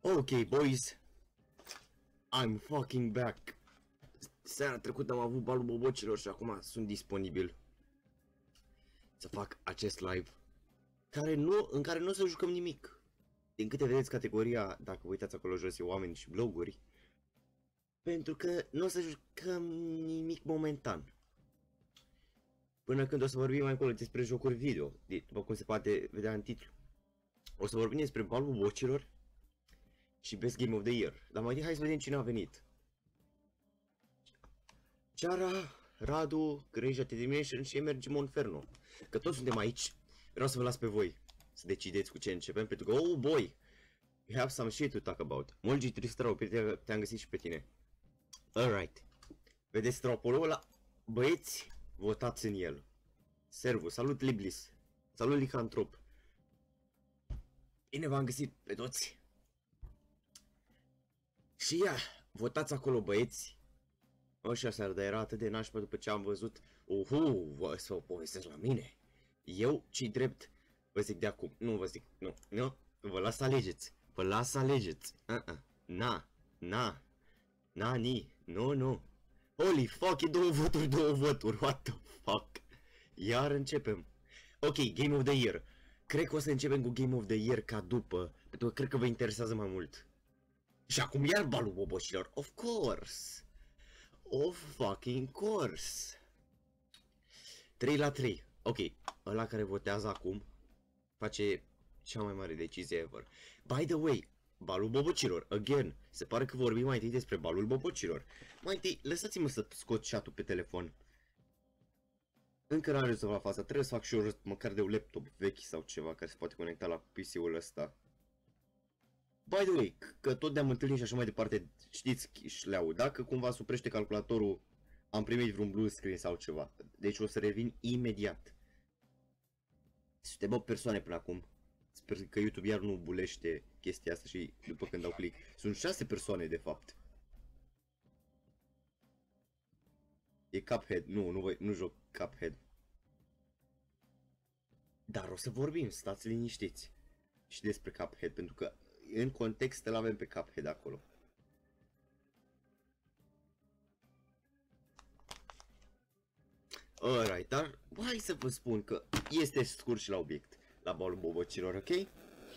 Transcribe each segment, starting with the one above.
Ok, boys, I'm fucking back. Seara trecută am avut balul bobocilor și acum sunt disponibil să fac acest live în care nu o să jucăm nimic. Din câte vedeți categoria, dacă vă uitați acolo jos, e oameni și bloguri, pentru că nu o să jucăm nimic momentan. Până când o să vorbim mai încolo despre jocuri video, după cum se poate vedea în titlu. O să vorbim despre balul bobocilor și Best Game of the Year. Dar mai hai să vedem cine a venit. Ceara, Radu, Greja Determination și Emerge Monferno. Că toți suntem aici, vreau să vă las pe voi să decideți cu ce începem, pentru că, oh boy, we have some shit to talk about. Mulgi Tristrau, te-am găsit și pe tine. Alright. Vedeți stropolul ăla? Băieți, votați în el. Servus, salut Liblis, salut Licantrop. Bine v-am găsit pe toți. Și ia, votați acolo băieți. Așa seara, dar era atât de nașpa după ce am văzut. Vă să o povestesc la mine. Eu, ce drept, vă zic de acum. Nu vă zic, nu, vă las să alegeți. Vă las să alegeți. Nu. Holy fuck, e două voturi, what the fuck. Iar începem. Ok, Game of the Year. Cred că o să începem cu Game of the Year ca după, pentru că cred că vă interesează mai mult. Și acum iar balul bobocilor, of course. Of fucking course. 3-3. Ok, ăla care votează acum face cea mai mare decizie ever. By the way, balul bobocilor, again, se pare că vorbim mai întâi despre balul bobocilor. Mai întâi, lăsați-mă să scot chat-ul pe telefon. Încă n-am ajuns la fața, trebuie să fac și eu măcar de un laptop vechi sau ceva care se poate conecta la PC-ul ăsta. By the way, că tot ne-am întâlnit și așa mai departe, știți șleau, dacă cumva suprește calculatorul, am primit vreun blue screen sau ceva. Deci o să revin imediat. Suntem 8 persoane până acum. Sper că YouTube iar nu bulește chestia asta și după când dau click. Sunt 6 persoane de fapt. E Cuphead, nu joc Cuphead. Dar o să vorbim, stați liniștiți. Și despre Cuphead, pentru că în context îl avem pe Cuphead acolo. Alright, dar hai să vă spun că este scurt și la obiect la balul bobocilor, ok?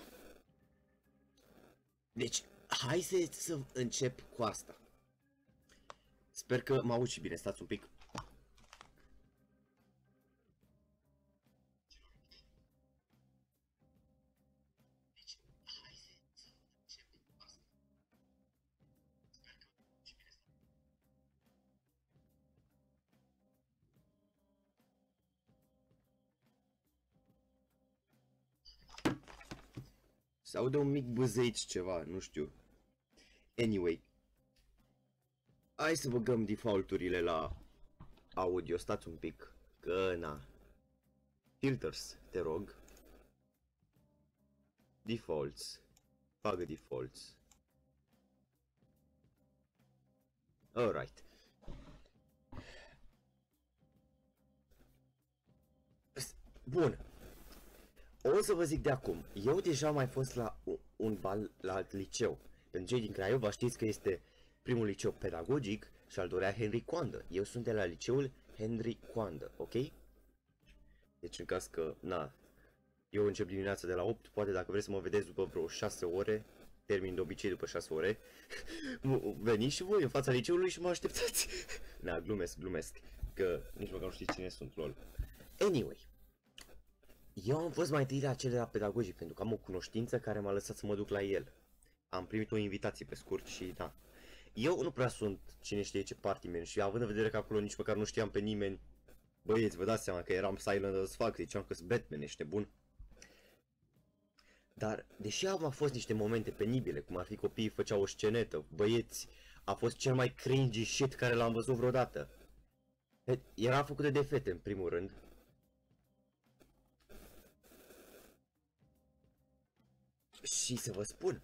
Deci, hai să încep cu asta. Sper că mă aud și bine, stați un pic. Se aude un mic buzăici ceva, nu știu. Anyway. Hai să băgăm default-urile la audio, stați un pic. Că na. Filters, te rog. Defaults. Bagă defaults. Alright. Bun. O să vă zic de acum, eu deja am mai fost la un bal la alt liceu. Pentru cei din Craiova știți că este primul liceu pedagogic și al doilea Henry Coandă. Eu sunt de la liceul Henry Coandă, ok? Deci în caz că, na, eu încep dimineața de la 8, poate dacă vreți să mă vedeți după vreo 6 ore, termin de obicei după 6 ore, veniți și voi în fața liceului și mă așteptați. Na, glumesc, că nici măcar nu știți cine sunt, lol. Anyway. Eu am fost mai întâi la cel de la pedagogic pentru că am o cunoștință care m-a lăsat să mă duc la el. Am primit o invitație pe scurt și da. Eu nu prea sunt cine știe ce partyman și având în vedere că acolo nici măcar nu știam pe nimeni. Băieți, vă dați seama că eram silent as fuck, ziceam că sunt Batman, ești bun. Dar, deși au fost niște momente penibile, cum ar fi copiii făceau o scenetă, băieți, a fost cel mai cringy shit care l-am văzut vreodată. Era făcut de fete în primul rând. Și să vă spun,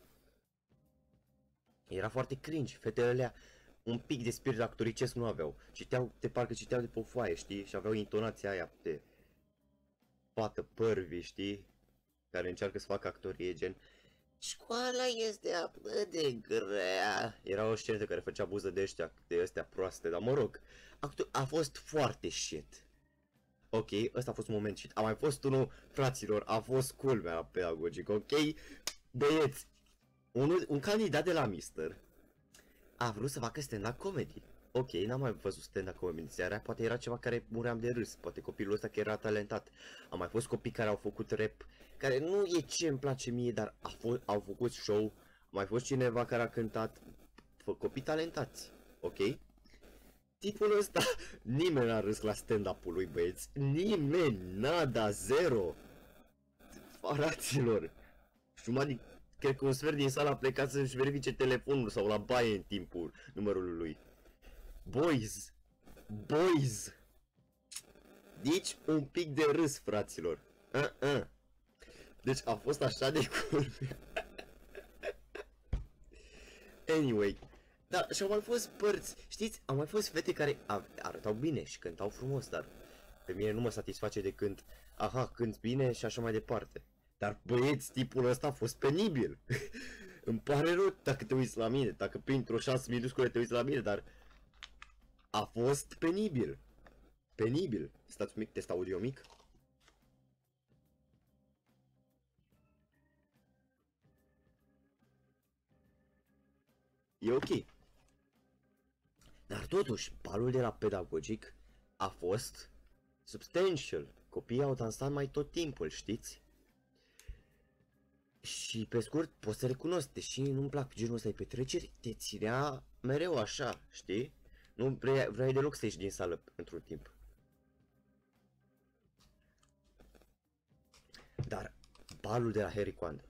era foarte cringe, fetele alea un pic de spirit actoricesc nu aveau, parcă citeau de pe o foaie, știi, și aveau intonația aia de fată părvi, știi, care încearcă să facă actorie, gen, Școala este atât de grea. Era o scenă care făcea buză de ăstea proaste, dar mă rog, a fost foarte shit. Ok, ăsta a fost un moment shit. A mai fost unul, fraților, a fost culmea la pedagogic, ok? Băieți, un candidat de la Mister a vrut să facă stand-up comedy. Ok, n-am mai văzut stand-up comedy în seara, poate era ceva care muream de râs, poate copilul ăsta că era talentat. Am mai fost copii care au făcut rap, care nu e ce îmi place mie, dar au făcut show. A mai fost cineva care a cântat, copii talentați, ok? Tipul ăsta, nimeni n-a râs la stand-up-ul lui, băieți, nimeni, nada, zero. Fraților, jumătate, cred că un sfert din sală a plecat să-și verifice telefonul sau la baie în timpul numărului lui. Boys, deci un pic de râs, fraților. Deci a fost așa de curve. Anyway, da, și au mai fost părți, știți, au mai fost fete care arătau bine și cântau frumos, dar pe mine nu mă satisface de cânt, cânt bine și așa mai departe. Dar băieți, tipul ăsta a fost penibil. Îmi pare rău dacă te uiți la mine, dacă printr-o șansă minuscule te uiți la mine, dar a fost penibil. Penibil. Stați mic, test audio mic. E ok. Dar totuși, balul de la pedagogic a fost substantial. Copiii au dansat mai tot timpul, știți? Și pe scurt, pot să recunosc, deși nu-mi plac genul ăsta de petreceri, te ținea mereu așa, știi? Nu vrei deloc să ieși din sală într-un timp. Dar balul de la Harry Coandă.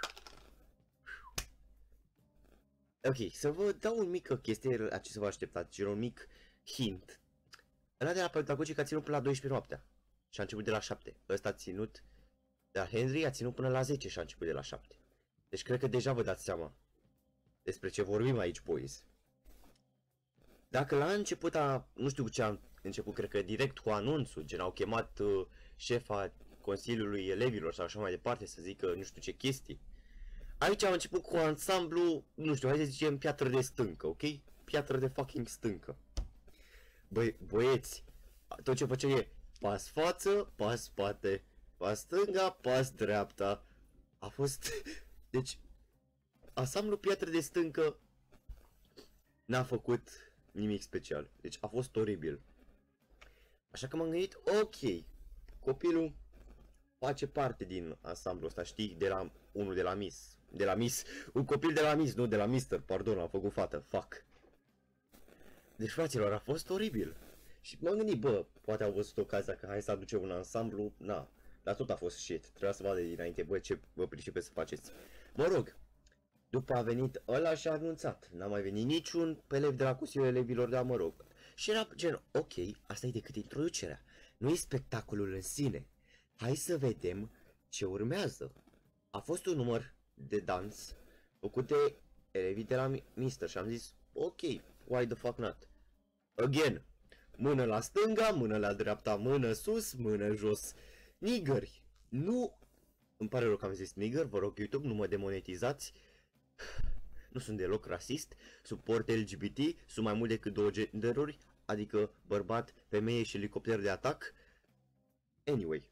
Ok, să vă dau un mică chestie la ce să vă așteptați, un mic hint. Ăla de la pedagogic a ținut până la 12 noaptea și a început de la 7. Ăsta a ținut, de la Henry a ținut până la 10 și a început de la 7. Deci cred că deja vă dați seama despre ce vorbim aici, boys. Dacă la început nu știu ce a început, cred că direct cu anunțul, gen au chemat șefa Consiliului Elevilor sau așa mai departe să zică nu știu ce chestii. Aici am început cu ansamblu, nu știu, hai să zicem piatră de stâncă, ok? Piatră de fucking stâncă. Băieți, tot ce face e pas față, pas spate, pas stânga, pas dreapta. A fost, deci, ansamblu piatră de stâncă n-a făcut nimic special, deci a fost oribil. Așa că m-am gândit, ok, copilul face parte din ansamblul ăsta, știi, de la unul de la Miss, un copil de la Miss, nu de la Mister, pardon, am făcut fată, fuck. Deci, fraților, a fost oribil. Și m-am gândit, bă, poate au văzut ocazia că hai să aducem un ansamblu, na, dar tot a fost shit, trebuia să vadă dinainte, bă, ce vă pricepeți să faceți. Mă rog, după a venit ăla și a anunțat, n-a mai venit niciun elev de la Consiliul Elevilor, dar mă rog. Și era gen, ok, asta e decât introducerea, nu e spectacolul în sine. Hai să vedem ce urmează. A fost un număr de dans făcut de elevii de la Mister și am zis, ok, why the fuck not? Again, mână la stânga, mână la dreapta, mână sus, mână jos. Nigări, nu, îmi pare rău că am zis nigger, vă rog YouTube, nu mă demonetizați. Nu sunt deloc rasist, suport LGBT, sunt mai mult decât două genderuri, adică bărbat, femeie și elicopter de atac. Anyway.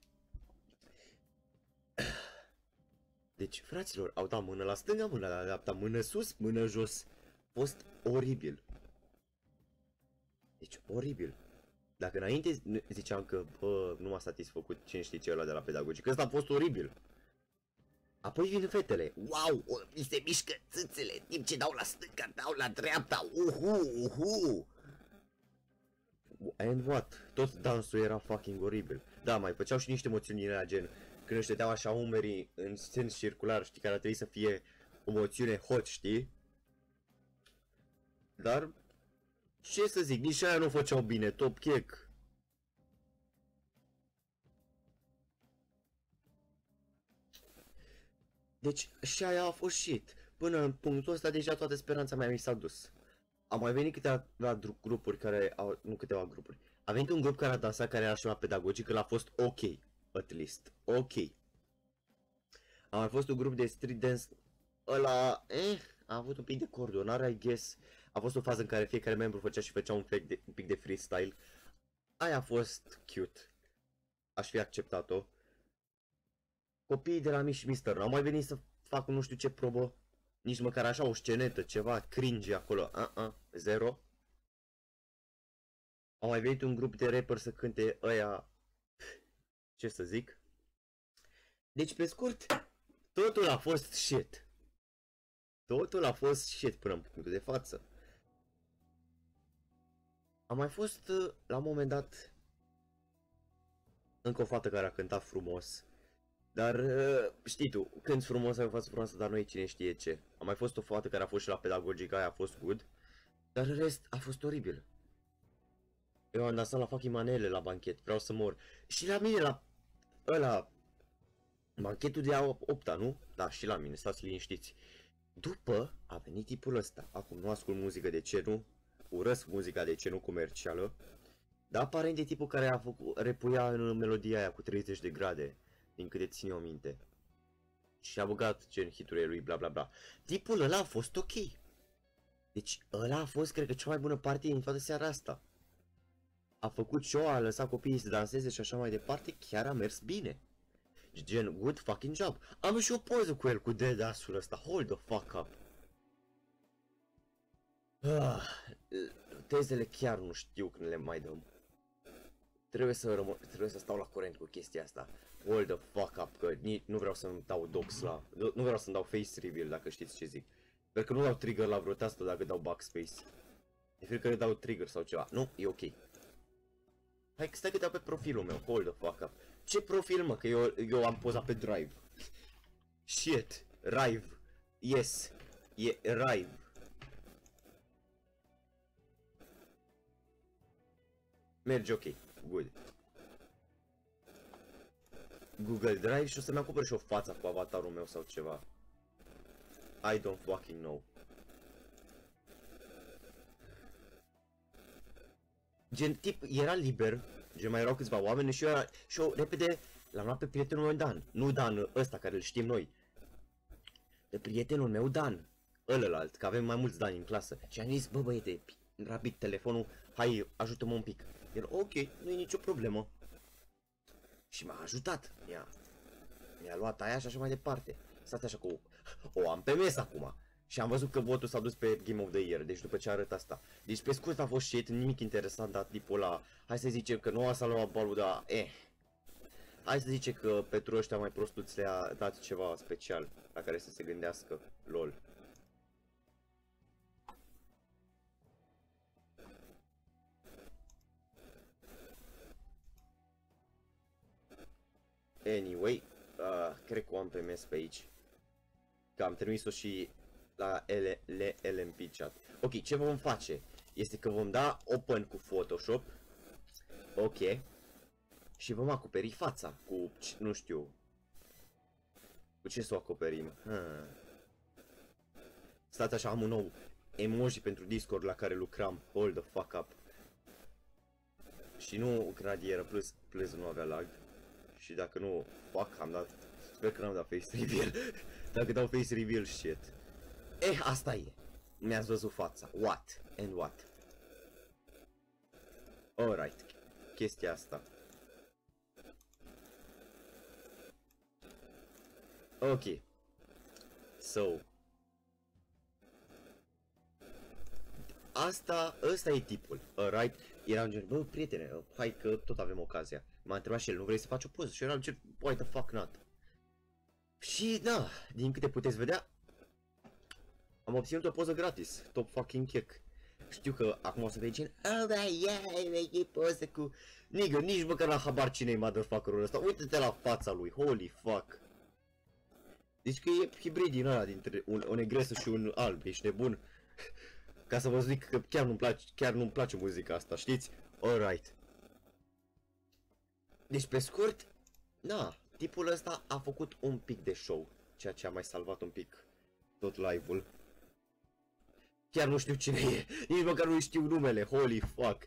Deci, fraților, au dat mână la stânga, mână la dreapta, mână sus, mână jos. A fost oribil. Deci, oribil. Dacă înainte ziceam că, bă, nu m-a satisfăcut cine știe ce ăla de la pedagogic, ăsta a fost oribil. Apoi vin fetele. Wow, mi se mișcă țâțele, timp ce dau la stânga, dau la dreapta, uhu. And what? Tot dansul era fucking oribil. Da, mai făceau și niște moțiuni din alea gen când își dădeau așa umerii în sens circular, știi, care ar trebui să fie o moțiune hot, știi? Dar, ce să zic, nici aia nu făceau bine, top check. Deci, și aia a fost shit. Până în punctul ăsta, deja toată speranța mea mi s-a dus. Au mai venit câteva grupuri care au, nu câteva grupuri. A venit un grup care a dansat, care era și la pedagogic, el a fost ok, at least, ok. A mai fost un grup de street dance, ăla, a avut un pic de coordonare, I guess. A fost o fază în care fiecare membru făcea un pic de freestyle. Aia a fost cute. Aș fi acceptat-o. Copiii de la Miș Mister n-au mai venit să facă nu știu ce probă. Nici măcar așa o scenetă, ceva cringe acolo. Zero. Au mai venit un grup de rapper să cânte ăia. Ce să zic? Deci pe scurt, totul a fost shit. Totul a fost shit până în punctul de față. A mai fost la un moment dat încă o fată care a cântat frumos. Dar știi tu, cânti frumos, ai o față frumoasă, dar noi cine știe ce. A mai fost o fată care a fost și la pedagogică, aia a fost good. Dar în rest a fost oribil. Eu am dansat la fucking manele la banchet, vreau să mor. Și la mine, la ăla, banchetul de a 8-a, nu? Da, și la mine, stați liniștiți. După a venit tipul ăsta. Acum nu ascult muzică, de ce nu? Urăsc muzica, de ce nu comercială. Dar aparent e tipul care a făcut, repuia în melodia aia cu 30 de grade, din câte țin eu minte. Și a băgat gen hiturile lui, bla bla bla. Tipul ăla a fost ok. Deci ăla a fost, cred că, cea mai bună parte din toată seara asta. A făcut show, a lăsat copiii să danseze și așa mai departe, chiar a mers bine. Gen, good fucking job. Am și o poză cu el, cu dedasul ăsta, hold the fuck up. Tezele chiar nu știu când le mai dăm. Trebuie să stau la curent cu chestia asta. Hold the fuck up, că nu vreau să-mi dau dox la... Nu vreau să-mi dau face reveal, dacă știți ce zic. Sper că nu dau trigger la vreo tastă dacă dau backspace. E frică că dau trigger sau ceva. Nu, e ok. Hai, stai că dau pe profilul meu, hold the fuck up. Ce profil, mă, că eu am pozat pe Drive. Shit, Rive. Yes, e Rive. Merge ok, good. Google Drive și o să-mi acoperi și o fața cu avatarul meu sau ceva. I don't fucking know. Gen, tip, era liber, gen mai erau câțiva oameni și eu repede l-am luat pe prietenul meu Dan. Nu Dan ăsta care îl știm noi. Pe prietenul meu Dan, ălălalt, că avem mai mulți Dan în clasă. Și am zis, bă băiete, rapid telefonul, hai ajută-mă un pic. El, ok, nu e nicio problemă. Și m-a ajutat, mi-a luat aia și așa mai departe. Stați așa cu o am pe mes acum. Și am văzut că votul s-a dus pe Game of the Year, deci după ce arăt asta. Deci pe scurt a fost shit, nimic interesant, dar tipul ăla, hai să zicem că nu a luat balul, dar hai să zicem că pentru ăștia mai prostuți le-a dat ceva special la care să se gândească, lol. Anyway, cred că o am pe mes pe aici. Că am trimis-o și la LMP chat. Ok, ce vom face este că vom da open cu Photoshop. Ok. Și vom acoperi fața cu, nu știu, cu ce să o acoperim. Stați așa, am un nou emoji pentru Discord la care lucram. Hold the fuck up. Și nu gradieră, plus nu avea lag. Și dacă nu, fuck, am dat, sper că n-am dat face reveal. Dacă dau face reveal, shit. Asta e. Mi-ați văzut fața. What and what? Alright. Chestia asta. Ok. So. Ăsta e tipul. Alright. Eram gen, bă, prietene, hai că tot avem ocazia. M-a întrebat și el, nu vrei să faci o poză? Și eu eram gen, why the fuck not? Și da, din câte puteți vedea, am obținut o poză gratis, top fucking kick. Știu că acum o să vei gen, oh da, e poză cu... Nigga, nici măcar la habar cine-i motherfucker-ul ăsta, uite-te la fața lui, holy fuck. Deci că e hibrid din ăla dintre o negresă și un alb, ești nebun? Ca să vă zic că chiar nu-mi place muzica asta, știți? Alright. Deci pe scurt, da, tipul ăsta a făcut un pic de show, ceea ce a mai salvat un pic tot live-ul. Chiar nu știu cine e, nici măcar nu știu numele, holy fuck.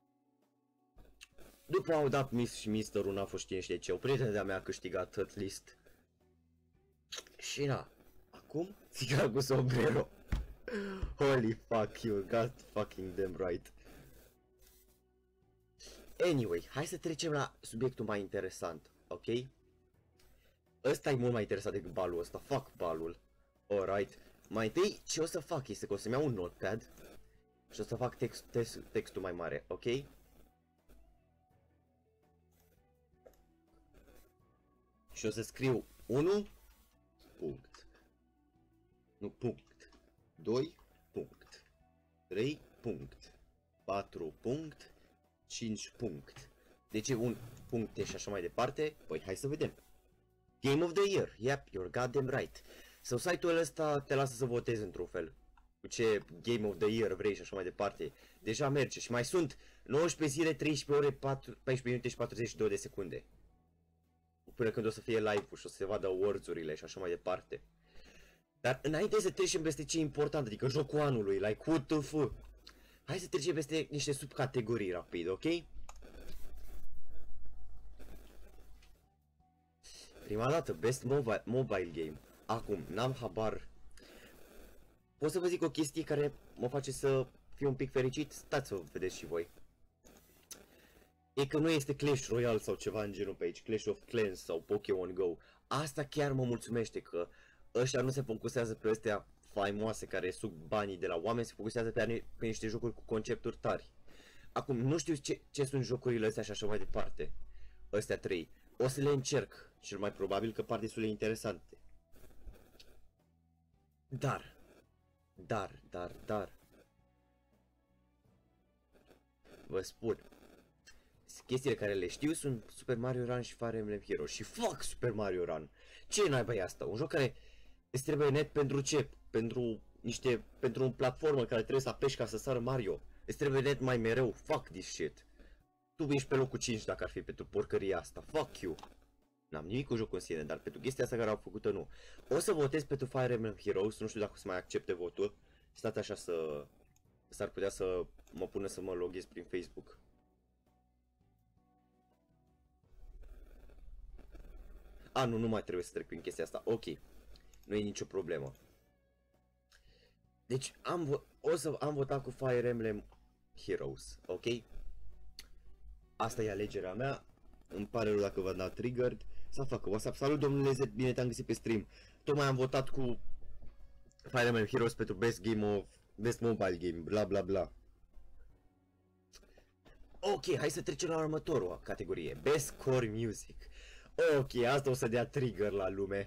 După au dat Miss și Mister-ul, n-a fost cine știe ce, o prietenă de-a mea a câștigat at least. Și na, Cum? Țigan cu sombrero. Holy fuck, you got fucking damn right. Anyway, hai să trecem la subiectul mai interesant, ok? Ăsta e mult mai interesant decât balul ăsta, fuck balul. Alright, mai întâi ce o să fac este că o să-mi iau un notepad și o să fac textul mai mare, ok? Și o să scriu 1 punct. Nu punct. 2 punct. 3 punct. 4 punct. 5 punct. De ce un punct și așa mai departe? Păi hai să vedem. Game of the Year. Yep, you're goddamn right. Sau site-ul ăsta te lasă să votezi într-un fel. Cu ce Game of the Year vrei și așa mai departe. Deja merge și mai sunt 19 zile, 13 ore, 14 minute și 42 de secunde. Până când o să fie live-ul și o să se vadă awards-urile și așa mai departe. Dar înainte să trecem peste ce e important, adică jocul anului, like what the fuck. Hai să trecem peste niște subcategorii rapid, ok? Prima dată, best mobile game. Acum, n-am habar. Pot să vă zic o chestie care mă face să fiu un pic fericit? Stați să vedeți și voi. E că nu este Clash Royale sau ceva în genul pe aici, Clash of Clans sau Pokémon Go. Asta chiar mă mulțumește, că ăștia nu se focusează pe astea faimoase care suc banii de la oameni, se focusează pe niște jocuri cu concepturi tari. Acum, nu știu ce sunt jocurile astea și așa mai departe. Astea trei. O să le încerc, cel mai probabil că par destul de interesante. Dar. Vă spun. Chestiile care le știu sunt Super Mario Run și Fire Emblem Heroes. Și fuck Super Mario Run. Ce naiba e asta? Un joc care îți trebuie net pentru ce? Pentru un platformă care trebuie să apeși ca să sară Mario. Îți trebuie net mai mereu. Fuck this shit. Tu ești pe locul 5 dacă ar fi pentru porcăria asta. Fuck you. N-am nimic cu jocul în sine, dar pentru chestia asta care au făcut-o nu. O să votez pentru Fire Emblem Heroes, nu știu dacă o să mai accepte votul. Stați așa să... S-ar putea să mă pună să mă loghez prin Facebook. A, nu mai trebuie să trec prin chestia asta. Ok. Nu e nicio problemă. Deci am votat cu Fire Emblem Heroes, ok? Asta e alegerea mea. Îmi pare rău dacă v-am dat triggered. Să facă WhatsApp. Salut domnule Z, bine te-am găsit pe stream. Tocmai am votat cu Fire Emblem Heroes pentru Best Mobile Game, bla bla bla. Ok, hai să trecem la următorul categorie. Best Core Music. Ok, asta o să dea trigger la lume.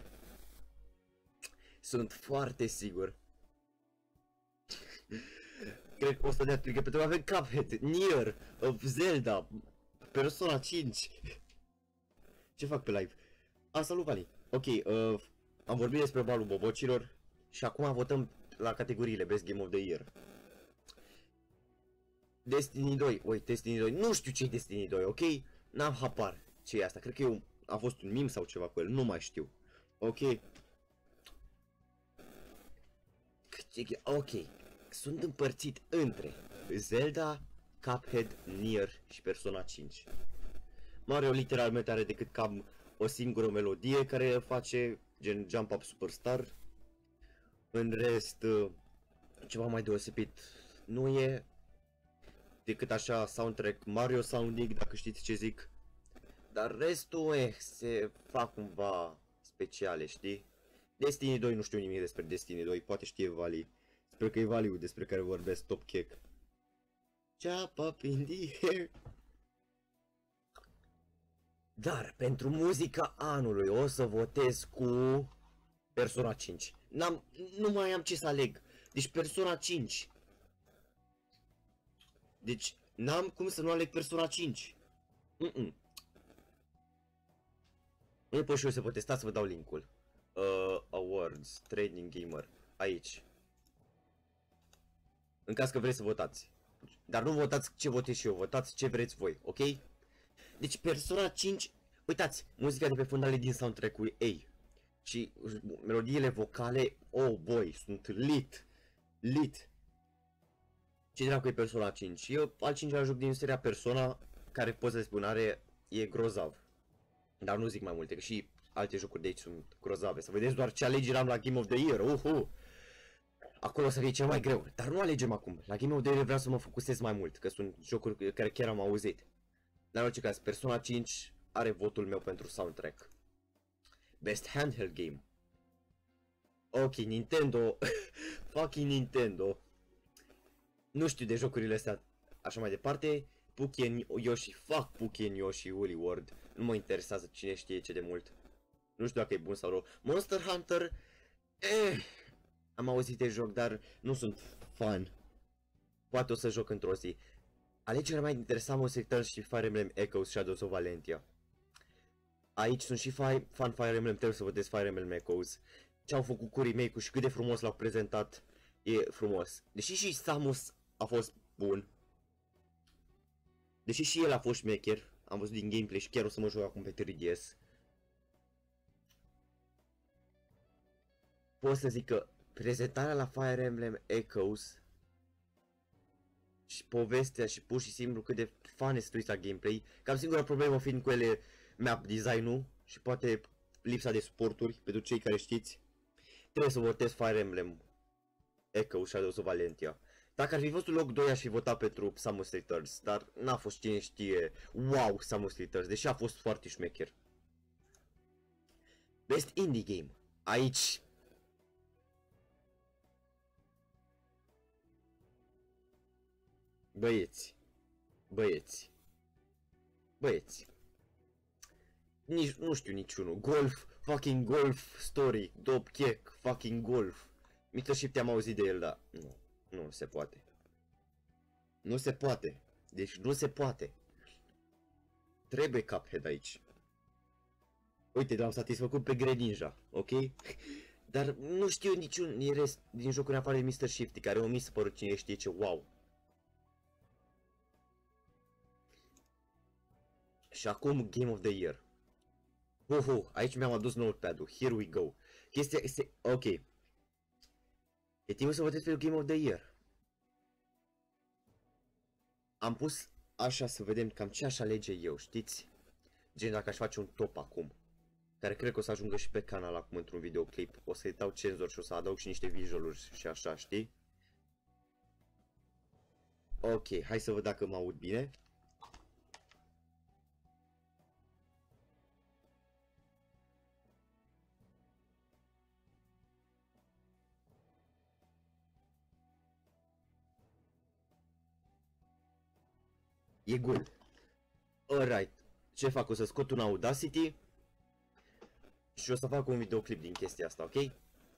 Sunt foarte sigur. Cred că o să dea trigger pentru că avem Cuphead, Nier, Zelda, Persona 5. Ce fac pe live? Salut Vali. Ok, am vorbit despre balul bobocilor și acum votăm la categoriile Best Game of the Year. Destiny 2, Destiny 2, nu știu ce e Destiny 2, ok? N-am habar ce e asta, cred că a fost un meme sau ceva cu el, nu mai știu. Ok. Ok, sunt împărțit între Zelda, Cuphead, Nier și Persona 5. Mario literalmente are decât cam o singură melodie care face gen Jump Up Superstar. În rest, ceva mai deosebit nu e decât așa soundtrack Mario sounding, dacă știți ce zic. Dar restul se fac cumva speciale, știi? Destiny 2 nu știu nimic despre Destiny 2, poate știe Vali. Sper că e Valiu despre care vorbesc, Top Cake. Jump up in the air. Dar pentru muzica anului o să votez cu Persona 5. Nu mai am ce să aleg. Deci Persona 5. Deci n-am cum să nu aleg Persona 5. Nu pot și eu să vă testați, să vă dau linkul. Awards, Training Gamer, aici. În caz că vreți să votați. Dar nu votați ce votez și eu, votați ce vreți voi, ok? Deci Persona 5, uitați, muzica de pe fundale din soundtrack-ul ei. Și melodiile vocale, oh boy, sunt lit. Ce dracu e Persona 5? Eu al 5-lea joc din seria Persona, care pot să spun e grozav. Dar nu zic mai multe, că și alte jocuri de aici sunt grozave. Să vedeți doar ce alegeri am la Game of the Year. Acolo o să fie cel mai greu, dar nu alegem acum. La Game of the Year vreau să mă focusez mai mult, că sunt jocuri care chiar am auzit. Dar în orice caz, Persona 5 are votul meu pentru soundtrack. Best Handheld Game. Ok, Nintendo. Fucking Nintendo. Nu știu de jocurile astea așa mai departe. Puki Yoshi, fuck Puki Yoshi, Woolly World. Nu mă interesează cine știe ce de mult. Nu știu dacă e bun sau rău. Monster Hunter, am auzit de joc, dar nu sunt fan. Poate o să joc într-o zi. Alegerea mai interesant Monster Hunter și Fire Emblem Echoes Shadows of Valentia. Aici sunt și fan Fire Emblem, trebuie să vedeți Fire Emblem Echoes. Ce au făcut cu remake-ul și cât de frumos l-au prezentat, e frumos. Deși și Samus a fost bun. Deși și el a fost șmecher, am văzut din gameplay și chiar o să mă joc acum pe 3DS. Pot să zic că prezentarea la Fire Emblem Echoes și povestea și pur și simplu cât de fan este la gameplay, cam singura problemă fiind cu ele map design-ul și poate lipsa de suporturi, pentru cei care știți. Trebuie să votez Fire Emblem Echoes Shadows of Valentia. Dacă ar fi fost un loc 2 aș fi votat pentru Samus Returns, dar n-a fost cine știe wow Samus Returns, deși a fost foarte șmecher. Best Indie Game. Aici băieți, nici, nu știu niciunul. Fucking Golf Story, Dope Cake, fucking Golf. Mică și te-am auzit de el, dar nu se poate. Nu se poate. Deci nu se poate. Trebuie Cuphead aici. Uite, l-am satisfăcut pe Greninja, ok? Dar nu știu niciun rest din jocuri afară de Mr. Shifty, care mi se părut cine știe ce wow. Și acum Game of the Year. Aici mi-am adus notepad-ul. Here we go. Chestia este... Ok. E timpul să votez pentru Game of the Year. Am pus așa să vedem cam ce aș alege eu, știți? Gen dacă aș face un top acum. Care cred că o să ajungă și pe canal acum într-un videoclip. O să-i dau cenzor și o să adaug și niște visualuri și așa, știi? Ok, hai să văd dacă mă aud bine. E good. Alright. Ce fac? O să scot un Audacity și o să fac un videoclip din chestia asta, ok?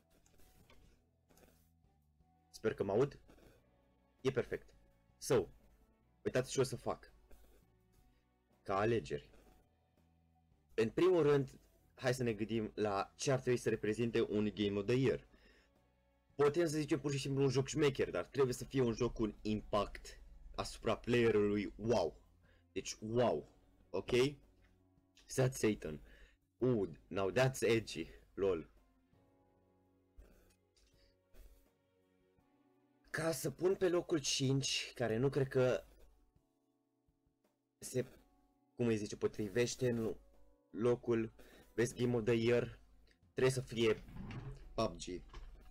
Sper că mă aud. E perfect. So, uitați ce o să fac. Ca alegeri. În primul rând, hai să ne gândim la ce ar trebui să reprezinte un Game of the Year. Putem să zicem pur și simplu un joc șmecher, dar trebuie să fie un joc cu un impact asupra playerului wow. Deci wow, ok? Sad Satan. Now that's edgy, lol. Ca să pun pe locul 5, care nu cred că se, cum îi zice, potrivește în locul Best Game of the Year, trebuie să fie PUBG.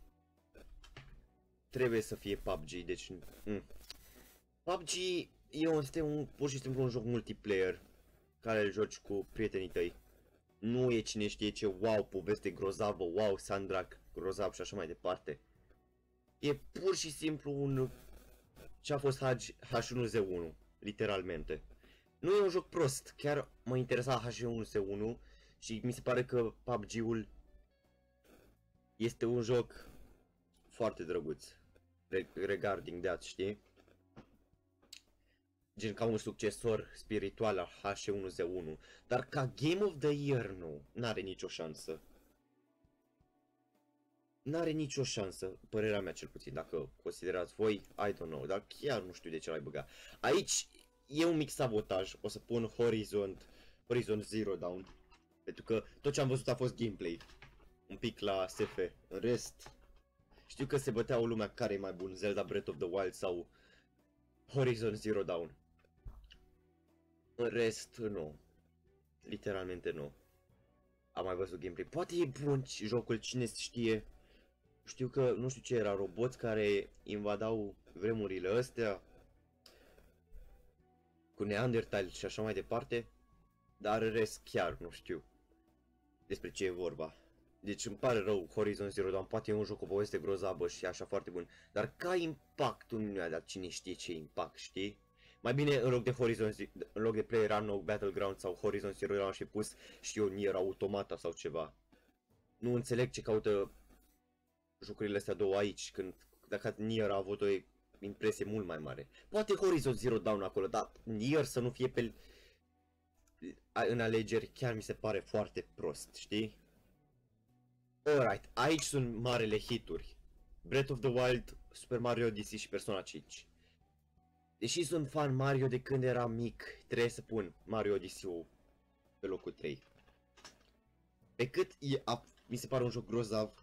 Trebuie să fie PUBG, deci... PUBG este pur și simplu un joc multiplayer care îl joci cu prietenii tăi. Nu e cine știe ce wow, poveste grozavă, wow, soundtrack grozav și așa mai departe. E pur și simplu un... ce a fost H1Z1, literalmente. Nu e un joc prost, chiar mă interesa H1Z1 și mi se pare că PUBG-ul este un joc foarte drăguț. Regarding that, știi? Gen ca un succesor spiritual al H1Z1. Dar ca Game of the Year nu, n-are nicio șansă. N-are nicio șansă, părerea mea cel puțin, dacă considerați voi, I don't know, dar chiar nu știu de ce l-ai băgat. Aici e un mic sabotaj, o să pun Horizon Zero Dawn, pentru că tot ce am văzut a fost gameplay, un pic la SF, în rest, știu că se băteau lumea care e mai bun, Zelda Breath of the Wild sau Horizon Zero Dawn. În rest, nu, literalmente nu. am mai văzut gameplay. Poate e bun jocul, cine știe. Știu că, nu știu ce era, roboți care invadau vremurile astea cu Neandertal și așa mai departe. Dar în rest chiar nu știu despre ce e vorba. Deci îmi pare rău Horizon Zero Dawn, poate e un joc cu poveste grozavă și așa foarte bun. Dar ca impact nu mi-a dat cine știe ce impact, știi? Mai bine în loc de în loc de PlayerUnknown's Battleground sau Horizon Zero Dawn și pus, știu eu, Nier Automata sau ceva. Nu înțeleg ce caută jocurile astea două aici, când dacă Nier a avut o impresie mult mai mare. Poate Horizon Zero Dawn acolo, dar Nier să nu fie pe în alegeri chiar mi se pare foarte prost, știi? Alright, aici sunt marele hituri. Breath of the Wild, Super Mario Odyssey și Persona 5. Deși sunt fan Mario de când eram mic, trebuie să pun Mario Odyssey-ul pe locul 3. Pe cât mi se pare un joc grozav,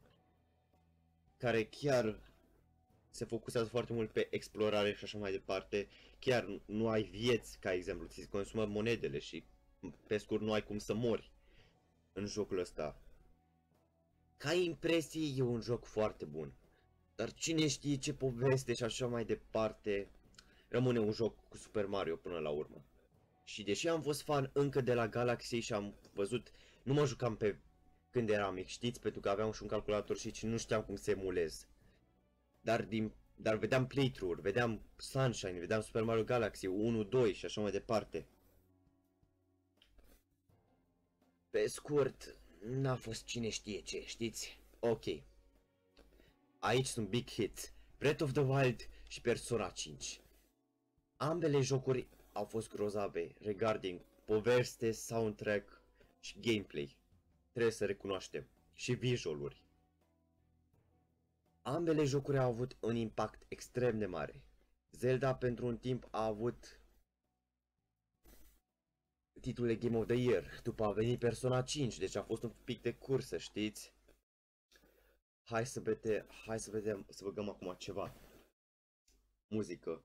care chiar se focusează foarte mult pe explorare și așa mai departe, chiar nu ai vieți, ca exemplu, ți consumă monedele și pe scurt nu ai cum să mori în jocul ăsta. Ca impresie e un joc foarte bun, dar cine știe ce poveste și așa mai departe, rămâne un joc cu Super Mario până la urmă. Și deși am fost fan încă de la Galaxy și am văzut, nu mă jucam pe când eram mic, știți, pentru că aveam și un calculator și nu știam cum să emulez. Dar vedeam playthrough-uri, vedeam Sunshine, vedeam Super Mario Galaxy 1, 2 și așa mai departe. Pe scurt, n-a fost cine știe ce, știți? Ok. Aici sunt big hits, Breath of the Wild și Persona 5. Ambele jocuri au fost grozave regarding poveste, soundtrack și gameplay. Trebuie să recunoaștem. Și visualuri. Ambele jocuri au avut un impact extrem de mare. Zelda pentru un timp a avut titlul de Game of the Year. După a venit Persona 5, deci a fost un pic de cursă, știți? Hai să vedem, să băgăm acum ceva. Muzică.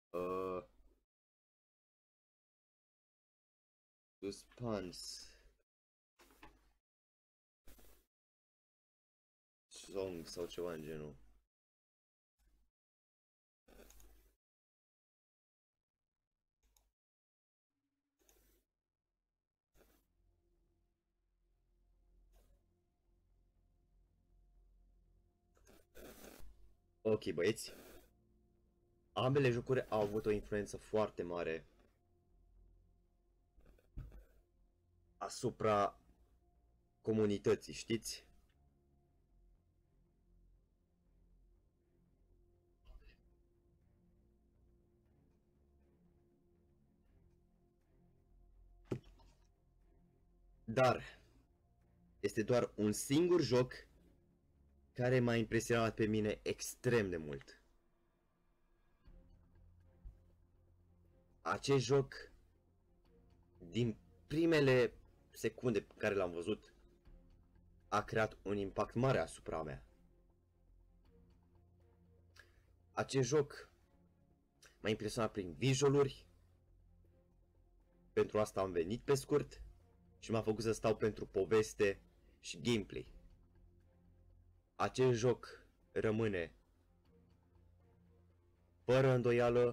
Suspense. Song sau ceva în genul. Ok, băieți. Ambele jocuri au avut o influență foarte mare asupra comunității, știți? Dar este doar un singur joc care m-a impresionat pe mine extrem de mult. Acest joc, din primele secunde pe care l-am văzut, a creat un impact mare asupra mea. Acest joc m-a impresionat prin visualuri, pentru asta am venit pe scurt, și m-a făcut să stau pentru poveste și gameplay. Acest joc rămâne, fără îndoială,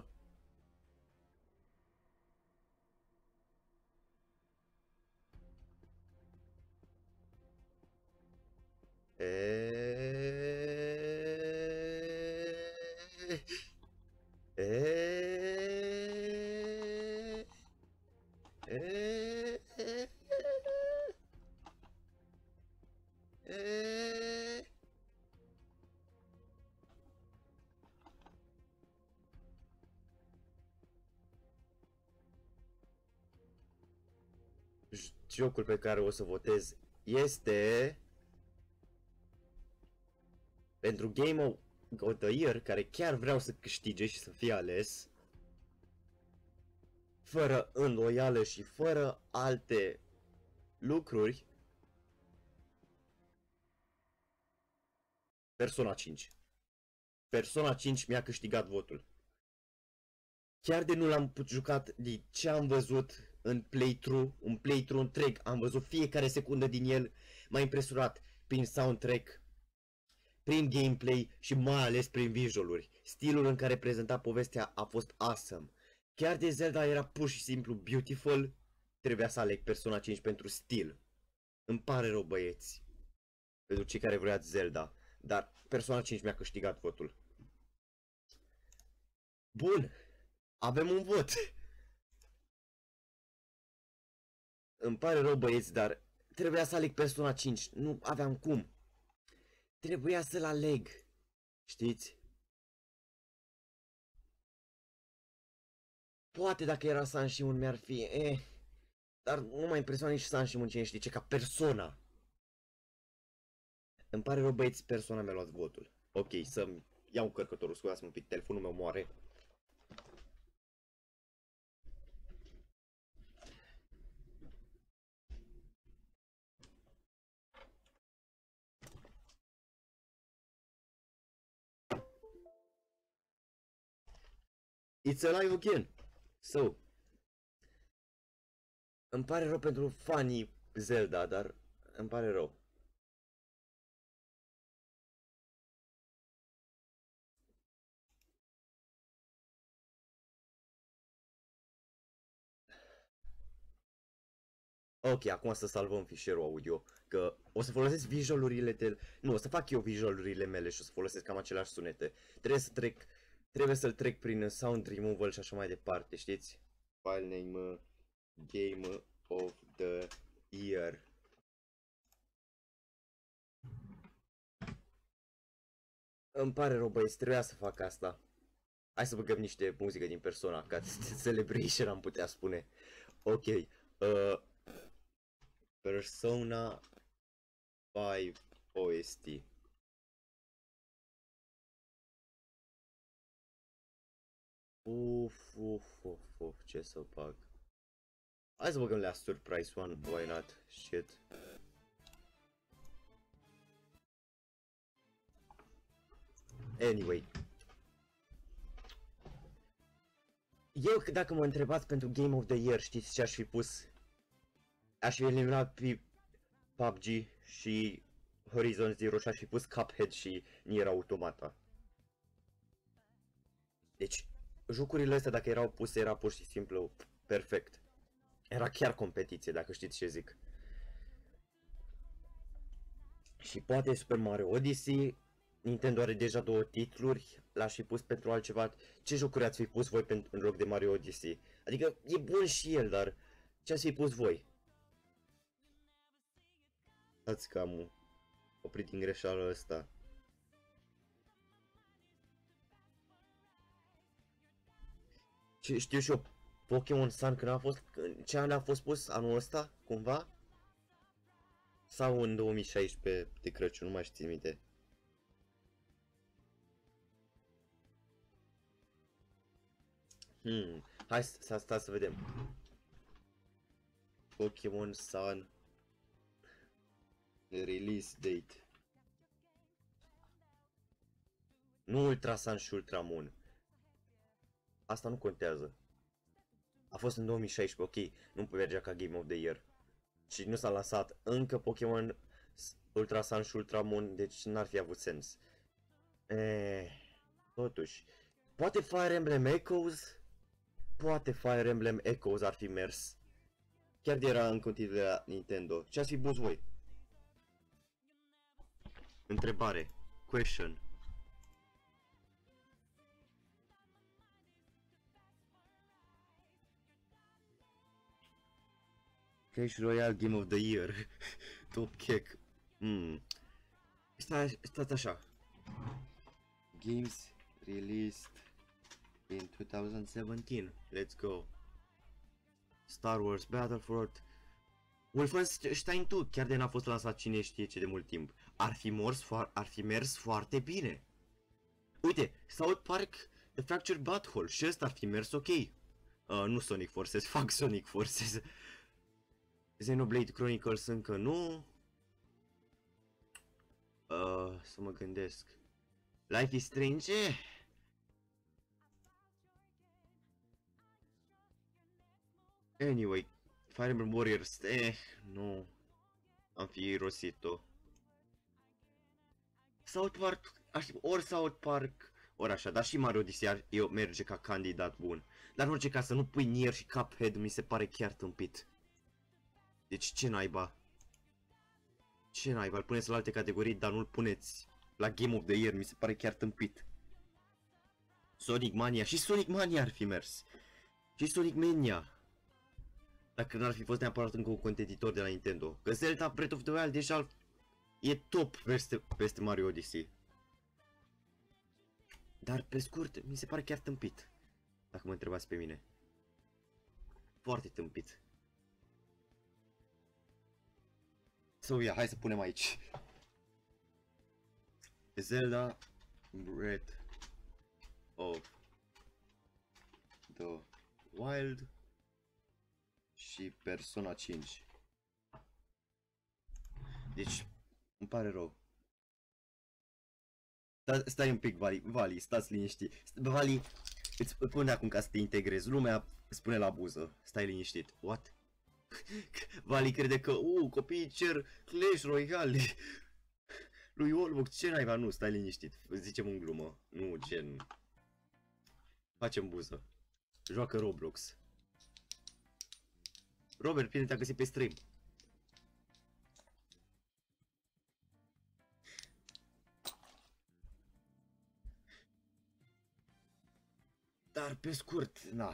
jocul pe care o să votez este pentru Game of the Year, care chiar vreau să câștige și să fie ales, fără îndoială și fără alte lucruri, Persona 5. Persona 5 mi-a câștigat votul. Chiar de nu l-am jucat, de ce am văzut în playthrough, un playthrough întreg, am văzut fiecare secundă din el, m-a impresionat prin soundtrack, prin gameplay și mai ales prin visualuri. Stilul în care prezenta povestea a fost awesome. Chiar de Zelda era pur și simplu beautiful, trebuia să aleg Persona 5 pentru stil. Îmi pare rău, băieți, pentru cei care vreați Zelda, dar Persona 5 mi-a câștigat votul. Bun, avem un vot. Îmi pare rău, băieți, dar trebuia să aleg Persona 5, nu aveam cum. Trebuia să-l aleg, știți? Poate dacă era Sun și Moon mi-ar fi, dar nu m-a impresionat nici Sun și Moon, cine știe ce, ca Persona. Îmi pare rău, băieți, Persona mi-a luat votul. Ok, să-mi iau încărcătorul, scuzați-mă un pic, telefonul meu moare. It's alive again. So, îmi pare rău pentru fanii Zelda, dar îmi pare rău. Ok, acum să salvăm fișierul audio, că o să folosesc visualurile de... Nu, o să fac eu visualurile mele și o să folosesc cam aceleași sunete. Trebuie să-l trec prin sound removal și așa mai departe, știți? File name, Game of the Year. Îmi pare rău, băieți, trebuia să fac asta. Hai să băgăm niște muzică din Persona, ca celebration am putea spune. Ok, Persona 5 OST. Uf, ce să fac? Hai să băgăm la Surprise One, why not? Shit. Anyway. Eu, dacă mă întrebați pentru Game of the Year, știți ce aș fi pus? Aș fi eliminat PUBG și Horizon Zero și aș fi pus Cuphead și Nier Automata. Deci, jocurile astea, dacă erau puse, era pur și simplu perfect. Era chiar competiție, dacă știți ce zic. Și poate Super Mario Odyssey. Nintendo are deja 2 titluri, l-aș fi pus pentru altceva. Ce jocuri ați fi pus voi în loc de Mario Odyssey? Adică e bun și el, dar ce ați fi pus voi? Ați că am oprit din greșeala asta. Știu și eu, Pokémon Sun când a fost, ce an a fost pus? Anul ăsta, cumva? Sau în 2016 de Crăciun, nu mai știu minte. Hai să stați să vedem. Pokémon Sun release date. Nu Ultra Sun și Ultra Moon. Asta nu contează. A fost în 2016, ok, nu mergea ca Game of the Year. Și nu s-a lansat încă Pokémon Ultra Sun și Ultra Moon, deci n-ar fi avut sens. Totuși, poate Fire Emblem Echoes? Poate Fire Emblem Echoes ar fi mers. Chiar de era în continuare la Nintendo. Ce ați fi pus voi? Întrebare. Question. Clash Royale Game of the Year. Top Cake. Stați așa. Games released in 2017. Let's go. Star Wars Battlefront. Wolfenstein 2, chiar de n-a fost lansat cine știe ce de mult timp. Ar fi mers foarte bine. Uite, South Park The Fractured Butthole și ăsta ar fi mers ok. Nu Sonic Forces, fac Sonic Forces. Xenoblade Chronicles încă nu. Să mă gândesc. Life is Strange? Anyway, Fire Emblem Warriors, nu. Am fi irosit-o. South Park, ori South Park, ori așa, dar și Mario Odyssey eu merge ca candidat bun. Dar în orice caz să nu pui Nier și Cuphead mi se pare chiar tâmpit. Deci ce naiba? Ce naiba? Îl puneți la alte categorii, dar nu-l puneți la Game of the Year, mi se pare chiar tâmpit. Sonic Mania, și Sonic Mania ar fi mers. Și Sonic Mania. Dacă n-ar fi fost neapărat încă un competitor de la Nintendo. Că Zelda Breath of the Wild deja e top peste Mario Odyssey. Dar pe scurt, mi se pare chiar tâmpit. Dacă mă întrebați pe mine. Foarte tâmpit. So, yeah, hai să punem aici. Zelda Breath of the Wild și Persona 5. Deci, îmi pare rău. Stai un pic, Vali, stați liniștit. Vali, îți pune acum ca să te integrezi. Lumea spune la buză. Stai liniștit. What? Vali crede că, copiii cer Clash Royale lui Olbox, ce naiba? Nu, stai liniștit. Zicem în glumă. Nu, gen... Facem buză. Joacă Roblox. Robert, bine te-a găsit pe stream. Dar pe scurt, na.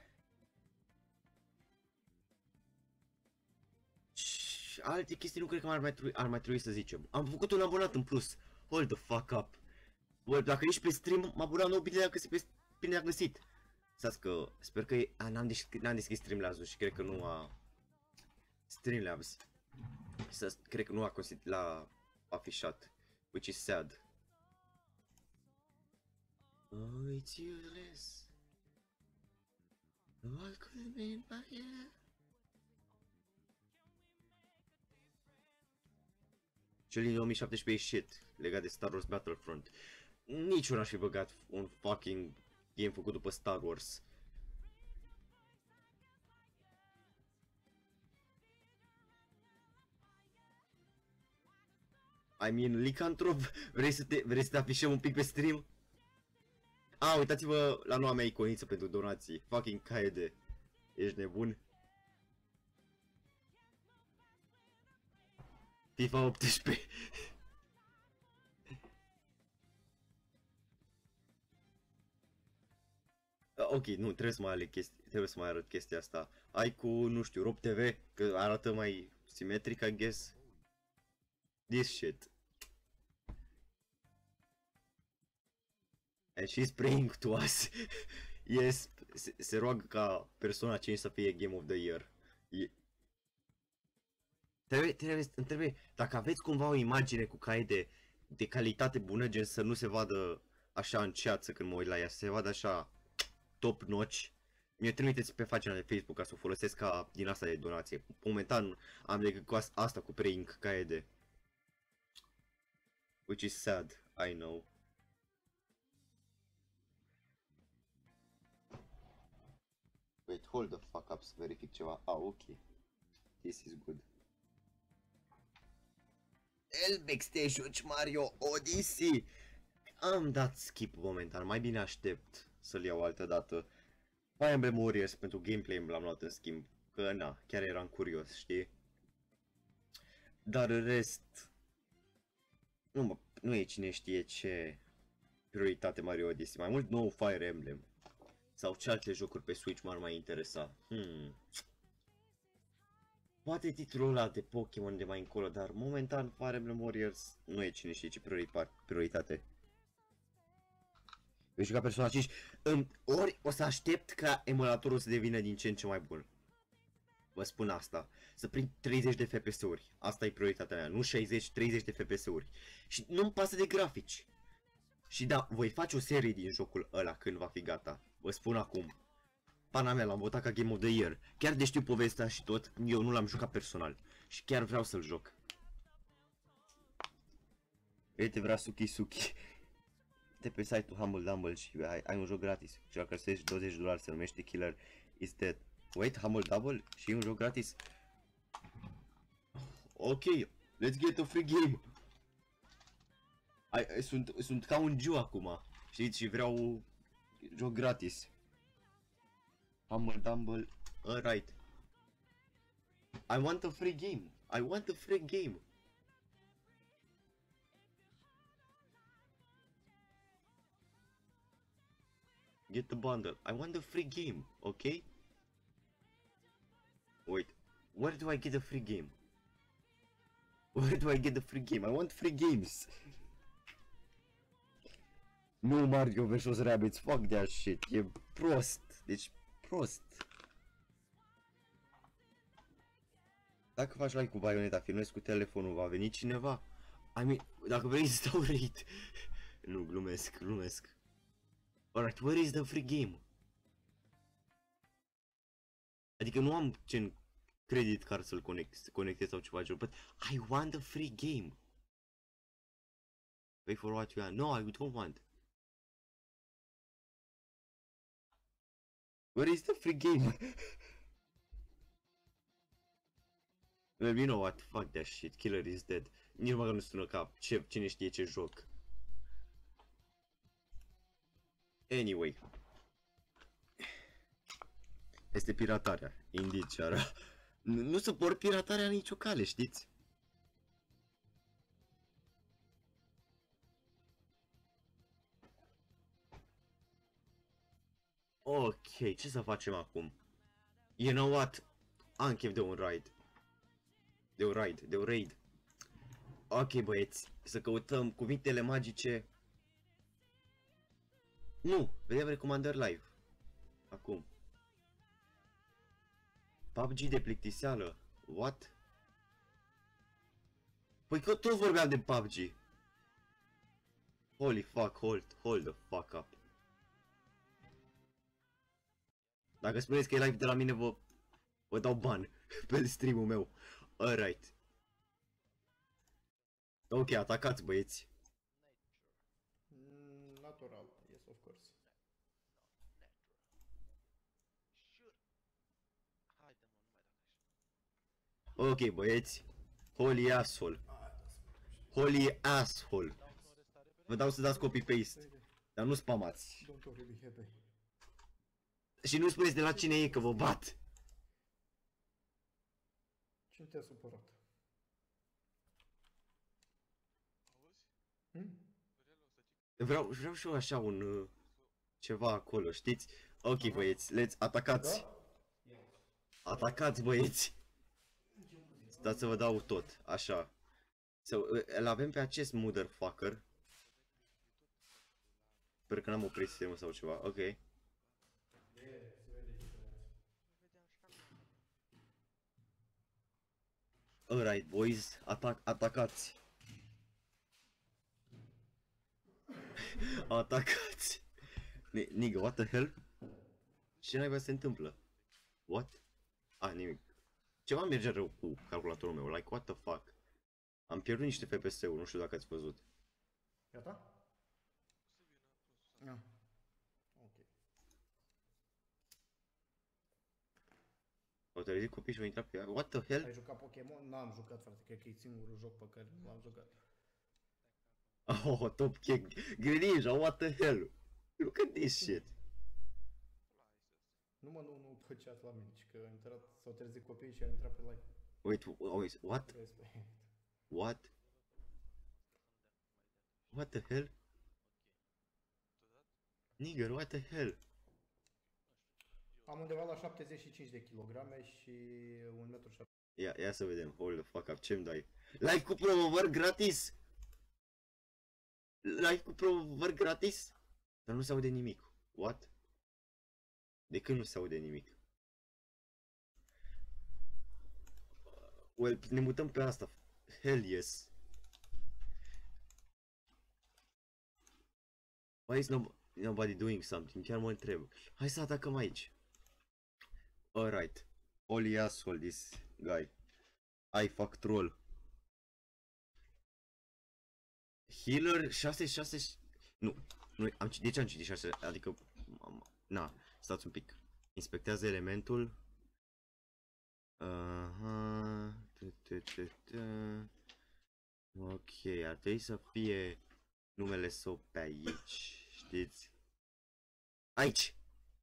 Și alte chestii nu cred că ar mai trebui să zicem. Am făcut un abonat în plus. Hold the fuck up. Bă, dacă ești pe stream, m-a abonat nou, bine a găsit. Stați că, sper că n-am deschis Streamlabs-ul și cred că nu a... Streamlabs. Cred că nu a l-a afișat. Which is sad. Oh, it's useless. What could have been my yeah. Cel din 2017 e shit, legat de Star Wars Battlefront. Nici eu n-aș fi băgat un fucking game făcut după Star Wars. I mean, Lycanthrope, vrei să te afișăm un pic pe stream? Uitați-vă la noua mea iconiță pentru donații. Fucking KD. Ești nebun? FIFA 18. Ok, nu, trebuie să mai arăt chestia asta. Ai cu, nu știu, Rob TV, că arată mai simetric, I guess. This shit. And she's praying to us. Yes, se roagă ca Persona 5 să fie Game of the Year. Trebuie, dacă aveți cumva o imagine cu cai de calitate bună, gen să nu se vadă așa în ceață când mă uit la ea, să se vadă așa top notch, mi-o trimiteți pe pagina de Facebook ca să o folosesc ca din asta de donație. Momentan am decât cu asta cu praying KD. Which is sad, I know. Wait, hold the fuck up să verific ceva. Ok. This is good. Elbex, te joci Mario Odyssey? Am dat skip momentan, mai bine aștept să-l iau altă dată. Fire Emblem Warriors pentru gameplay l-am luat în schimb, că na, chiar eram curios, știi? Dar în rest... Nu e cine știe ce prioritate Mario Odyssey, mai mult nou Fire Emblem. Sau ce alte jocuri pe Switch m-ar mai interesa. Poate titlul ăla de Pokémon de mai încolo, dar momentan Fire Emblem Warriors nu e cine știe ce prioritate. Vei juca Persona 5, ori o să aștept ca emulatorul să devină din ce în ce mai bun. Vă spun asta, să prind 30 de FPS-uri, asta e prioritatea mea, nu 60, 30 de FPS-uri. Și nu-mi pasă de grafici. Și da, voi face o serie din jocul ăla când va fi gata, vă spun acum. Pana mea, l-am votat ca Game of the Year. Chiar de știu povestea și tot, eu nu l-am jucat personal. Și chiar vreau să-l joc. Uite, vrea Suki. De pe site-ul Humble Dumble și ai un joc gratis. Și dacă găsești $20 se numește Killer is Dead. Wait, Humble Double și un joc gratis. Ok, let's get a free game. Sunt ca un Jew acum, știți, și vreau joc gratis. Humble Double, alright. I want a free game. I want a free game. Get the bundle. I want a free game, okay? Wait, where do I get a free game? Where do I get the free game? I want free games. No Mario vs Rabbids, fuck that shit. E prost. Deci prost. Dacă faci like cu Bayonetta, filmezi cu telefonul, va veni cineva? I mean, dacă vrei să stau raid. Nu, glumesc. Alright, where is the free game? Adică nu am gen credit card să-l conectez sau ceva genul, but I want the free game. Wait for what you want. No, I don't want. Where is the free game? Well, you know what? Fuck that shit. Killer is dead. Nici măcar nu sună ca cine știe ce joc. Anyway. Este piratarea. Indeed, ceara. Nu suport piratarea nicio cale, știți? Ok, ce să facem acum? You know what? Am chef de un raid. De un raid. Ok, băieți, să căutăm cuvintele magice. Nu, vedem recomandări live. Acum. PUBG de plictiseală. What? Păi că tot vorbeam de PUBG. Holy fuck, hold the fuck up. Dacă spuneți că e live de la mine, vă dau ban pe stream-ul meu. Alright. Ok, atacați, băieți. Natural, yes, of course. Ok, băieți. Holy asshole. Holy asshole. Vă dau să dați copy-paste. Dar nu spamați. Don't worry, be happy. Și nu spuneți de la cine e, că vă bat. Ce te-a supărat? Vreau și eu așa un ceva acolo, știți? Ok, băieți, atacați. Da? Atacați, băieți. Stați să vă dau tot, așa. Îl avem pe acest motherfucker. Sper că n-am oprit sistemul sau ceva, ok. Alright, boys, atacați. Atacați. Nigga, what the hell? Ce naiba se întâmplă? What? Nimic. Ceva merge rău cu calculatorul meu, like what the fuck? Am pierdut niște FPS-uri, nu știu dacă ați văzut. Gata? Ok. Au trezit copii și au intrat pe ea. What the hell? Ai jucat Pokémon? N-am jucat, frate, cred că e singurul joc pe care l-am jucat. Oh, Top King. Greninja, what the hell? Look at this shit. Nu pe chat la mine, ci că s-au trezit copiii și au intrat pe live. Wait, what? Respect. What? What the hell? Nigger, what the hell? Am undeva la 75 de kilograme și 1,70 m. Ia să vedem, hold the fuck up, ce-mi dai? Like cu promovări gratis! Like cu promovări gratis? Dar nu se aude nimic. What? De când nu se aude nimic? Well, ne mutăm pe asta. Hell yes. Why is nobody doing something? Chiar mă întreb. Hai să atacăm aici. Alright. Holy asshole this guy. I fuck troll. Healer 6. Nu. De ce am citit 6? Adică... Na, stați un pic. Inspectează elementul. Aha. Ok, ar trebui să fie numele său pe aici, știți? Aici!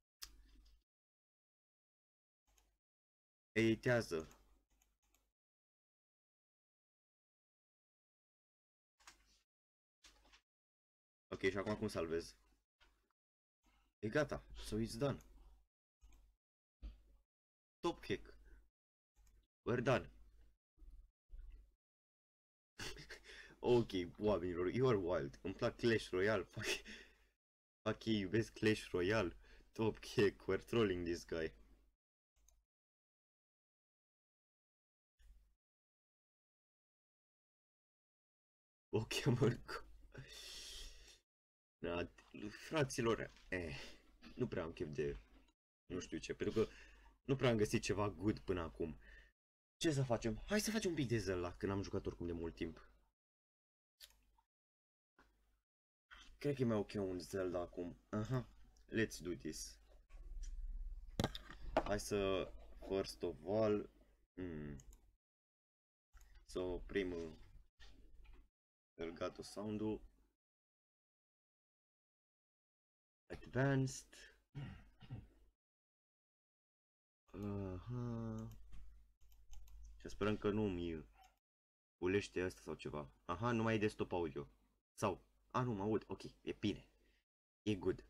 Editează. Ok, și acum cum salvez? E gata, so it's done. Top hack. We're done. Ok, oamenilor, you are wild. Îmi plac Clash Royale. Fuck, iubesc Clash Royale. Top hack, we're trolling this guy. Ok, Marco. Da, fraților, nu prea am chef de nu știu ce, pentru că nu prea am găsit ceva good până acum. Ce să facem? Hai să facem un pic de Zelda, că n-am jucat oricum de mult timp. Cred că e mai ok un Zelda acum. Aha, let's do this. Hai să, first of all, să oprim Elgato sound-ul. Advanced. Aha. Și sperăm că nu mi ulește asta sau ceva. Aha, nu mai e desktop audio. Sau, nu mă aud, ok, e bine. E good.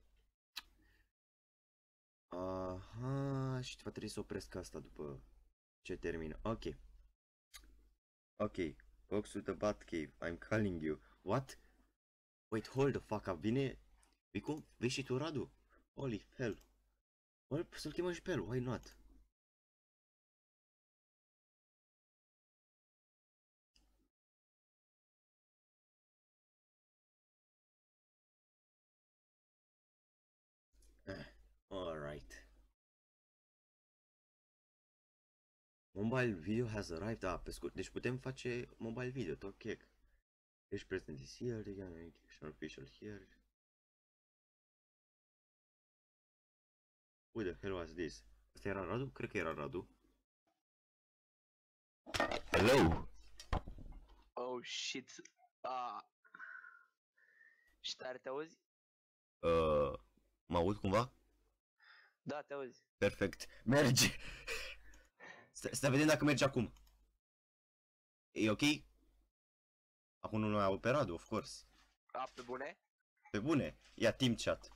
Aha, și va trebui să opresc asta după ce termină. Ok. Ok. Box to the Batcave. I'm calling you. What? Wait, hold the fuck up. Vine și tu, Radu? Holy hell. Well, să-l chemăm și pe el. Why not? Alright. Mobile video has arrived. Pe scurt. Deci putem face mobile video. Top hack. Ești present is here. Official here. Who the hell was this? Asta era Radu? Cred că era Radu. Hello! Oh shit. Și tare te auzi? Mă aud cumva? Da, te auzi. Perfect. Merge! Să vedem dacă merge acum. E ok? Acum nu mai aud pe Radu, of course. Pe bune? Pe bune. Ia team chat.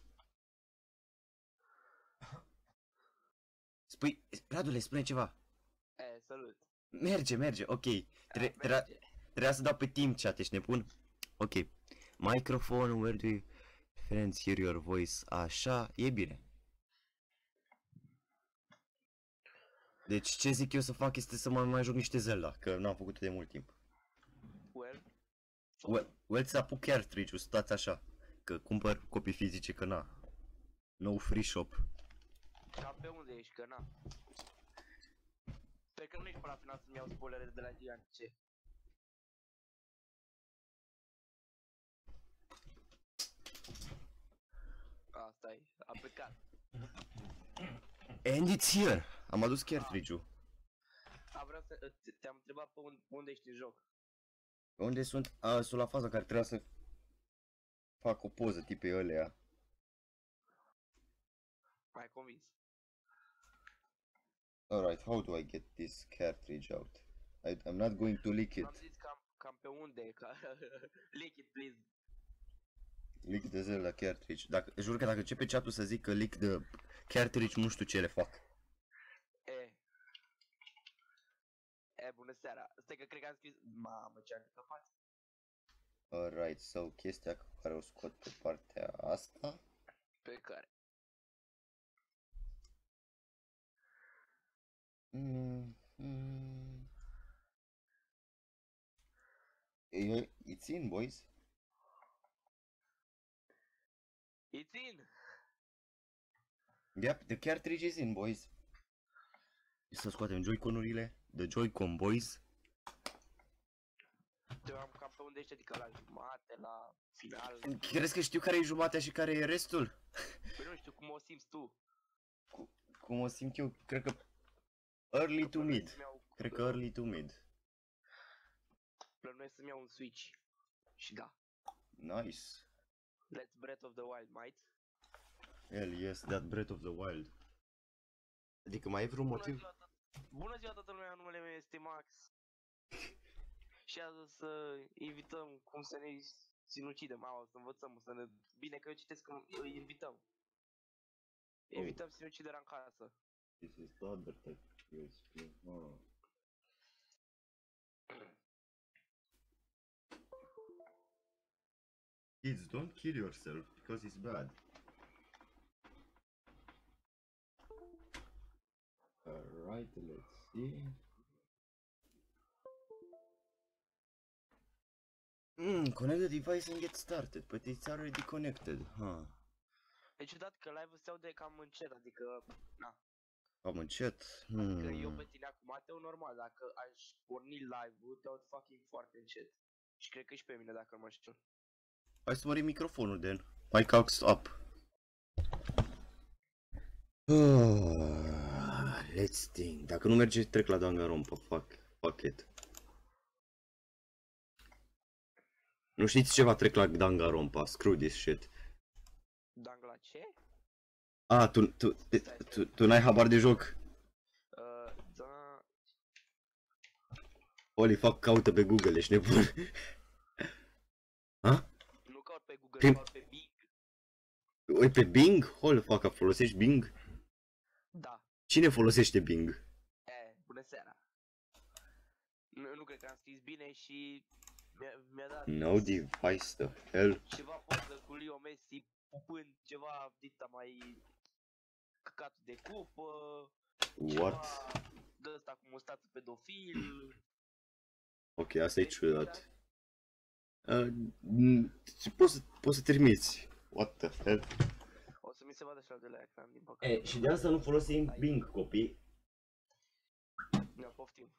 Spui, Radule, spune ceva. Salut. Merge, ok. Merge. Trebuia să dau pe team chat, ești nebun? Ok. Microphone, where do you friends hear your voice? Așa, e bine. Deci ce zic eu să fac este să mai joc niște Zelda, că n-am făcut de mult timp. Well, să apuc cartridge-ul, stați așa, că cumpăr copii fizice, că na. No free shop. Cam pe unde ești, că na. Sper că nu ești până la final să-mi iau spoilere de la gigantice. Asta e, a plecat. And it's here! Am adus cartridge-ul. Vreau să te-am întrebat pe unde ești în joc. Unde sunt? Sunt la faza care trebuia să fac o poză tipei ălea. M-ai convins. Alright, how do I get this cartridge out? I'm not going to leak it. Am zis cam pe unde, ca leak it please. Leak the Zelda cartridge. Jur că dacă începe chat-ul să zic că leak the cartridge, nu știu ce le fac. Bună seara. Stai că cred că am scris... Mamă, ce am căpat. Alright, so chestia care o scot pe partea asta. Pe care? It's in, boys. It's in! Yep, the cartridge is in, boys. Să scoatem Joy-Con-urile. The Joy-Con, boys. Eu am cam pe unde ești, adică la jumate, la final. Crezi că știu care e jumatea și care e restul? Păi nu știu cum o simți tu. Cum o simt eu, cred că Early to Plănuiesc mid. să-mi iau- Cred că early to mid. Plănuiesc să-mi iau un Switch. Și da. Nice. Let's Breath of the Wild, mate. Hell yes, that Breath of the Wild. Adică mai e vreun motiv? Bună ziua toată lumea, numele meu este Max. Și azi să invităm cum să ne sinucidem, să învățăm, să ne... Bine că eu citesc că îi invităm. Invităm sinuciderea în casă. This is the other type of USB. Oh. Kids, don't kill yourself because it's bad. Alright, let's see. Connect the device and get started, but it's already connected, huh? E ciudat că live-ul se aude cam încet, adică... Na. Am încet. Adică eu pe tine acum te aud normal, dacă aș porni live-ul te aud fucking foarte încet. Și cred că și pe mine dacă nu mă știu. Hai să mărim microfonul, Dan. Mic aux up. Let's think. Dacă nu merge, trec la Danganronpa. Fuck it. Nu știți ceva, trec la Danganronpa. Screw this shit. Dang la ce? Tu n-ai habar de joc? Da... Holy fuck, caută pe Google, ești nebun. Ha? Nu caut pe Google, caut pe Bing. Oi, pe Bing? Holy fuck, folosești Bing? Da. Cine folosește Bing? Bună seara. Nu cred că am scris bine și mi-a dat No device, the hell. ceva poză cu Leo Messi pupând ceva dita mai căcatul de cupă. What? Ceva de ăsta cu mustață pedofil. Ok, asta e ciudat. Poți să termiți. What the hell? O să mi se vadă și al de la ecran, din păcate. Și de asta nu folosim Bing, copii. Ne poftim.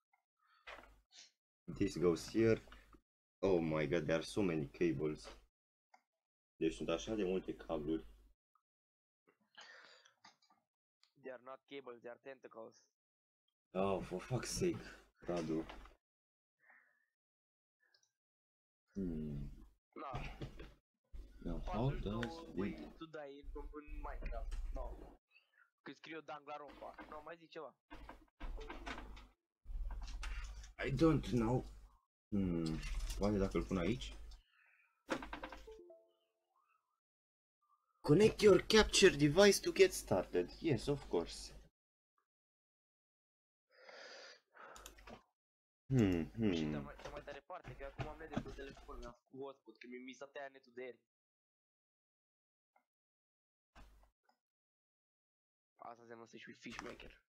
This goes here. Oh my god, there are so many cables. Deci sunt așa de multe cabluri. They are not cables, they are tentacles. Oh, for fuck's sake, Radu. Na, Now, how does wait it... to die în Minecraft. No. Că scriu Danganronpa. No, mai zic ceva. I don't know. Poate dacă îl pun aici? Connect your capture device to get started. Yes, of course. Și te mai tare parte, că acum am net de pe telefon, am făcut hotspot, că mi s-a tăiat netul de ieri. Asta înseamnă să fii fishmaker.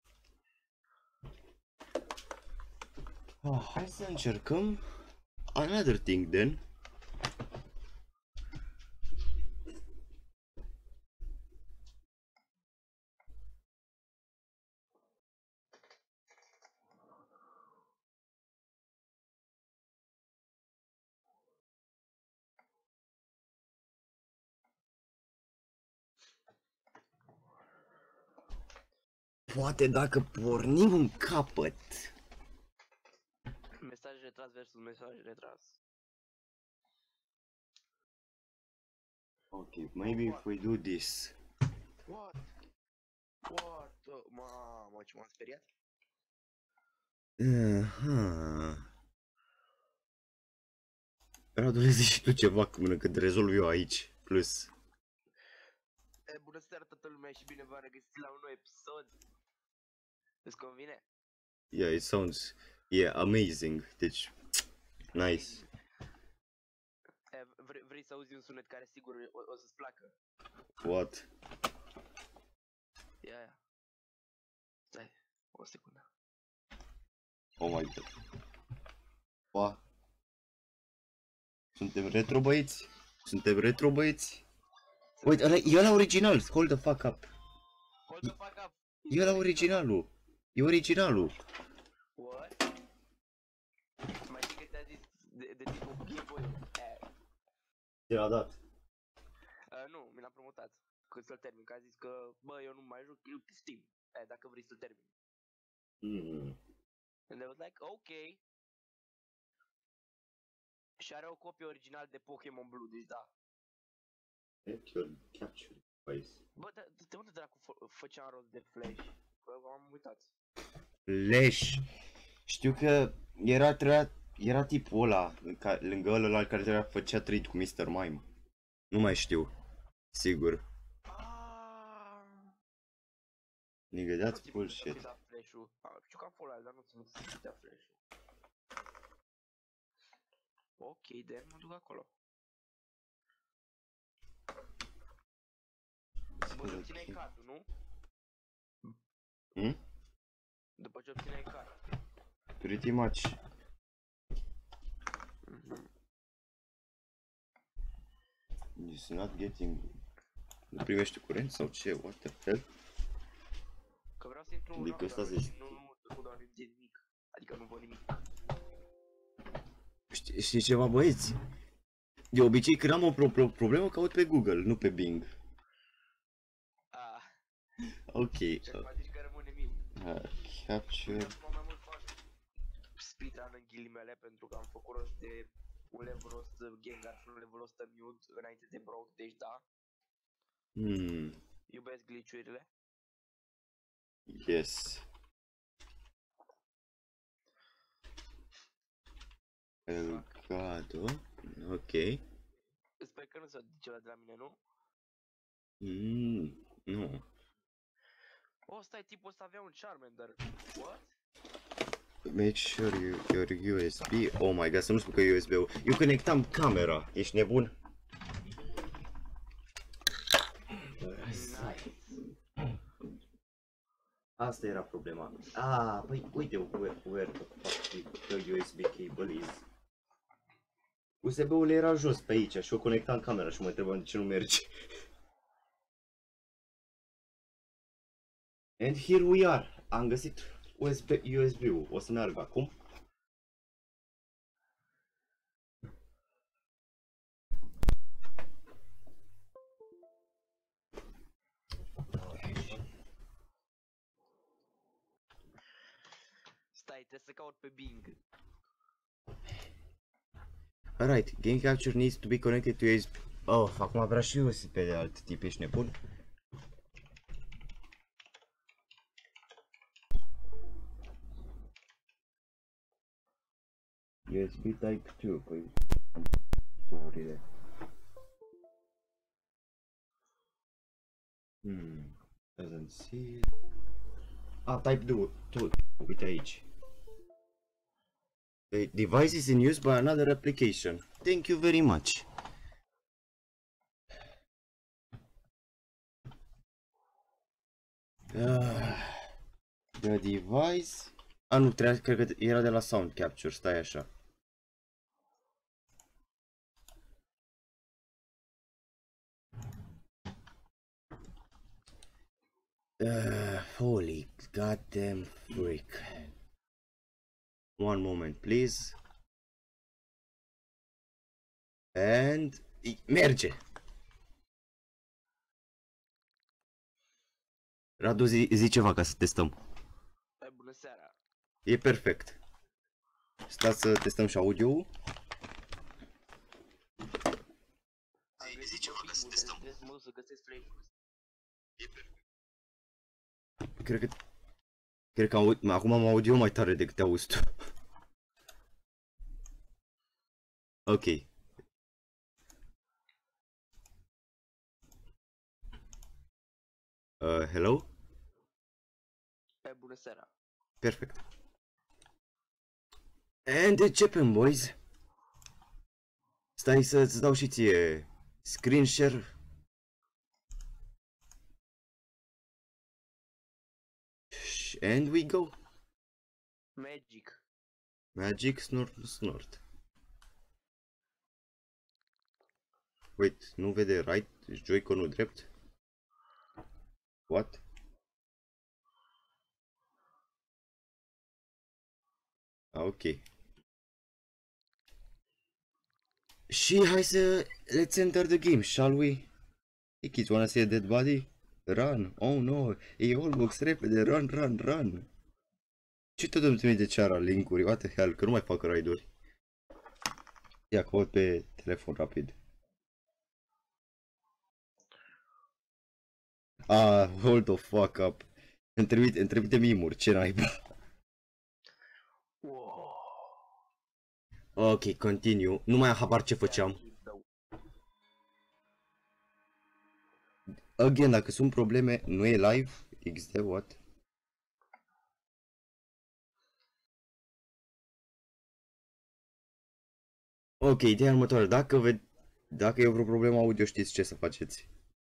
Hai să încercăm another thing then. Poate dacă pornim un capăt. Mesaj retras versus mesaj retras. Okay, maybe if we do this. What? Mamă, ce m-am speriat? Radu, le zici și tu ceva până când rezolv eu aici. Plus. Bună seara toată lumea și bine v-am regăsit la un nou episod. Îți convine? Yeah, it sounds amazing. Deci, nice. Vrei să auzi un sunet care sigur o să-ți placă? What? Ia. Stai, o secundă. Oh my god. Wow. Suntem retro băieți? Uite, e ăla original, hold the fuck up. Hold the fuck up. E ăla originalul. E originalul. What? Mai știi că te-a zis de tipul Game Boy-ul? Ce l-a dat? Nu, mi l-am promutat. Când să-l termin, că a zis că, bă, eu nu mai joc, eu pe Steam. Dacă vrei să-l termin. And I was like, ok. Și are o copie originală de Pokémon Blue, deci da. Capture device. Bă, de unde dracu făceam rost de Flash? Bă, am uitat. Flash. Știu că era tipul ăla, lângă ăla care făcea trade cu Mr. Mime. Nu mai știu. Sigur. Nigga, that's bullshit. Știu că am follow, dar nu țin să dea Flash-ul. Ok, de mă duc acolo. După ce obțineai cardul, nu? După ce obțineai card. Pretty much. It's not getting... Nu primește curent sau ce? What the hell? Că vreau să intru în Adică ăsta zici. nu doar de nimic. Adică nu văd nimic. Știi ceva, băieți? De obicei când am o problemă caut pe Google, nu pe Bing. Ok. Ce faci că rămâne mim? Capture... Acum mai mult fac speedrun în ghilimele pentru că am făcut rost de un level 100 Gengar și un level 100 Mute înainte de Brock, deci da. Iubesc glitch-urile. Yes. Elgato. Ok. Sper că nu se aude ceva de la mine, nu? Nu. Oh, stai, tipul ăsta avea un Charmander. What? Make sure your USB... Oh my god, să nu spun că USB-ul. Eu conectam camera. Ești nebun? Nice. Asta era problema. Păi uite where the USB cable is. USB-ul era jos pe aici și eu conectam camera și mă întrebam de ce nu merge. And here we are. Am găsit USB-ul. O să meargă acum. Stai, trebuie să caut pe Bing. Alright, game capture needs to be connected to USB. Oh, acum vrea și USB de alt tip, ești nebun? USB Type 2, păi... Doesn't see... Type 2, uite aici. The device is in use by another application. Thank you very much. The device... nu, cred că era de la Sound Capture, stai așa. Holy goddamn freak. One moment, please. And... merge! Radu, zi ceva ca să testăm. Bună seara. E perfect. Stați să testăm și audio-ul. Zi ceva ca să testăm. Trebuie să mă duc să găsesc flash-ul. E perfect. Cred că acum am audio mai tare decât te auzi tu. Ok. Hello? Bună seara. Perfect. And începem, boys. Stai să-ți dau și ție screen share. And we go. Magic, snort. Wait, nu vede right, Joy-Con-ul drept? What? Ok. Și hai să... Let's enter the game, shall we? Hey kids, wanna see a dead body? Run! Oh no! Hey, Holbox, repede, run! Ce tot îmi trimite ceara link-uri? What the hell, că nu mai fac raid-uri. Ia, caut pe telefon rapid. Hold the fuck up. Îmi trimite mimuri, ce naiba. Wow. Ok, continue. Nu mai am habar ce făceam. Again, dacă sunt probleme, nu e live? XD, what? Ok, ideea următoare. Dacă e vreo problemă audio, știți ce să faceți.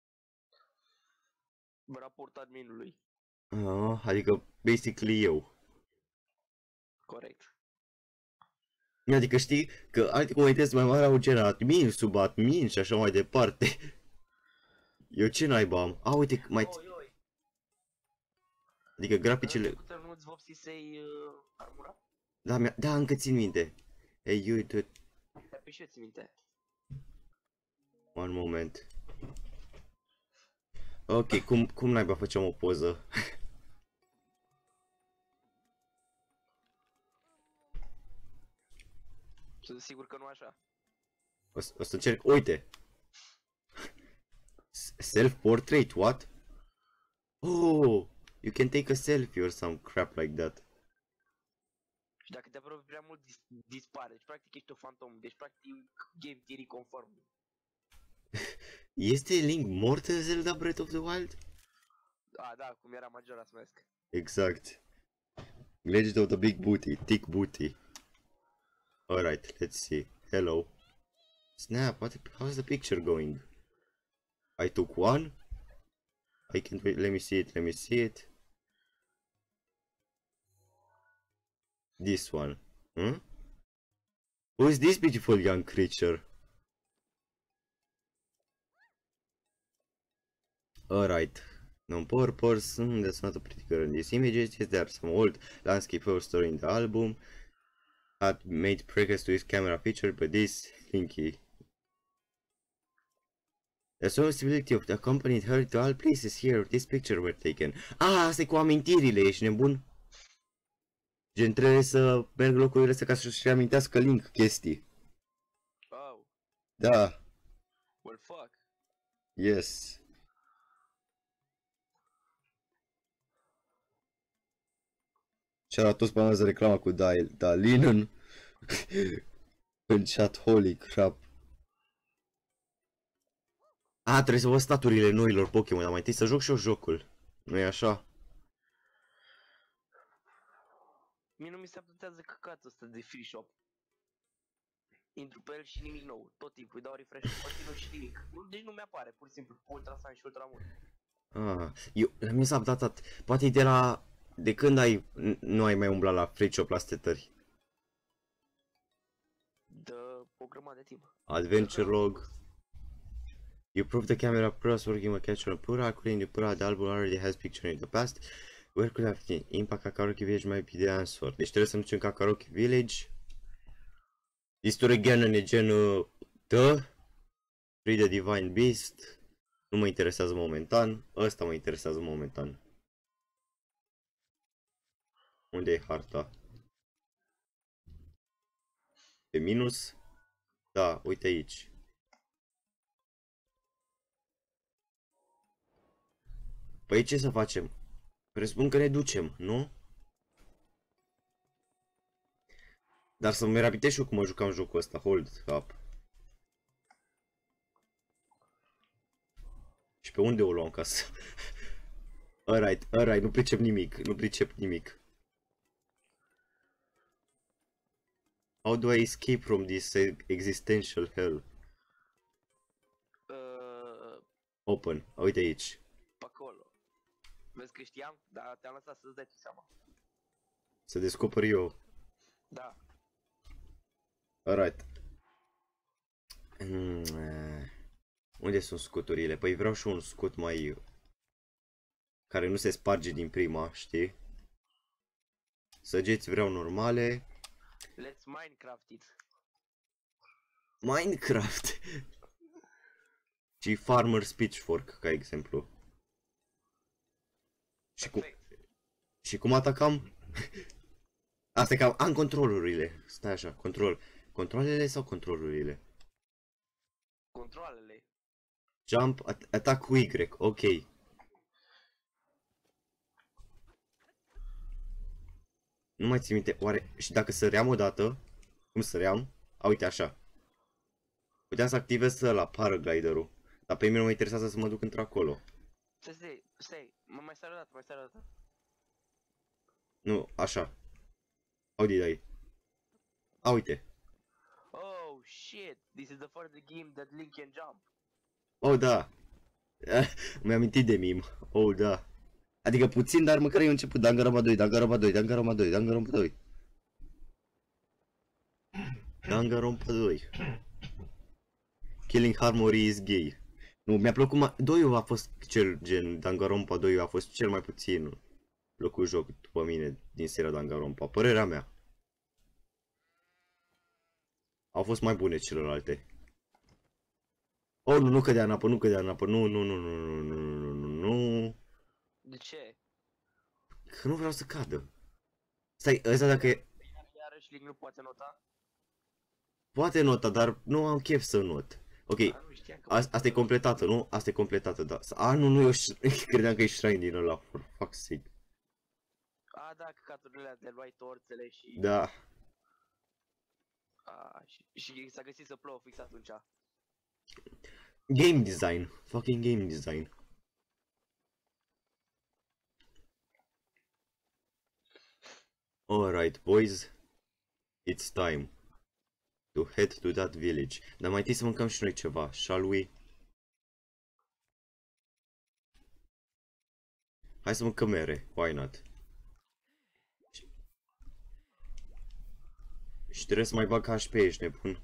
Raport adminului. Adică, basically eu. Corect. Adică știi că alte comunități mai mari au gen admin, subadmin și așa mai departe. Eu ce naiba am? Uite, mai... Oi. Adică graficele... Nu-ți vopsisei armura? Da, încă țin minte. Hey, you do... Dar pe și eu țin minte. One moment. Ok, cum naiba făceam o poză? Sunt sigur că nu așa. O să încerc, uite. Self-portrait, what? Oh, you can take a selfie or some crap like that. Și dacă te apropii prea mult, dispare. Deci practic ești o fantom. Deci practic game theory conform. Este Link mort în Zelda Breath of the Wild? Da, cum era Majora's Mask. Exact. Legend of the Big Booty, Thick Booty. Alright, let's see. Hello. Snap, how's the picture going? I took one. I can't wait, let me see it. This one. Who is this beautiful young creature? Alright. Non-poor person, that's not a pretty girl in these images. Yes, there are some old landscape photos stored in the album. Had made progress to his camera feature, but this Linky. There's no possibility of accompanied her to all places here this picture were taken. Asta e cu amintirile, ești nebun? Gen, trebuie să merg locurile astea ca să-și amintească Link chestii. Oh. Da. Well, fuck. Yes. Și-a toți spamează reclama cu Dalin în chat, holy crap. Trebuie să văd staturile noilor Pokémon, dar mai întâi să joc și eu jocul. Nu-i așa? Mie nu mi se updatează căcatul ăsta de free shop. Intru pe el și nimic nou. Tot timpul îi dau refresh continuu și nimic. Deci nu mi-apare, pur și simplu, Ultrasun și Ultramon. La mine s-a updatat. Poate e de la... De când nu ai mai umblat la free shop la setări? De o grămadă de timp. Adventure log. You prove the camera plus working with capture on Pura, according to Pura, the album already has picture in the past. Where could have been impact Kakaroki Village might be the answer. Deci trebuie să mergem în Kakaroki Village. History Ganon e gen Free the Divine Beast. Nu mă interesează momentan. Ăsta mă interesează momentan. Unde e harta? Pe minus? Da, uite aici. Păi ce să facem? Presupun că ne ducem, nu? Dar să-mi reamintesc și eu cum mă jucam jocul ăsta, hold up. Și pe unde o luam ca să... Alright, nu pricep nimic, How do I escape from this existential hell? Open, uite aici. Pe acolo. Vezi că știam, dar te-am lăsat să-ți dai tu seama. Să descoper eu. Da. Alright. Unde sunt scuturile? Păi vreau și un scut mai... care nu se sparge din prima, știi? Săgeți vreau normale. Let's Minecraft it. Minecraft! Și Farmer's Pitchfork, ca exemplu. Și cum atacam? Asta e că am controlurile. Stai așa, controlele sau controlurile? Controlele. Jump, attack cu Y, ok. Nu mai țin minte, oare, și dacă săream odată, cum săream? A, uite așa. Puteam să activez ăla, paragliderul. Dar pe mine nu mă interesează să mă duc într-acolo. Stai, mai stai o dată. Nu, așa. Aude, a, uite. Oh, shit, this is the first game that Link can jump. Oh, da. Mi-am amintit de meme. Oh, da. Adică puțin, dar măcar eu început. Danganronpa 2, Danganronpa 2, Danganronpa 2, Danganronpa 2. Danganronpa 2. Killing Harmony is gay. Nu, mi-a plăcut 2 a fost cel gen, Danganronpa 2 a fost cel mai puțin plăcut joc după mine din seria Danganronpa, părerea mea. Au fost mai bune celelalte. Oh, nu cădea în apă, nu cădea în apă, nu. De ce? Că nu vreau să cadă. Stai, ăsta dacă e... Iarăși Link nu poate nota? Poate nota, dar nu am chef să not. Ok, asta e completată, nu? Asta e completată, da. A, nu, eu credeam că e shrine din ăla, for fuck's sake. A, da, căcaturile alea de luai torțele și... Da. A, și s-a găsit să plouă fix atunci. Game design, fucking game design. Alright, boys. It's time to head to that village. Dar mai întâi să mâncăm și noi ceva, shall we? Hai să mâncăm mere, why not? Și trebuie să mai bag HP, ești nebun.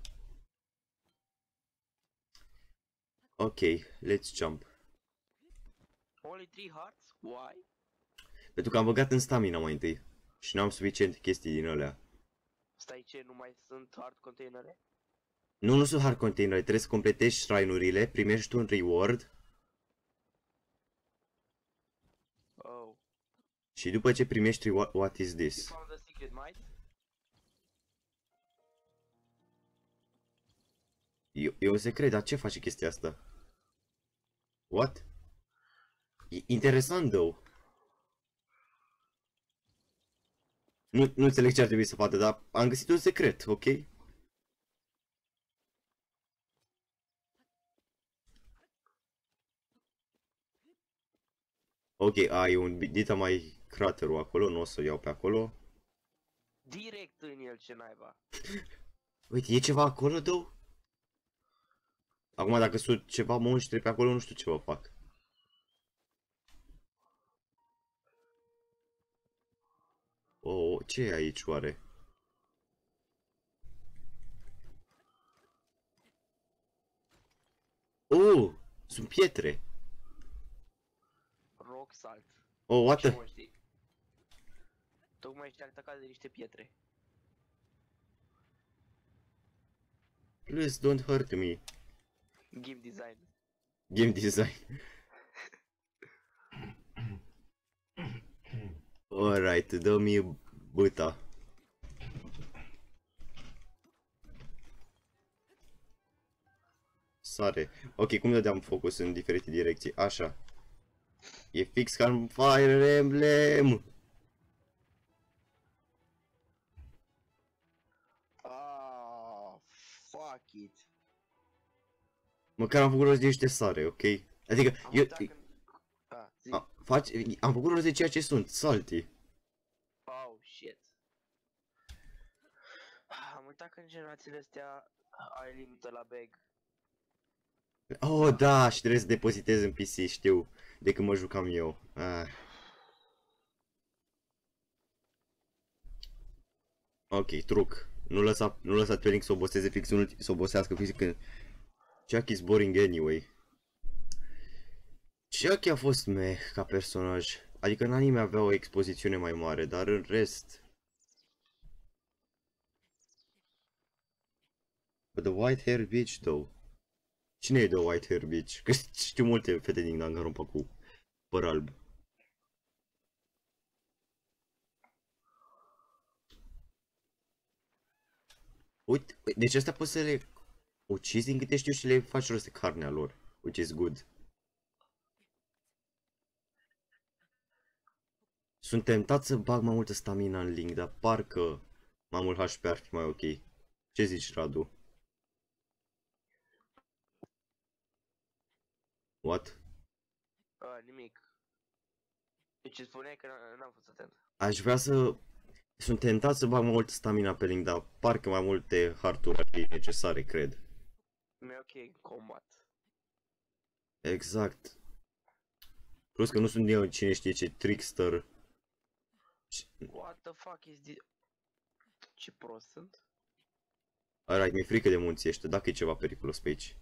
Ok, let's jump. Only 3 hearts? Why? Pentru că am băgat în stamina mai întâi. Și n-am suficiente chestii din alea. Stai, ce, nu mai sunt hard containere? Nu sunt hard container, trebuie să completezi shrine-urile, primești un reward. Oh. Și după ce primești reward, what is You this? found the secret might? E un secret, dar ce face chestia asta? What? E interesant, though. Nu înțeleg ce ar trebui să facă, dar am găsit un secret, ok? Ok, ai un dita mai craterul acolo, nu o să iau pe acolo. Direct în el, ce naiba. Uite, e ceva acolo, though? Acum dacă sunt ceva monștri pe acolo, nu știu ce vă fac. Oh, ce e aici oare? Oh, sunt pietre. Rock salt. Oh, what Ce the... monștri? Tocmai ești atacat de niște pietre. Please don't hurt me. Game design. Game design. Alright, dă-mi băta. Sare. Ok, cum dădeam focus în diferite direcții? Așa. E fix ca în Fire Emblem. Ah, fuck it. Măcar am făcut rost de niște sare, ok? Adică, Am eu... uitat când... zi. Am făcut rost de ceea ce sunt, salty. Oh, shit. Am uitat că în generațiile astea ai limită la bag. Oh, da, și trebuie să depozitez în PC, știu, de când mă jucam eu. Ok, truc. Nu lăsa pe Link să oboseze fix, să obosească fix când... Chucky is boring anyway. Chucky a fost meh ca personaj. Adică în anime avea o expozițiune mai mare, dar în rest... But the white hair bitch, though. Cine e the white hair bitch? Că știu multe fete din Danganronpa cu păr alb. Uite, deci astea poți să le ucizi din câte știu și le faci rost de carnea lor. Which is good. Sunt tentat să bag mai multă stamina în link, dar parcă mai mult HP ar fi mai ok. Ce zici, Radu? What? Nimic. Deci spuneai că n-am fost atent. Aș vrea să... Sunt tentat să bag mai multă stamina pe link, dar parcă mai multe heart-uri ar fi necesare, cred. Mi-e ok, combat. Exact. Plus că nu sunt eu cine știe ce trickster. What the fuck is this? Ce prost sunt? Alright, mi-e frică de munții ăștia, dacă e ceva periculos pe aici.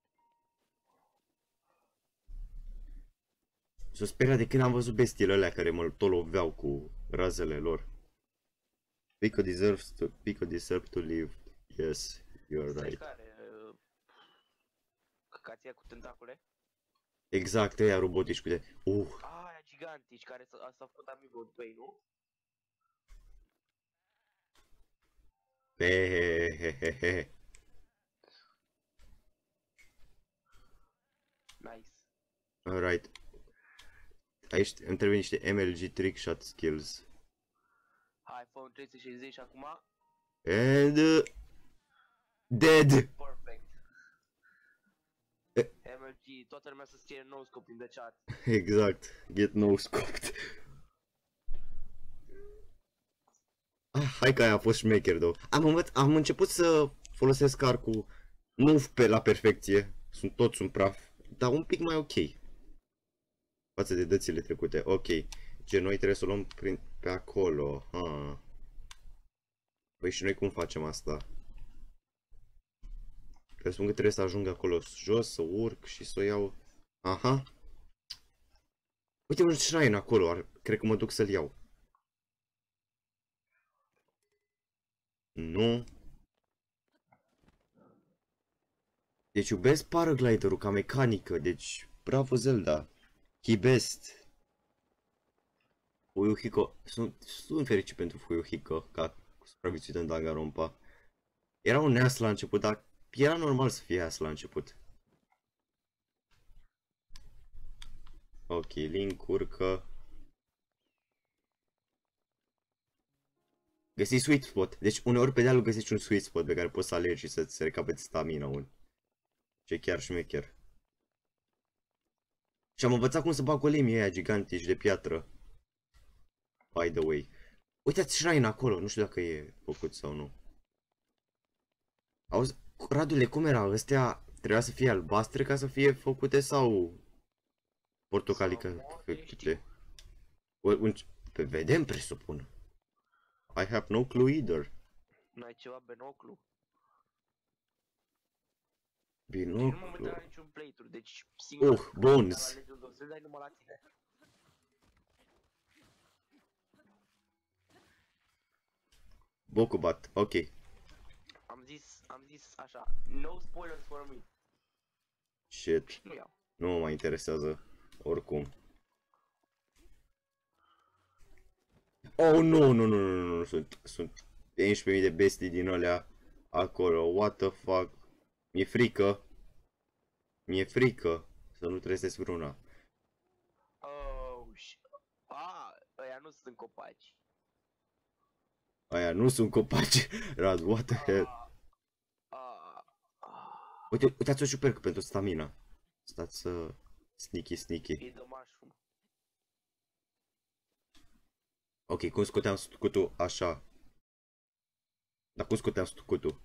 S-o speria de când am văzut bestiile alea care mă tot loveau cu razele lor. Pico deserves to live. Yes, you're Stai right. care? Căcația cu tentacule? Exact, ăia robotici cu de... Aia gigantici care s-au făcut amiibo după ei, nu? Hehehehe. Nice. Alright. Aici îmi trebuie niște MLG trick shot skills. Hai, fă un 360 și acum. And... dead! Perfect. MLG, toată lumea să scrie no scope in the chat. Exact. Get no scoped. Hai că aia a fost șmecher, două. Am început să folosesc arcul nu pe la perfecție. Toți un praf. Dar un pic mai ok. Față de dățile trecute. Ok. Ce noi trebuie să o luăm pe acolo. Păi și noi cum facem asta? Presupun că trebuie să ajung acolo jos, să urc și să o iau. Aha. Uite un shrine acolo, cred că mă duc să-l iau. Nu. Deci iubesc paragliderul ca mecanică, deci bravo Zelda. He-best. Fuyuhiko, sunt fericit pentru Fuyuhiko ca supraviețuit în Danganronpa. Era un neas la început, dar era normal să fie as la început. Ok, Link urcă. Găsi sweet spot. Deci uneori pe dealul găsești un sweet spot pe care poți să alergi și să-ți recapeți stamina-ul. Ce chiar șmecher. Și am învățat cum să bag golemii aia gigantici de piatră. By the way. Uite-ți shrine acolo, nu știu dacă e făcut sau nu. Auzi, Radule, cum era? Astea trebuia să fie albastre ca să fie făcute sau portocalică făcute? Vedem, presupun. I have no clue either. N-ai ceva binoclu? Binoclu. Nu mă uit la niciun playthrough, deci singur bones. la Legend of Zelda numai la tine. Bokubat, ok. Am zis așa, no spoilers for me. Shit. Nu iau. Nu mă mai interesează. Oricum. Oh, nu, sunt 11.000 de bestii din alea acolo. What the fuck? Mi-e frică. Mi-e frică să nu trezesc vreuna. Oh, ăia nu sunt copaci. Aia nu sunt copaci. Rad, what the hell? Uite, uitați-o și perc pentru stamina. Stați să... Sneaky. E de mushroom. Ok, cum scoteam scutul așa? Dar cum scoteam scutul?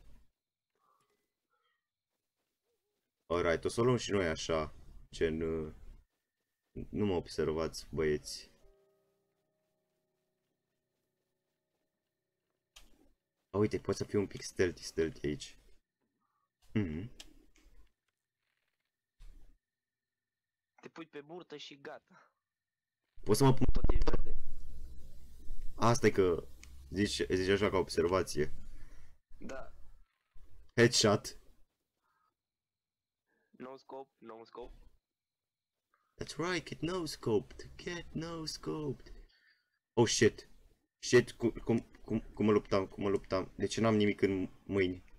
Alright, o să o luăm și noi așa. Gen... Nu mă observați, băieți. Uite, poate să fiu un pic stealthy aici. Te pui pe burtă și gata. Poți să mă pun... Tot ești verde. Asta e că... Zici așa ca observație. Da. Headshot. No scope, no scope. That's right, get no scoped. Get no scoped. Oh shit. Shit, cum mă luptam. De ce n-am nimic în mâini?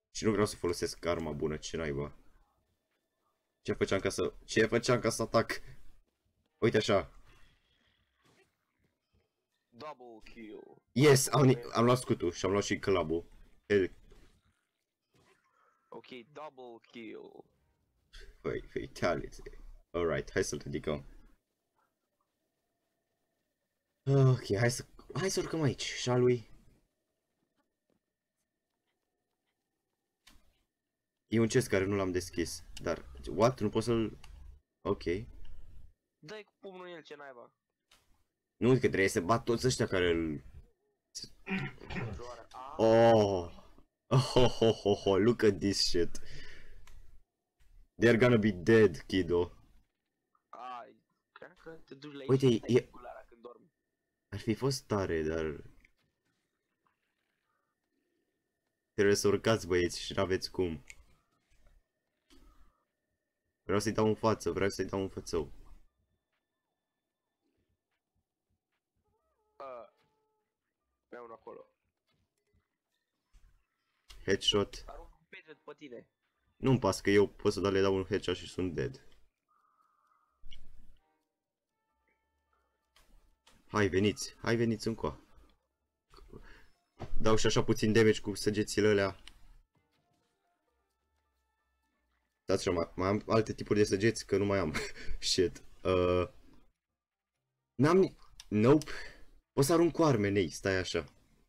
Și nu vreau să folosesc arma bună, ce naiba. Ce făceam ca să atac? Uite așa. Double kill. Yes, am luat scutul și am luat și clubul. Ok, double kill. Fatality. Alright, hai să-l ridicăm. Ok, hai să urcăm aici, shall we? E un chest care nu l-am deschis, dar... What? Nu pot să-l... Ok. Dă-i cu pumnul în el, ce naiba. Nu, că trebuie să bat toți ăștia care îl... Joară. Oh! Oh, look at this shit. They're gonna be dead, kiddo. Ai, cred că te duci la Uite, aici și e- stai cu Lara când dormi. Ar fi fost tare, dar... Trebuie să urcați, băieți, și n-aveți cum. Vreau să-i dau în față, vreau să-i dau în fățău. Mai unul acolo. Headshot. Arunc un petre după tine. Nu-mi pas că eu pot să le dau un headshot și sunt dead. Hai, veniți încoa. Dau și așa puțin damage cu săgețile alea. Stați așa, mai am alte tipuri de săgeți, că nu mai am. Shit. N-am... Nope. Pot să arunc cu arme, nei, stai așa.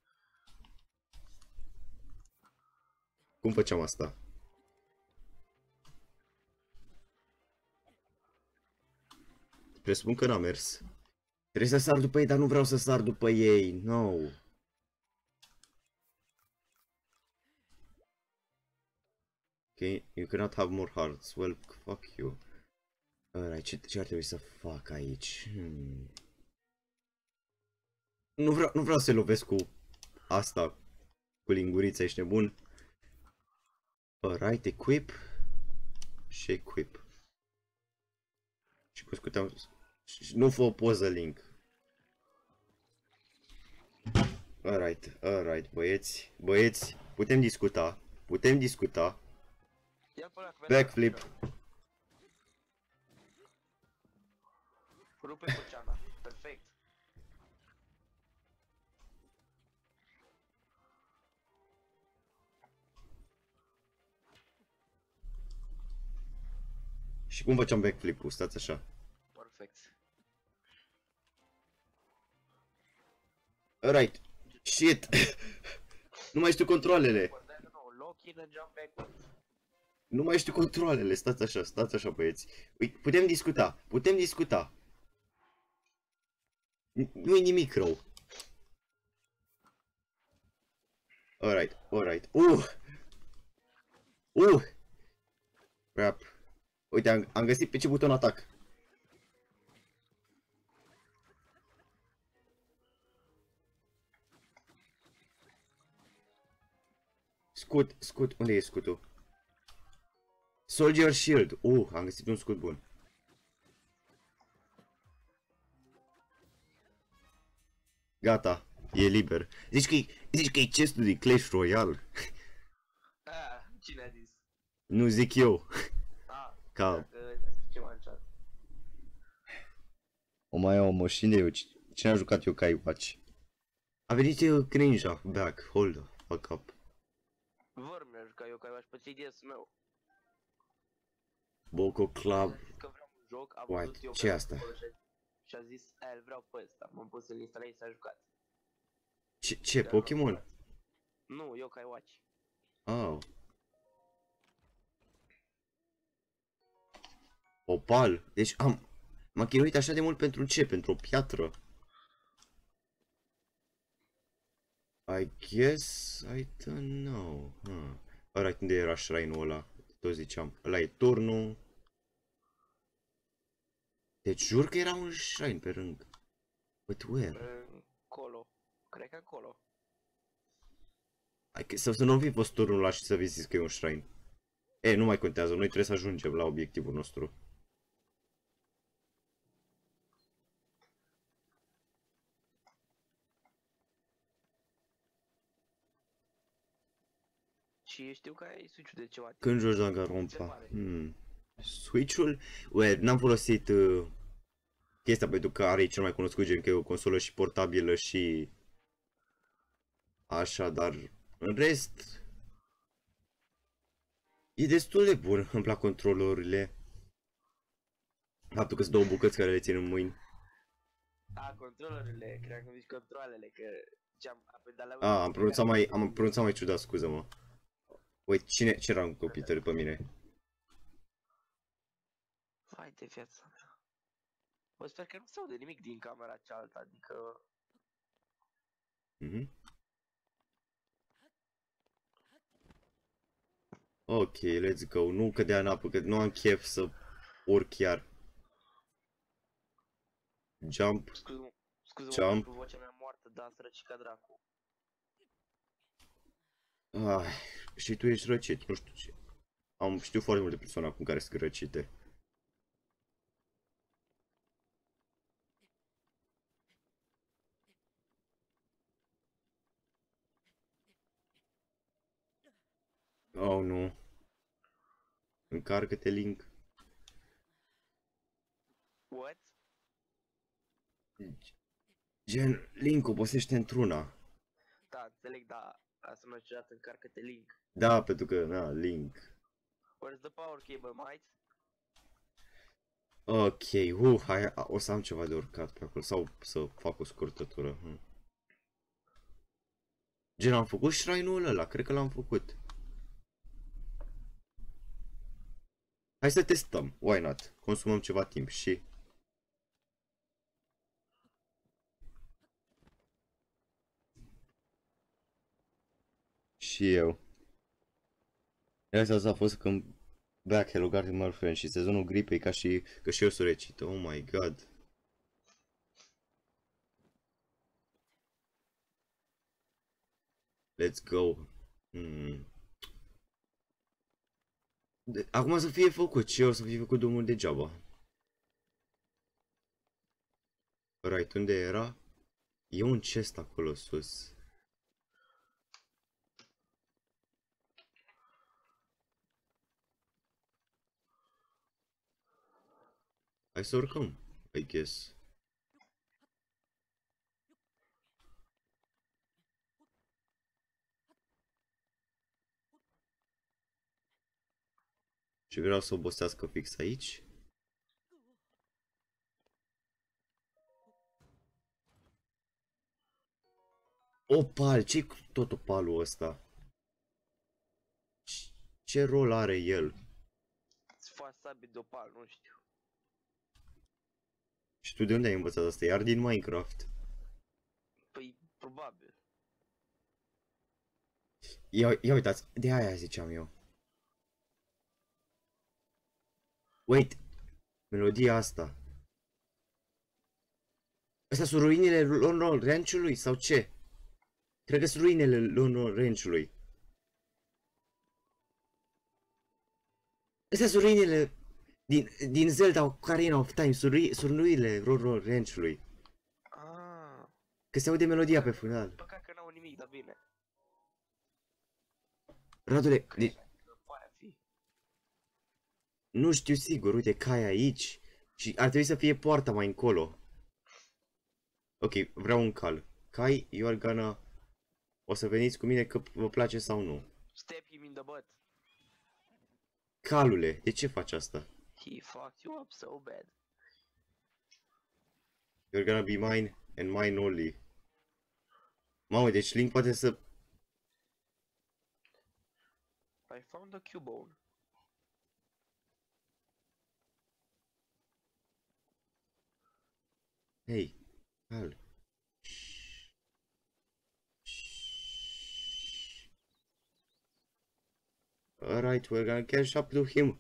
Cum făceam asta? Presupun că n-a mers. Trebuie să sar după ei, dar nu vreau să sar după ei. No. Ok, you cannot have more hearts. Well, fuck you. Alright, ce ar trebui să fac aici? Nu vreau să lovesc cu asta. Cu lingurița, ești nebun? Alright, equip. Și equip. Și cu scuteam... Nu fă o poză, Link. Alright, băieți, putem discuta. Ia-l pe ăla, că Backflip. Rupe Coceana, perfect. Și cum făceam backflip-ul? Stați așa. Perfect. Alright. Shit. Nu mai știu controlele. Lock in and jump backwards. Nu mai știu controlele. Stați așa, băieți. Uite, putem discuta. Nu-i nimic rău. Alright. Crap. Uite, am găsit pe ce buton atac. Scut. Unde e scutul? Soldier Shield. Am găsit un scut bun. Gata, e liber. Zici că e chestul de Clash Royale? Cine a zis? Nu zic eu. Ca... Ce m-a înceat. O mai am o mașină eu. Cine a jucat eu Kai Watch? A venit Greninja back. Hold the fuck up. Vor mi-a jucat eu, că ai pe 3DS-ul meu. Boco Club. Zis că vreau un joc, am White, văzut eu ce-i asta? și a zis, îl vreau pe ăsta. M-am pus să-l instalez și s-a jucat. Ce, Pokémon? Nu, eu Kai Watch. Oh. Opal. Deci m-am chinuit așa de mult pentru ce? Pentru o piatră? I guess I don't know. Alright, unde era shrine-ul ăla? Tot ziceam. Ăla e turnul. Deci jur că era un shrine pe rând. But where? Colo. Cred că acolo. Să nu fi fost turnul ăla și să vezi că e un shrine. Nu mai contează, noi trebuie să ajungem la obiectivul nostru. Și Și știu că ai Switch-ul de ceva timp. Când joci la Se Garompa? pare. Switch-ul? N-am folosit chestia pentru că are cel mai cunoscut, gen că e o consolă și portabilă și așa, dar în rest e destul de bun, îmi plac controlorile. Faptul că sunt două bucăți care le țin în mâini. A, controllerele, cred că zici controlele, că ce-am apedat A, am pronunțat mai ciudat, scuză-mă. Uite, ce era un computer pe mine? Vai de viața mea. Bă, sper că nu se aude nimic din camera cealaltă, adică... Ok, let's go. Nu cădea în apă, că nu am chef să urc chiar. Jump. Scuze-mă Jump. pentru vocea mea moartă, dar sărăcica dracu. Și tu ești răcit, nu știu ce. Știu foarte multe persoane acum care sunt răcite. Oh, nu. Încarcă-te, Link. What? Gen, Link obosește într-una. Da, înțeleg, dar asta nu niciodată încarcă-te Link. Da, pentru că, na, Link. Where's the power cable, mate? Ok, hai, o să am ceva de urcat pe acolo, sau să fac o scurtătură. Gen, am făcut shrine-ul ăla, cred că l-am făcut. Hai să testăm, why not? Consumăm ceva timp și... Și eu. Asta a fost când Back Hello Garden My Friend și sezonul gripei ca și că și eu sunt recită. Oh my god. Let's go. Acum să fie făcut și eu să fie făcut drumul degeaba. Right, unde era? E un chest acolo sus. Hai să urcăm, I guess. Și vreau să obosească fix aici. Opal, ce-i cu tot opalul ăsta? Ce rol are el? Îți faci sabii de opal, nu știu. Și tu de unde ai învățat asta? Iar din Minecraft? Păi, probabil. Ia uitați, de aia ziceam eu. Wait, melodia asta. Astea sunt ruinele Lone Ranch-ului sau ce? Cred că sunt ruinele Lone Ranch-ului. Astea sunt ruinele din Zelda Ocarina of Time, sunt ruinele Lone Ranch-ului. Ah. Că se aude melodia pe final. Păcat că n-au nimic, dar bine. Radule, Poate fi. nu știu sigur, uite, cai aici și ar trebui să fie poarta mai încolo. Ok, vreau un cal. Cai, you are gonna... O să veniți cu mine că vă place sau nu. Step him in the butt. Calule, de ce faci asta? He fucked you up so bad. You're gonna be mine and mine only. Mamă, deci Link poate să... I found a Cubone. Hei, cal. Alright, we're gonna catch up to him.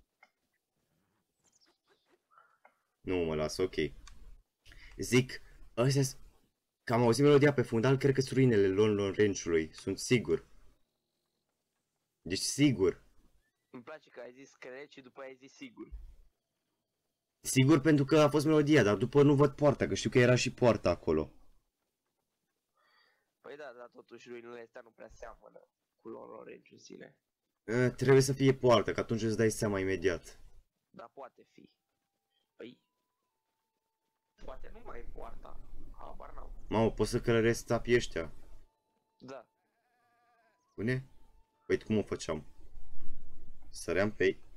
Nu mă las, ok. Zic, astea că am auzit melodia pe fundal, cred că sunt ruinele Lone Ranch-ului, sunt sigur. Deci sigur. Îmi place că ai zis cred și după aia ai zis sigur. Sigur pentru că a fost melodia, dar după nu văd poarta, că știu că era și poarta acolo. Păi da, dar totuși ruinele astea nu prea seamănă cu Lone Orange în sine. Trebuie să fie poartă, că atunci îți dai seama imediat. Dar poate fi. Păi... Poate nu mai e poarta. Habar n-am. Mamă, poți să călăresc țapii ăștia. Da. Bune? Uite cum o făceam. Săream pe ei.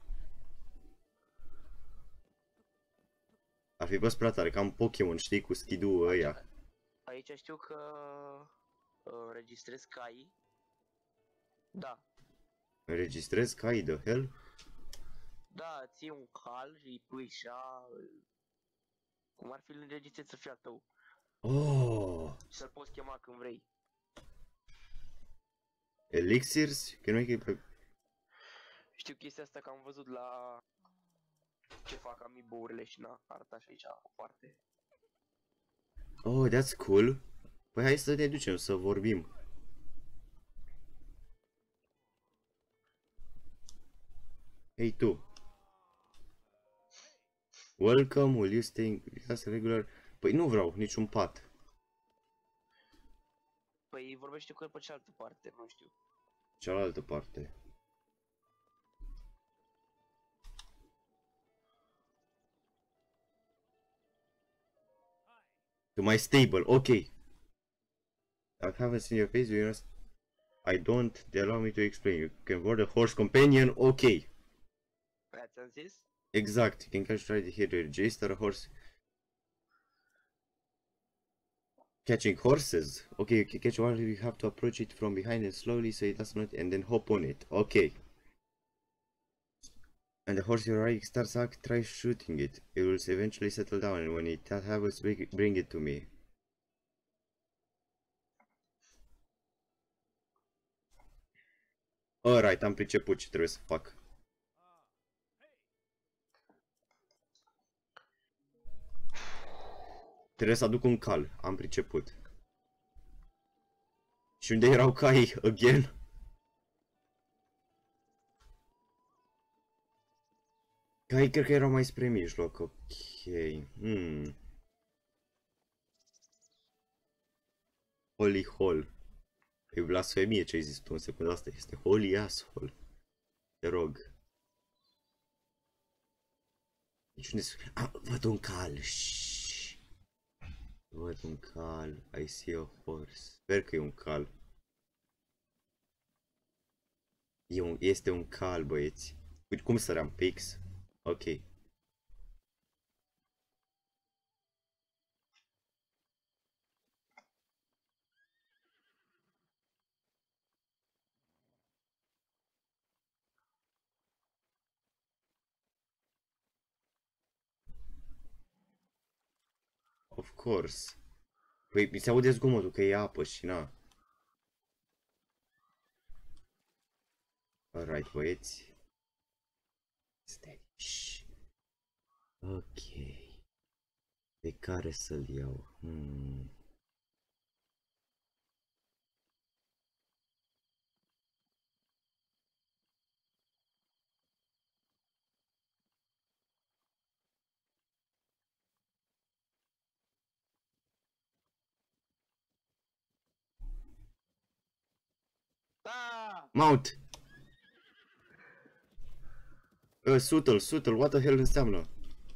Ar fi fost prea tare, cam Pokémon, știi, cu schidul ăia. Aici știu că... înregistrez caii. Da. Înregistrez cai de hell? Da, ții un cal și îi pui așa... Cum ar fi înregistrat să fie al tău. Oh! Și să-l poți chema când vrei. Elixirs? Can make it... Știu chestia asta că am văzut la... ce fac amiibo-urile și na, arată așa aici o parte. Oh, that's cool. Păi hai să ne ducem să vorbim. Hey tu. Welcome, will you stay regular? Păi nu vreau niciun pat. Păi vorbește cu el pe cealaltă parte, nu știu. Cealaltă parte. To my stable, ok. I haven't seen your face, you know. I don't, they allow me to explain. You can board a horse companion, ok. Aia ți-am zis? Exact, you can catch right here to register a horse. Catching horses. Okay, you can catch one, you have to approach it from behind and slowly so it does not, and then hop on it. Okay. And the horse you're riding starts out, try shooting it. It will eventually settle down, and when it happens, bring it to me. Alright, am priceput ce trebuie să fac. Trebuie să aduc un cal, am priceput. Și unde erau caii, again? Caii cred că erau mai spre mijloc, ok. Holy hole. E blasfemie ce ai zis tu în secunda asta, este holy asshole. Te rog. Deci unde văd un cal. Shhh. Văd un cal. I see a horse. Sper că e un cal. Este un cal, băieți. Uite cum săream pe X. Ok. Of course. Păi mi se aude zgomotul că e apă și na. Alright, băieți. Stai. Shh. Ok. Pe care să-l iau? Ah! Mount! Sutul, what the hell înseamnă?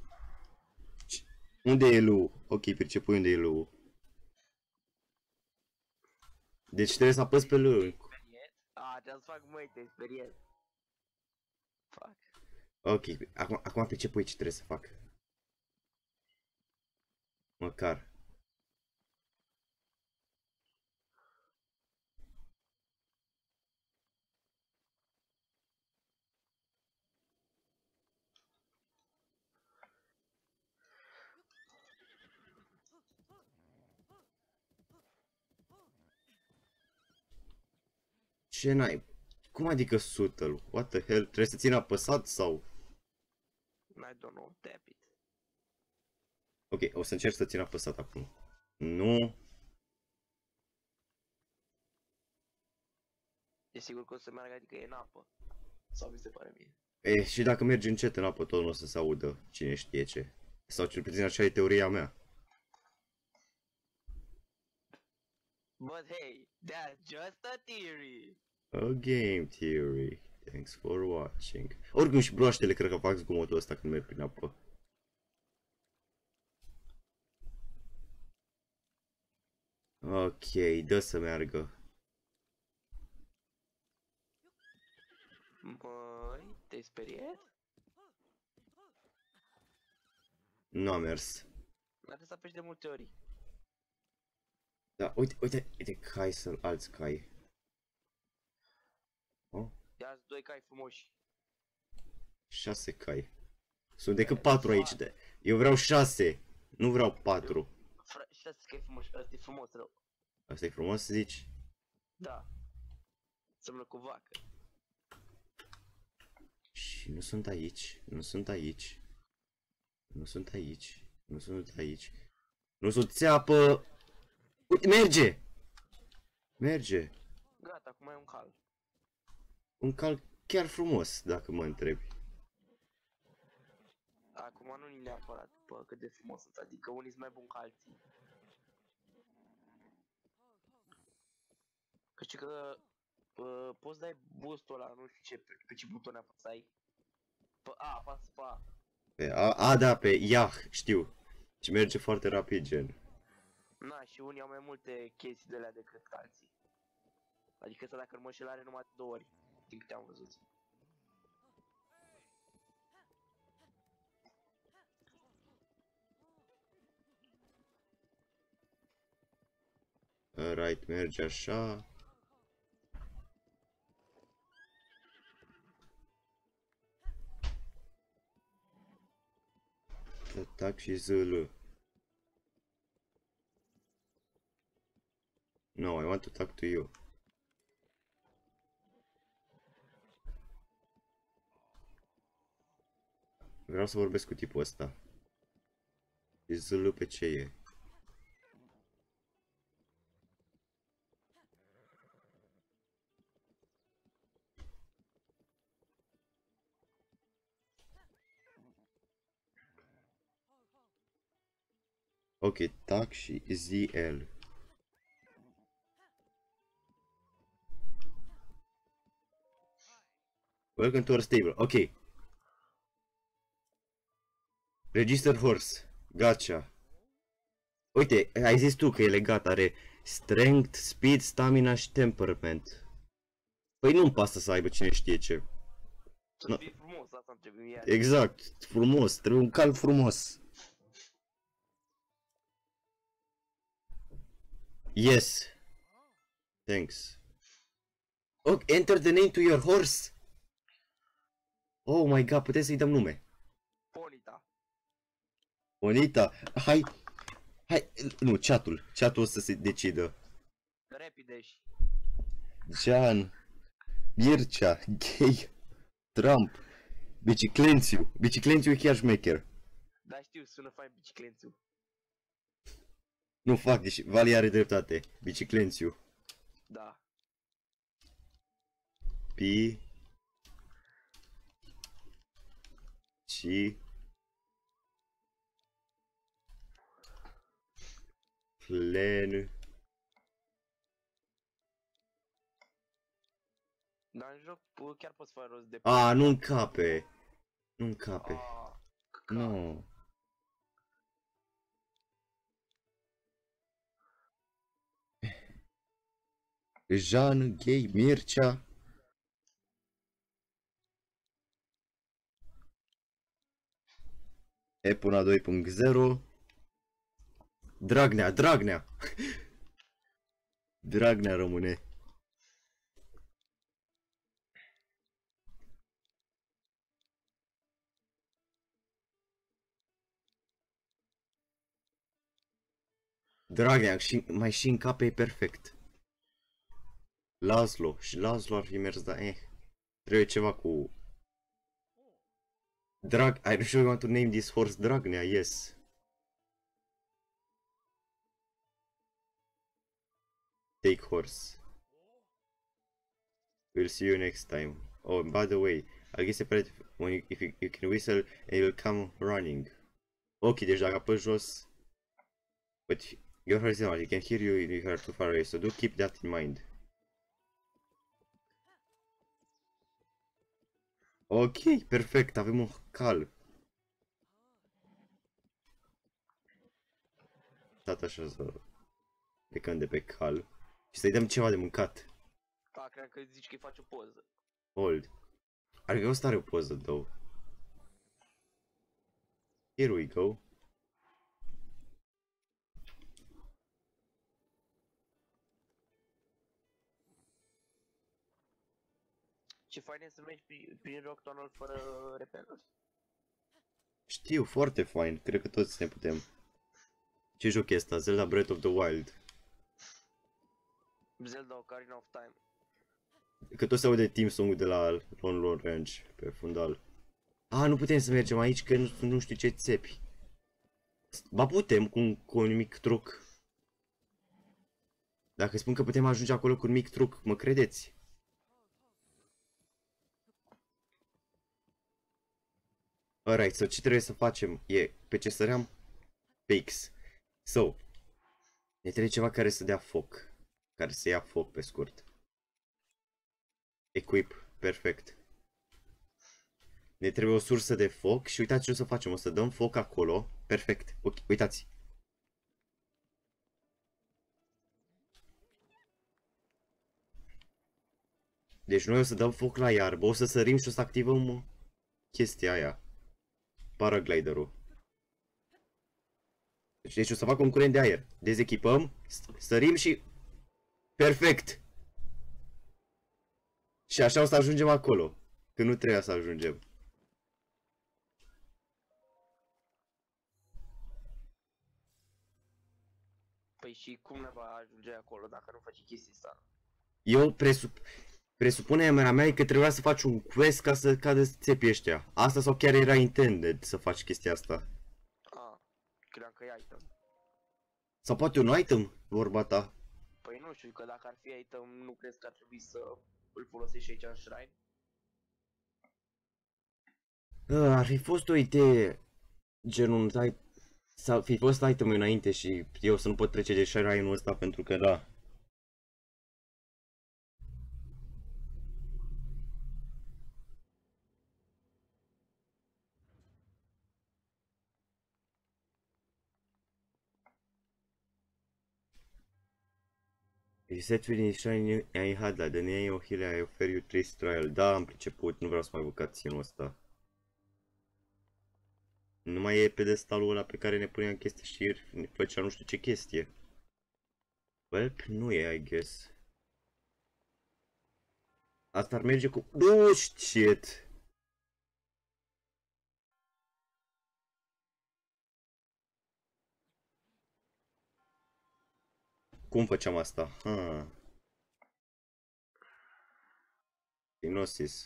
Unde e Lu? Ok, percepui unde e Lu. Deci trebuie să apăs pe Lu. Trebuie să fac măi, te speriet. Fuck. Ok, acum percepui ce trebuie să fac. Măcar. Ce n-ai? Cum adică sută-l? What the hell? Trebuie să țin apăsat sau? I don't know, tap it. Ok, o să încerc să țin apăsat acum. Nu. E sigur că o să meargă, adică e în apă. Sau mi se pare mie. E, și dacă mergi încet în apă, tot nu o să se audă cine știe ce. Sau cel puțin așa e teoria mea. But hey, that's just a theory. A game theory. Thanks for watching. Oricum și broaștele cred că fac zgomotul ăsta când merg prin apă. Ok, dă să meargă. Măi, te-ai speriat? Nu a mers. Dacă să apeși de multe ori. Da, uite cai să alți cai. Oh, Ia-ți 2 cai frumoși. 6 cai. Sunt decât 4 aici de. Eu vreau 6, nu vreau 4. Și ăsta că e frumos, ăsta e frumos rău. Asta e frumos să zici? Da. Semnă cu vacă. Și nu sunt aici, nu sunt aici. Nu sunt aici, nu sunt aici. Nu sunt țeapă. Uite, merge! Merge. Gata, acum ai un cal. Un cal chiar frumos, dacă mă întrebi. Acum nu neapărat după cât de frumos sunt, adică unii sunt mai buni ca alții. Că știi că poți dai boost-ul ăla, nu știu ce, pe ce buton apăsai. Apasă pe A. Pe da, pe Iah, știu. Și merge foarte rapid, gen. Na, și unii au mai multe chestii de alea decât alții. Adică ăsta dacă îl are numai 2 ori, din câte am văzut. Right, merge așa. Atac și zâlă. No, I want to talk to you. Vreau să vorbesc cu tipul ăsta. Și zâlă pe ce e. Ok, TAC și ZL. Welcome to our stable. Ok. Register horse. Gotcha. Uite, ai zis tu că e legat, are strength, speed, stamina și temperament. Păi nu-mi pasă să aibă cine știe ce. Să fie frumos, asta îmi trebuie iar. Exact, frumos, trebuie un cal frumos. Yes. Thanks. Oh, enter the name to your horse. Oh my god, puteți să-i dăm nume. Ponita. Bonita, hai, nu, chatul o să se decidă. Rapideș. Jean, Mircea, Gay, Trump, Biciclențiu e chiar șmecher. Da, știu, sună fain biciclențiu. Nu fac, deși Vali are dreptate. Biciclențiu. Da. Pi. Ci. Plen. Dar în joc chiar poți face rost de... Nu încape. Nu încape. Nu. Jean, Gay, Mircea. Epuna 2.0. Dragnea. Dragnea rămâne. Dragnea și încape e perfect. Laszlo. Și Laszlo ar fi mers, dar trebuie ceva cu... I don't sure you want to name this horse Dragnea, yes. Take horse. We'll see you next time. Oh, by the way, I'll get separate when if you can whistle and you'll come running. Ok, deci dacă apăs jos... But your horse is not, he can hear you if you are too far away, so do keep that in mind. Ok, perfect, avem un cal. Tata așa să plecăm de pe cal și să-i dăm ceva de mâncat. Da, cred că zici că îi faci o poză. Hold. Ar fi o stare o poză, though. Here we go. Ce fain e să mergi prin Rock Tunnel fără repeluri. Știu, foarte fain. Cred că toți ne putem. Ce joc e ăsta? Zelda Breath of the Wild. Zelda Ocarina of Time. Că tot se aude team song-ul de la Lone Lone Ranch pe fundal. A, nu putem să mergem aici că nu știu ce țepi. Ba putem cu un mic truc. Dacă spun că putem ajunge acolo cu un mic truc, mă credeți? Alright, so ce trebuie să facem e, pe ce săream? Pe X. So, ne trebuie ceva care să dea foc. Care să ia foc pe scurt. Equip, perfect. Ne trebuie o sursă de foc și uitați ce o să facem, o să dăm foc acolo. Perfect, ok, uitați. Deci noi o să dăm foc la iarbă, o să sărim și o să activăm chestia aia. Paragliderul. Deci o să fac un curent de aer. Dezechipăm, sărim și... Perfect! Și așa o să ajungem acolo. Că nu trebuia să ajungem. Păi și cum ne va ajunge acolo dacă nu faci chestia asta? Eu presupunerea mea e că trebuia să faci un quest ca să cadă țepii ăștia. Asta sau chiar era intended să faci chestia asta? Ah, credeam că e item. Sau poate un item, vorba ta? Păi nu știu, că dacă ar fi item, nu crezi că ar trebui să îl folosești aici în shrine? Ar fi fost o idee genul să fi fost item înainte și eu să nu pot trece de shrine-ul ăsta pentru că da. Reset within shrine ai had la the name of healer I offer you 3 trial. Da, am priceput, nu vreau să mai văd cutscene-ul ăsta. Nu mai e pedestalul ăla pe care ne puneam chestii și ne făcea nu știu ce chestie. Well, nu e, I guess. Asta ar merge cu... Oh, shit! Cum făceam asta? Hipnosis.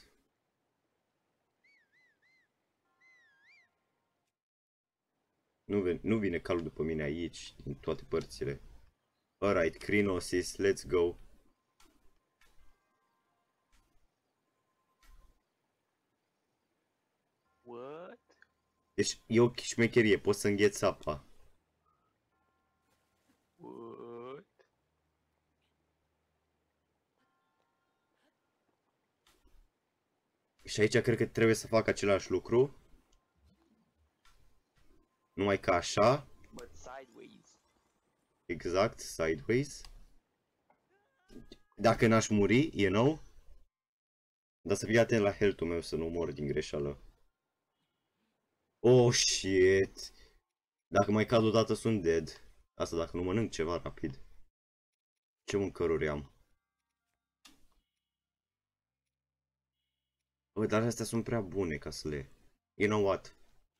Nu vine calul după mine aici, din toate părțile. Alright, Crinosis, let's go. What? Deci e o șmecherie, poți să îngheți apa. What? Și aici cred că trebuie să fac același lucru. Numai ca așa. But sideways. Exact, sideways. Dacă n-aș muri, you know. Dar să fii atent la health-ul meu să nu mor din greșeală. Oh, shit. Dacă mai cad odată sunt dead. Asta dacă nu mănânc ceva rapid. Ce mâncăruri am? Bă, dar astea sunt prea bune ca să le... You know what?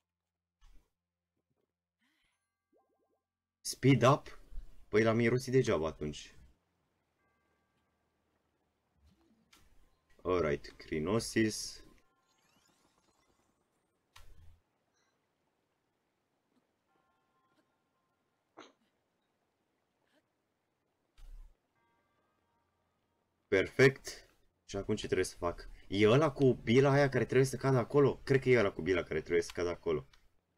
Speed up? Păi l-am mirosit degeaba atunci. Alright, Crinosis. Perfect. Și acum ce trebuie să fac? E ăla cu bila aia care trebuie să cadă acolo? Cred că e ăla cu bila care trebuie să cadă acolo.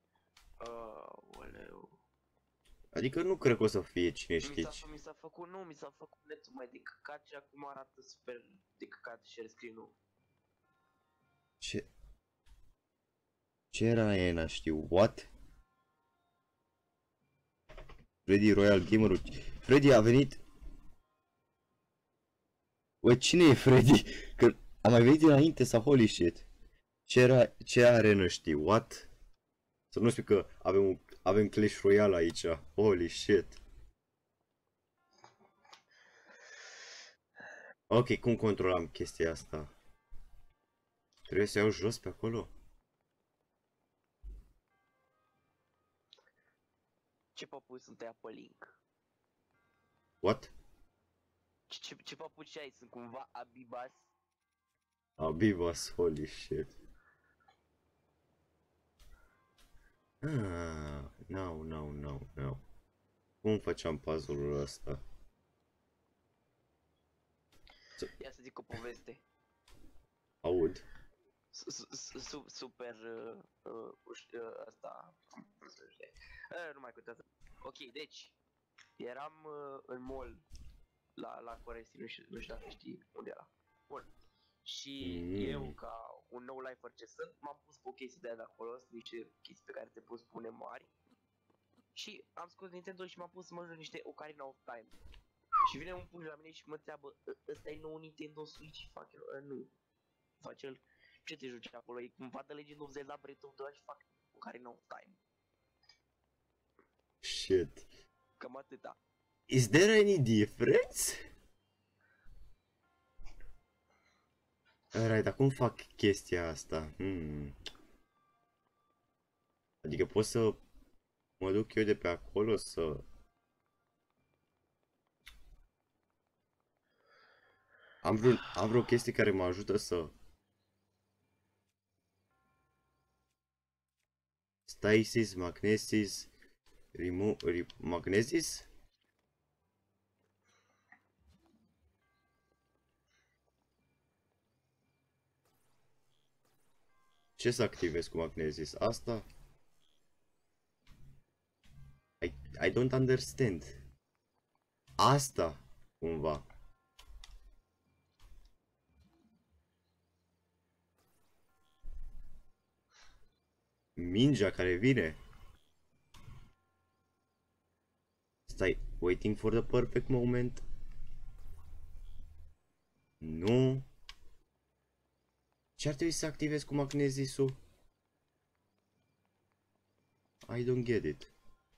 Oleu. Adică nu cred că o să fie cine știe. Mi s-a făcut, nu, mi s-a făcut netul mai de căcat și acum arată super de căcat share screen-ul. Ce? Ce era aia, știu, what? Freddy Royal Gamer. Freddy a venit. Bă, cine e Freddy? Că a mai venit dinainte sau holy shit? Ce arenă știu, what? Să nu știu că avem Clash Royale aici, holy shit. Ok, cum controlam chestia asta? Trebuie să iau jos pe acolo? Ce papuci sunt aia pe link? What? Ce papuci ai? Sunt cumva Abibas? Abibas, holy shit. Ah, no. Cum făceam puzzle-ul ăsta? Ia să zic o poveste. Aud. Super asta. Nu mai contează. Ok, deci eram în mall la Coresti, nu știu dacă știi unde era. Bun. Și eu, ca un nou lifer ce sunt, m-am pus pe o chestie de aia de acolo, sunt niște chestii pe care te poți pune mari. Și am scos Nintendo și m-am pus să mă joc niște Ocarina of Time. Și vine un pun la mine și mă întreabă, ăsta e nou Nintendo Switch? Fac eu, nu. Face el, ce te joci acolo? E cumva de Legend of Zelda Breath of the Wild și fac Ocarina of Time. Shit. Cam atâta. Is there any difference? Alright, dar cum fac chestia asta? Adică pot să mă duc eu de pe acolo să... Am vreo chestie care mă ajută să... Stasis, magnesis, magnesis? Ce să activez cu magnesis? Asta? I don't understand. Asta, cumva. Mingea care vine. Stai, waiting for the perfect moment. Nu. Ce ar trebui să activez cu magnesisul? I don't get it.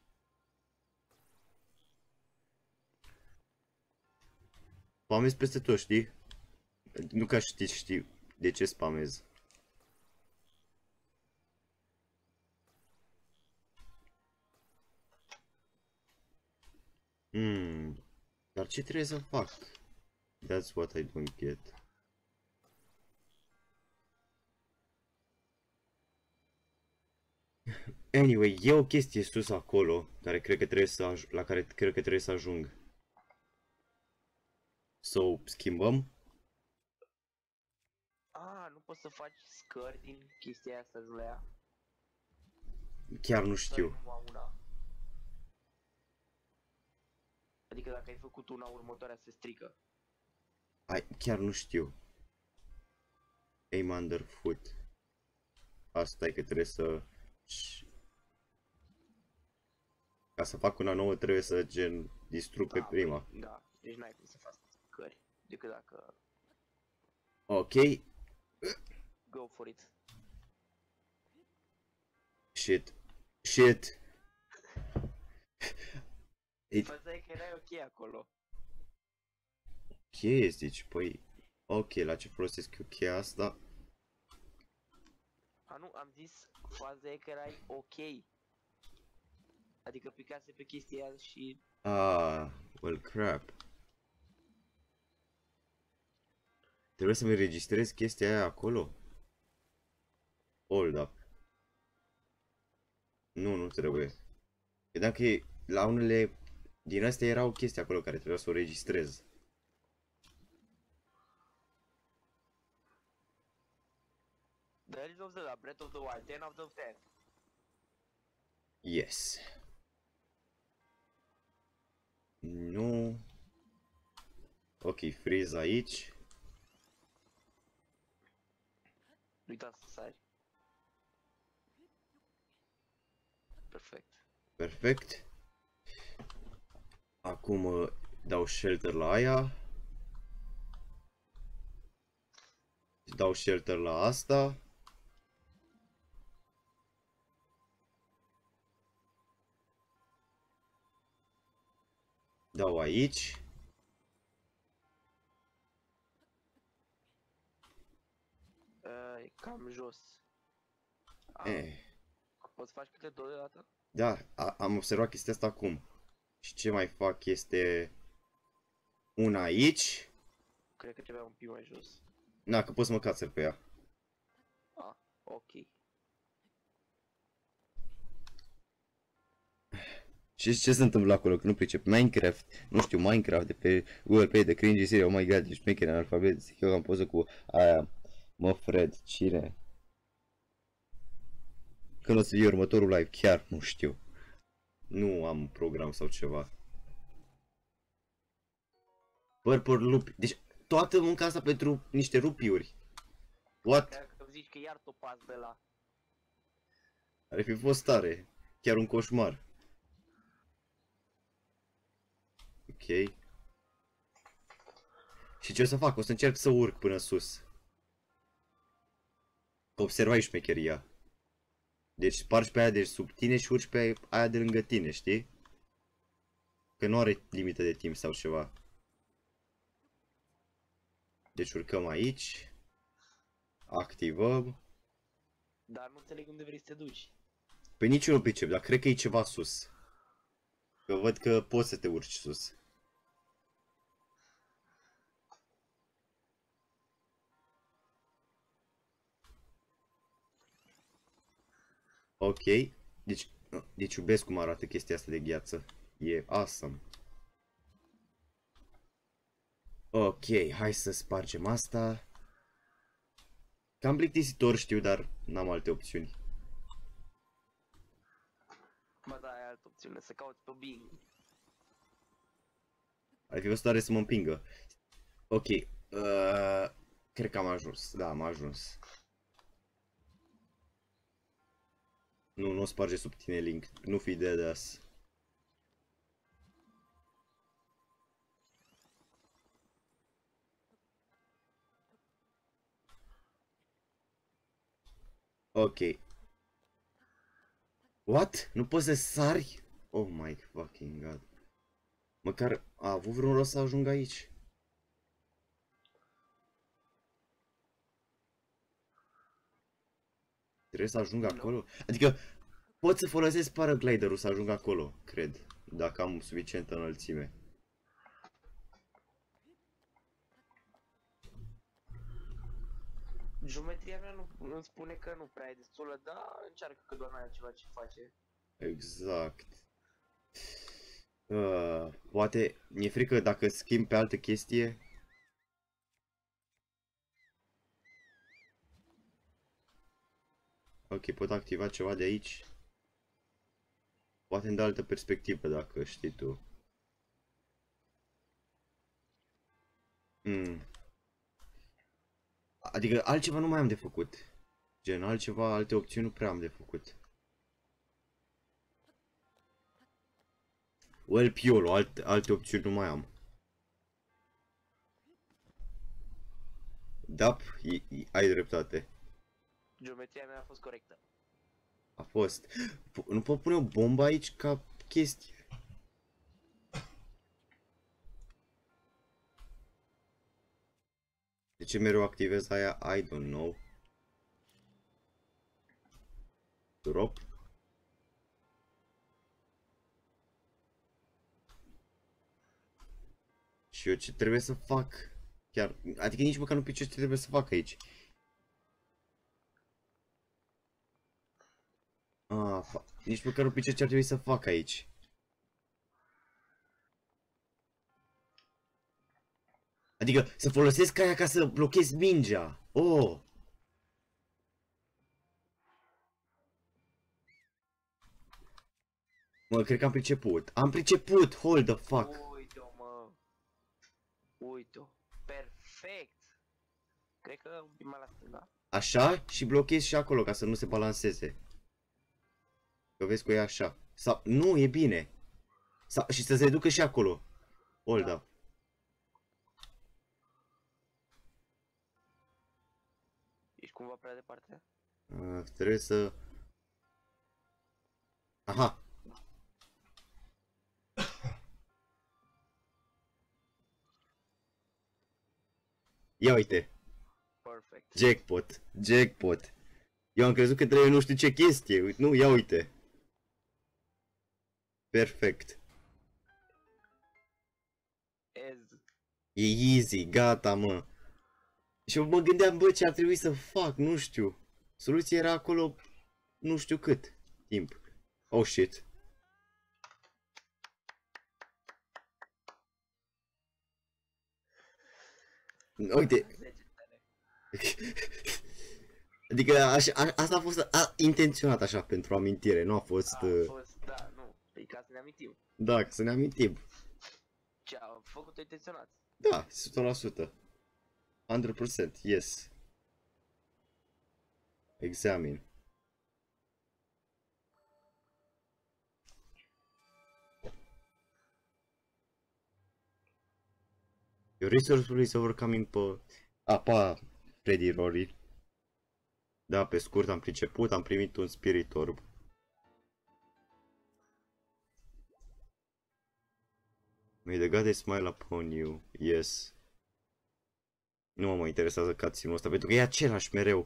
Spamez peste tot, știi? Nu ca știi de ce spamez. Dar ce trebuie să fac? That's what I don't get. Anyway, e o chestie sus acolo care cred că trebuie să la care cred că trebuie să ajung. So, schimbăm? Nu poți să faci scări din chestia aia să ajungi la ea? Chiar nu știu. Adică dacă ai făcut una, următoarea se strică. Chiar nu știu. Aim underfoot. Asta e că trebuie să... Ca să fac una nouă trebuie să gen distrug pe prima. Da, deci n-ai cum să faci scări decât dacă... Ok. Go for it. Shit. Faza e că erai ok acolo. Ok, zici, păi... Ok, la ce folosesc eu cheia asta? Nu, am zis faza e că erai ok. Adică picase pe chestia aia și... Well crap. Trebuie să-mi registrez chestia aia acolo? Hold up. Nu trebuie. Credeam că la unele din astea era o chestie acolo care trebuia să o registrez. The Legend of Zelda Breath of the Wild, 10 out of 10. Yes. Nu. Ok, freeze aici. Nu uita să sari. Perfect. Perfect. Acum dau shelter la aia. Dau shelter la asta. Dau aici. E cam jos. Poți faci câte două deodată? Da, am observat chestia asta acum. Și ce mai fac este una aici. Cred că trebuia un pic mai jos. Na, că pot să mă cațăr pe ea. Ok. Și ce se întâmplă acolo, că nu pricep Minecraft, nu știu, Minecraft de pe URP de cringe serie, oh my god, ești maker în alfabet, zic eu am poză cu aia, mă Fred, cine? Când o să fie următorul live, chiar nu știu. Nu am program sau ceva. Purple lupi, deci toată munca asta pentru niște rupiuri. What? Cred că zici că iar topați de la... Ar fi fost tare, chiar un coșmar. Ok. Și ce o să fac? O să încerc să urc până sus. Observai șmecheria. Deci spargi pe aia de sub tine și urci pe aia de lângă tine, știi? Că nu are limită de timp sau ceva. Deci urcăm aici. Activăm. Dar nu înțeleg unde vrei să te duci. Păi nici eu nu pricep, dar cred că e ceva sus. Că văd că poți să te urci sus. Ok. Deci iubesc cum arată chestia asta de gheață. E awesome. Ok, hai să spargem asta. Cam plictisitor știu, dar n-am alte opțiuni. Bă, da, ai altă opțiune, să cauți pe Bing. Ar fi fost tare să mă împingă. Ok, cred că am ajuns. Da, am ajuns. Nu o sparge sub tine, Link. Nu fi de ass. Ok. What? Nu poți să sari? Oh my fucking god. Măcar a avut vreun rost să ajung aici. Trebuie să ajung acolo? Adică pot să folosesc paragliderul să ajung acolo, cred. Dacă am suficientă înălțime. Geometria mea nu îmi spune că nu prea e destulă, dar încearcă că doar n-ai altceva ce face. Exact. Poate mi-e frică dacă schimb pe altă chestie. Ok, pot activa ceva de aici. Poate în de altă perspectivă, dacă știi tu. Adică altceva nu mai am de făcut. Gen, altceva, alte opțiuni nu prea am de făcut. Well, piolo, alte opțiuni nu mai am. Da, ai dreptate. Geometria mea a fost corectă. A fost. Nu pot pune o bombă aici ca chestie. De ce mereu activez aia? I don't know. Drop. Și eu ce trebuie să fac? Chiar, adică nici măcar nu pice ce trebuie să fac aici. Nici măcar nu pice ce ar trebui să fac aici. Adică să folosesc aia ca să blochez mingea. Oh! Mă, cred că am priceput. Am priceput! Hold the fuck! Uite-o, mă. Uite-o. Perfect. Cred că un pic mai la stânga. Așa? Și blochez și acolo ca să nu se balanceze. Că vezi că e așa. Sau, nu, e bine. Sau, și să se ducă și acolo. Hold Da. up. Ești cumva prea departe? Trebuie să... Aha. Ia uite. Perfect. Jackpot. Jackpot. Eu am crezut că trebuie nu știu ce chestie. Nu, ia uite. Perfect. Ez. E easy, gata, mă. Și eu mă gândeam, bă, ce ar trebui să fac, nu știu. Soluția era acolo, nu știu cât timp. Oh, shit. Uite. Adică asta a fost intenționat așa pentru amintire, nu a fost... A fost, da, nu. E ca să ne amintim. Da, să ne amintim. Ce a făcut-o intenționat. Da, 100%. 100%, yes. Examine. Your resourceful is overcoming pe... Apa, Freddy Rory. Da, pe scurt am priceput, am primit un spirit orb. May the goddess smile upon you. Yes. Nu mă mai interesează cutscene-ul ăsta, pentru că e același mereu.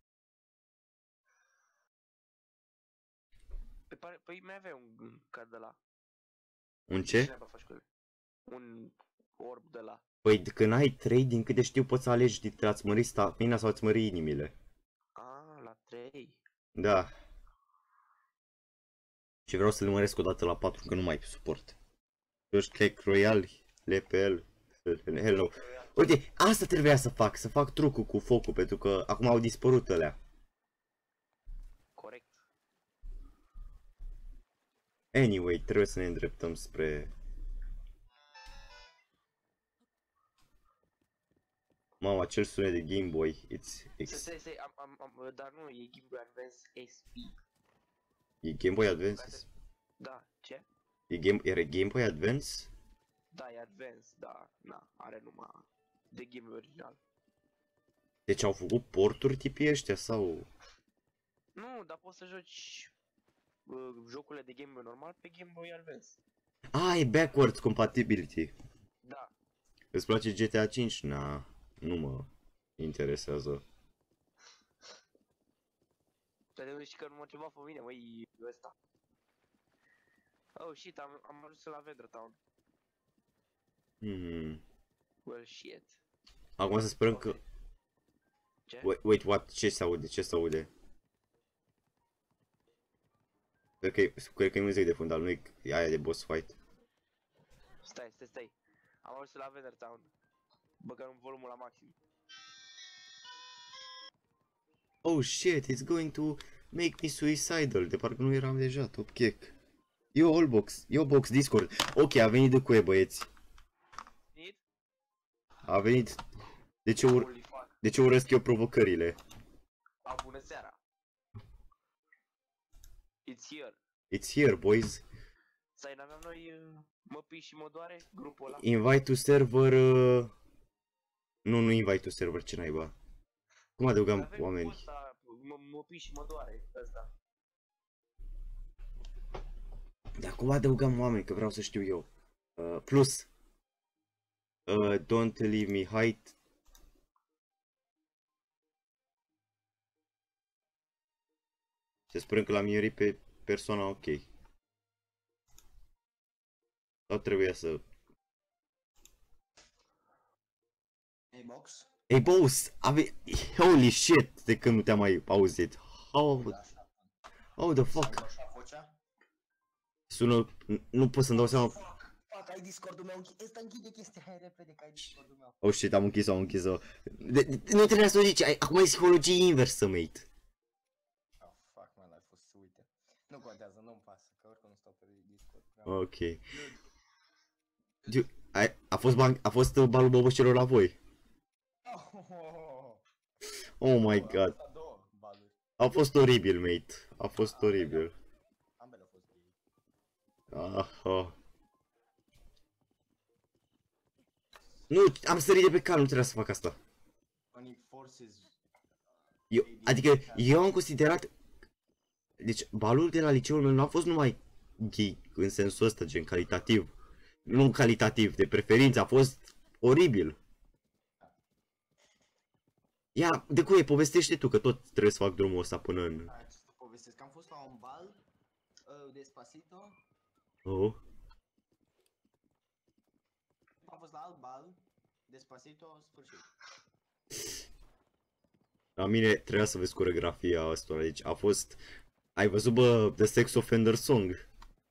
Păi mai avea un card de la. Un ce? Ce faci cu el? Un orb de la. Păi când ai 3, din câte știu, poți să alegi dintre a-ți mări stamina sau a-ți mări inimile. Ah, la 3. Da. Și vreau să le măresc odată la 4, că nu mai suport. Ești Clack Royale, LPL, hello. Uite, asta trebuia să fac trucul cu focul, pentru că acum au dispărut alea. Corect. Anyway, trebuie să ne îndreptăm spre... Mama, acel sunet de Game Boy, Stai, dar nu, e Game Boy Advance SP. E Game Boy Advance? Da, ce? Era Game Boy Advance? Da, e Advance, da, na, are numai de Game Boy original. Deci au făcut porturi tipii ăștia sau... Nu, dar poți să joci jocurile de Game Boy normal pe Game Boy Advance. Ah, e backwards compatibility. Da. Îți place GTA 5? Na, nu mă interesează. Dar de știi că nu mă ceva pe mine, măi, ăsta. Oh, shit, am ajuns la Vedretown. Well, shit. Acum să sperăm că... Ce? Wait, what? Ce se aude? Ce se aude? Cred că e muzică de fund, dar nu e aia de boss fight. Stai. Am ajuns la Vedretown. Băgăm volumul la maxim. Oh shit, it's going to make me suicidal. De parcă nu eram deja top kick. Yo, Allbox, yo box Discord. Ok, a venit de cuie, băieți. A venit. De ce urăsc eu provocările? Bună seara. It's here. It's here, boys. Stai, n-aveam noi mă pui și mă doare grupul ăla? Invite to server... Nu invite to server, ce naiba? Cum adăugam oameni? Mă pui și mă doare, ăsta. Dar cum adăugam oameni, că vreau să știu eu. Plus. Don't leave me height. Se spune că l-am mierit pe persoana ok. Sau trebuia să... Hey, box? Hey, boss! Holy shit! De când nu te-am mai auzit. How the fuck? Sună... Nu pot să-mi dau seama... Fuck, ai Discord-ul meu, ăsta închide chestia, hai repede că ai Discord-ul meu. Oh shit, am închis-o. Nu trebuia să o zici, acum e psihologie inversă, mate. Oh, fuck, man, ai fost să uite. Nu contează, nu-mi pasă, că oricum nu stau pe Discord. Ok. A fost balul boboșilor la voi? Oh my god. A fost oribil, mate. A fost oribil. Am Aha. Nu, am sărit de pe cal, nu trebuia să fac asta. When it forces... Adică, eu am considerat... Deci, balul de la liceul meu nu a fost numai gay, în sensul ăsta, gen calitativ. Nu calitativ, de preferință, a fost oribil. Ia, de cuie, povestește tu, că tot trebuie să fac drumul ăsta până în... Hai să povestesc. Am fost la un bal, Despacito. Oh. Am fost la alt bal, Despacito, sfârșit. La mine trebuia să vezi coreografia asta, deci a fost... Ai văzut, bă, The Sex Offender Song?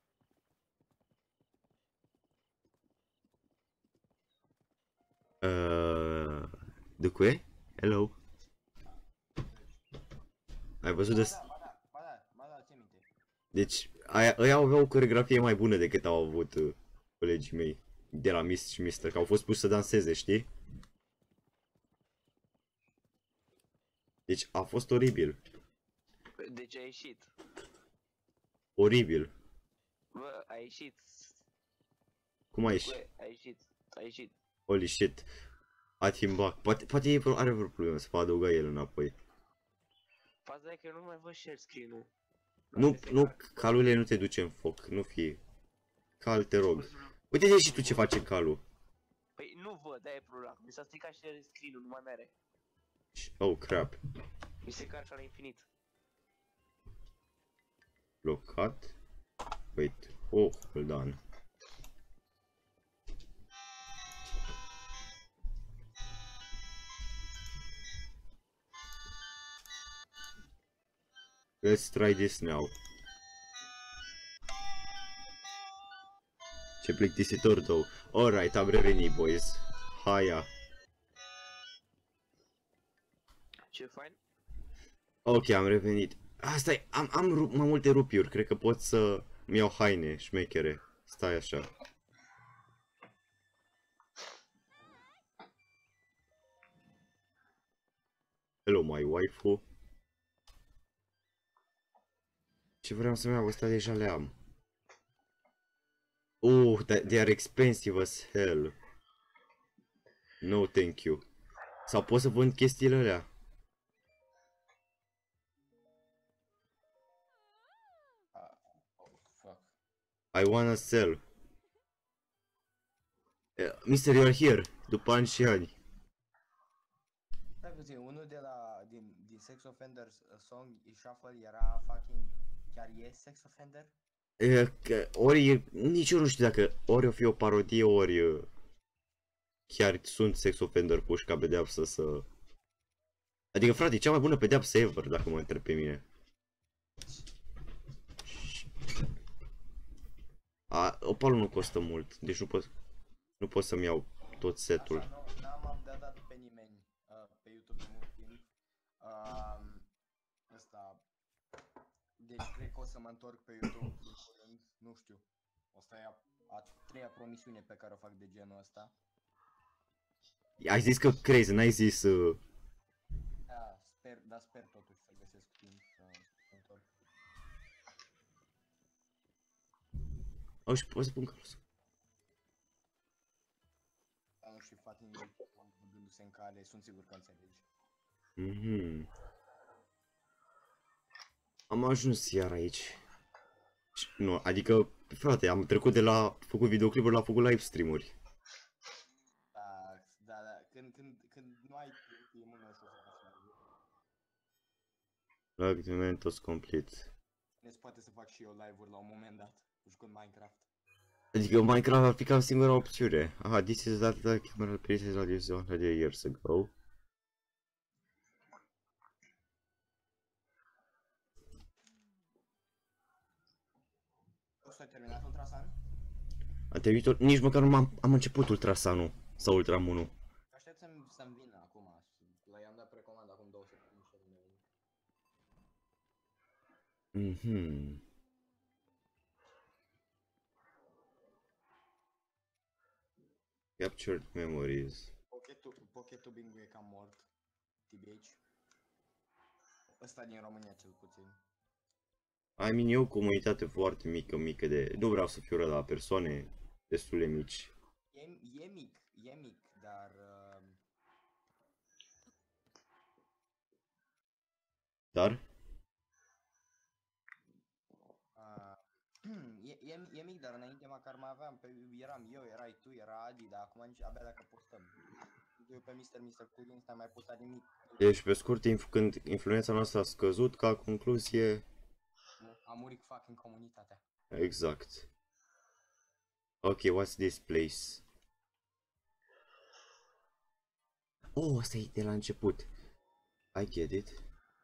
De cuie? Hello? Ai văzut de... Ba da, țin minte. Deci, ăia aveau o coreografie mai bună decât au avut colegii mei de la Miss și Mister, că au fost puși să danseze, știi? Deci a fost oribil. Deci a ieșit. Oribil. Bă, a ieșit. Cum ai ieșit? Bă, a ieșit. A ieșit. Holy shit. Add him back. Poate are vreo problemă să facă adăuga el înapoi. Faza e că eu nu mai văd share screen-ul. Nu, calule nu te duce în foc, nu fi. Cal, te rog. Uite-te și tu ce face calul. Păi nu văd, de-aia e problema. Mi s-a stricat share screen-ul, nu mai mere. Oh, crap. Mi se carcă la infinit. Blocat. Wait. Oh, hold on. Let's try this now. Ce plictisitor tău. Alright, am revenit, boys. Haia. Ce fain? Ok, am revenit. Asta e, am mai multe rupiuri. Cred că pot să-mi iau haine șmechere. Stai așa. Hello, my waifu. Ce vreau să-mi iau? Ăsta deja le am. They are expensive as hell. No, thank you. Sau pot să vând chestiile alea? Oh, fuck. I wanna sell. Mister, you are here. După ani și ani. Stai puțin, unul din Sex Offender Song, Shuffle, era fucking... Chiar e Sex Offender? Ori, nici eu nu știu dacă ori o fi o parodie, ori chiar sunt sex offender puși ca pedeapsă să... Adică, frate, e cea mai bună pedeapsă ever, dacă mă întreb pe mine. Opalul nu costă mult, deci nu pot să-mi iau tot setul. Așa, n-am updatat pe nimeni pe YouTube de mult timp. Ăsta... Deci cred că o să mă întorc pe YouTube în curând, nu știu. Asta e a treia promisiune pe care o fac de genul ăsta. Ai zis că crezi, n-ai zis... Da, sper totuși să găsesc timp să mă întorc. Au și pot să pun calul. Dar nu știu, fucking gându-se în cale, sunt sigur că înțelegi. Mhm. Am ajuns iar aici. Nu, adică, frate, am trecut de la făcut videoclipuri la făcut live stream-uri. Da, când nu ai timp, e mult mai ușor să faci live-uri. Fragmentos complete. Ne poate să fac și eu live-uri la un moment dat, jucând Minecraft. Adică Minecraft ar fi cam singura opțiune. Aha, this is that the camera pieces that used 100 years ago. O să ai terminat Ultrasan? Am terminat, nici măcar nu am început Ultrasanul sau Ultram 1. Aștept să-mi vină acum. I-am dat precomandă acum 2 săptămâni și nu mi-a venit. Mhm. Captured memories. Pocket-tubing-ul e cam mort. TBH. Ăsta din România cel puțin. I mean, e o comunitate foarte mică de... Nu vreau să fiu rău la persoane destul de mici. E mic, dar... Dar? E mic, dar înainte măcar mai aveam, eram eu, erai tu, era Adi, dar acum nici abia dacă postăm. Eu pe Mr. Cooking n-am mai postat nimic. Deci, pe scurt, când influența noastră a scăzut, ca concluzie... A murit fucking comunitatea. Exact. Ok, what's this place? Oh, asta e de la început. I get it.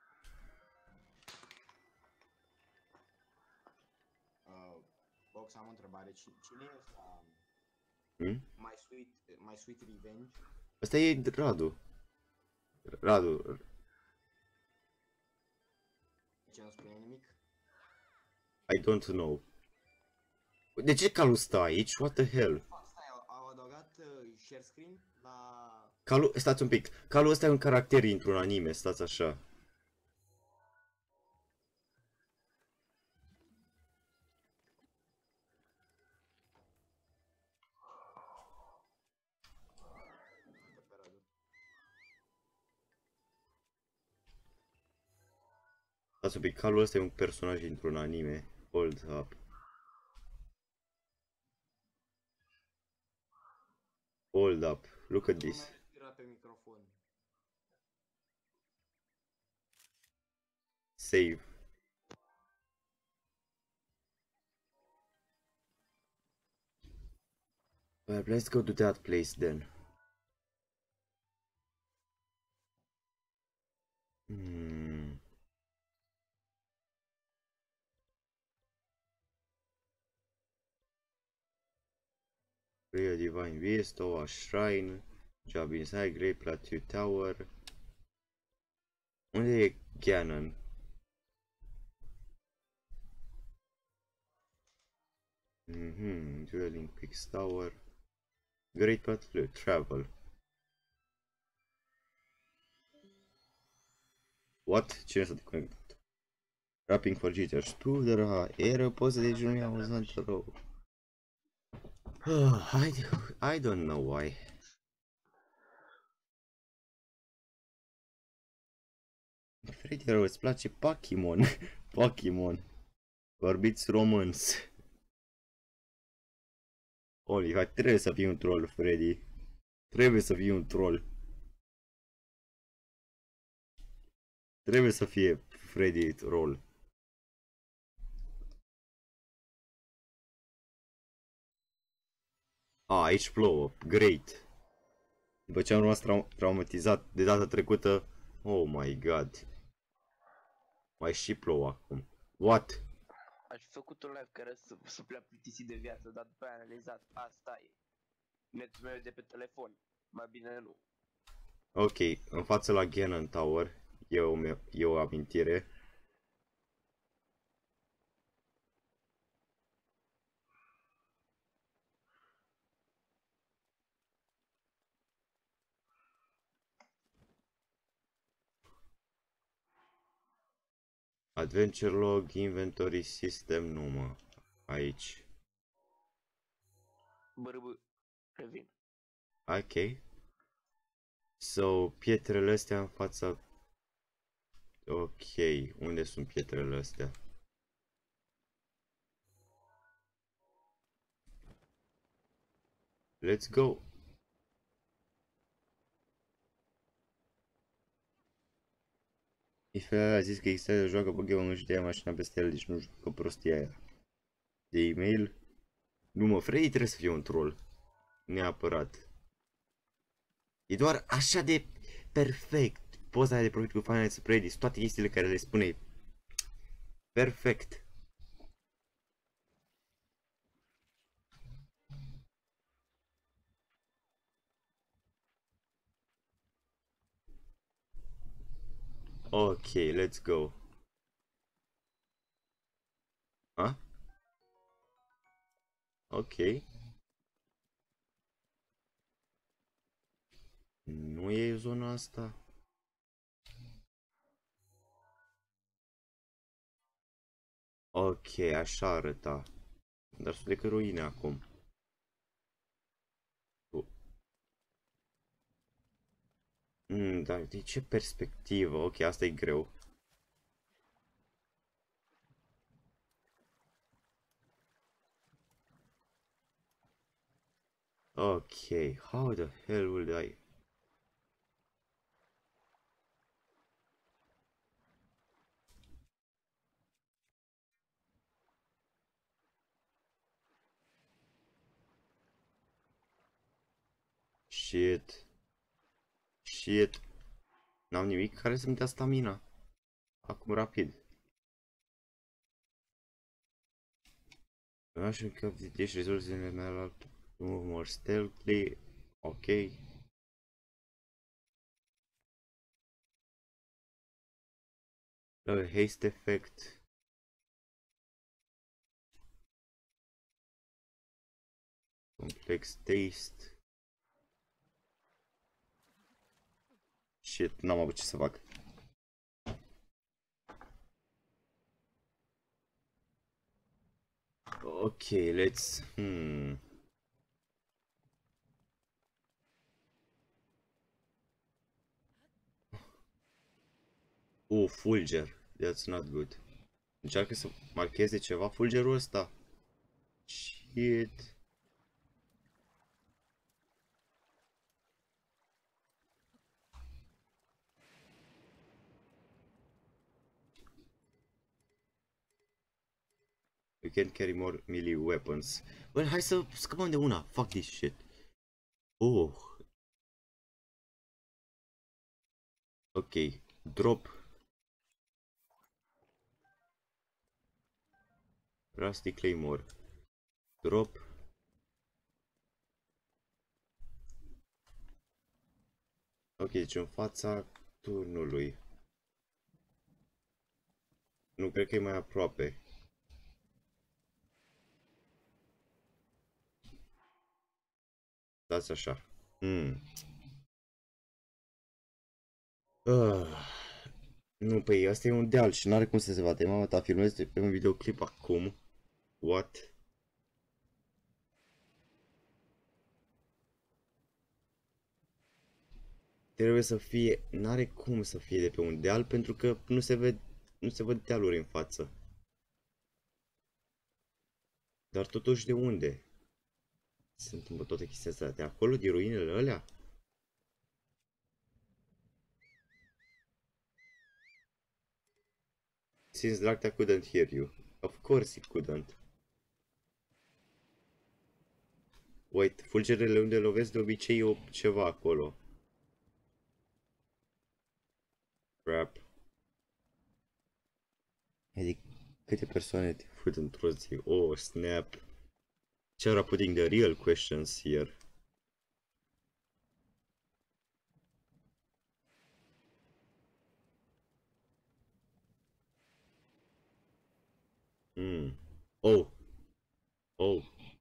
Box, am o întrebare. Cine e ăsta? Hmm? My Sweet Revenge? Asta e Radu. Radu. Ce nu spune nimic? I don't know. De ce calul stă aici? What the hell? Stai, au adăugat share screen la... Calul, stați un pic. Calul ăsta e un caracter într-un anime, stați așa. Stați un pic, calul ăsta e un personaj într-un anime. Hold up. Hold up. Look at this. Pe microfon. Save. Well, let's go to that place then. Real Divine Beast, Oa Shrine, Job Inside, Great Plateau Tower. Unde e Ganon? Dueling Peaks Tower. Great Plateau Travel. What? Cine s-a deconectat? Rapping for Jitters. Tu, dar era poză de genul amuzant rău. I don't know why. Freddy rău, îți place Pokémon? Pokémon. Vorbiți româns. Oli, hai, trebuie să fii un troll, Freddy. Trebuie să fii un troll. Trebuie să fie Freddy troll. Aici plouă. Great. După ce am rămas traumatizat de data trecută. Oh my god. Mai și plouă acum. What? Aș fi făcut un live care să plea plictisit de viață, dar după aia am analizat, asta e. Netul meu e de pe telefon, mai bine nu. Ok, în față la Ganon Tower, e o amintire. Adventure Log, Inventory System, nu mă, aici. Bărâbă, revin. Ok. So, pietrele astea în fața... Ok, unde sunt pietrele astea? Let's go! Ife a zis că există joacă Pokémon și de ia mașina peste el, deci nu joacă prostia aia. De e-mail? Nu mă, Freddy trebuie să fie un troll. Neapărat. E doar așa de perfect. Poza aia de profil cu Final Fantasy Freddy, toate chestiile care le spune. Perfect. Ok, let's go. Ha? Ok. Nu e zona asta? Ok, așa arăta. Dar sunt decât ruine acum. Dar de ce perspectivă? Ok, asta e greu. Ok, how the hell would I... Shit. Shit. N-am nimic care să-mi dea stamina. Acum rapid. I should have the dish resources in the mail to move more stealthily. Ok. Haste effect. Complex taste. Shit, n-am avut ce să fac. Ok, let's... Fulger. That's not good. Încearcă să marcheze ceva fulgerul ăsta. Shit. You can carry more melee weapons. Bă, hai să scăpăm de una. Fuck this shit. Ok. Drop. Rusty Claymore. Drop. Ok, deci în fața turnului. Nu, cred că e mai aproape. Dați așa. Nu, păi asta e un deal și n-are cum să se vadă. Mama ta filmezi pe un videoclip acum. What? Trebuie să fie, n-are cum să fie de pe un deal pentru că nu se văd dealuri în față. Dar totuși de unde se întâmplă toate chestia astea? De acolo, din ruinele alea? Since Dracta couldn't hear you. Of course he couldn't. Wait, fulgerele unde lovesc de obicei e ceva acolo. Crap. Adică câte persoane te fut într-o zi? Oh, snap. Chara putting the real questions here. Oh. Oh.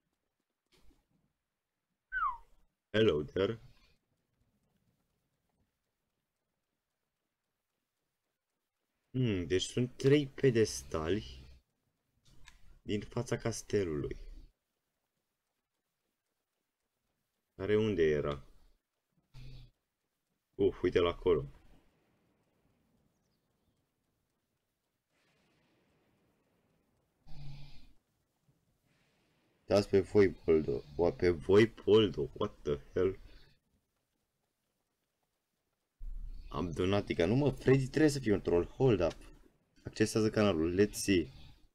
Hello there. Deci sunt 3 pedestali din fața castelului. Care unde era? Uite-l acolo. Dați pe voi, Poldo. Pe voi, Poldo. What the hell? Am donatica. Nu mă, Freddy trebuie să fie un troll. Hold up. Accesează canalul. Let's see.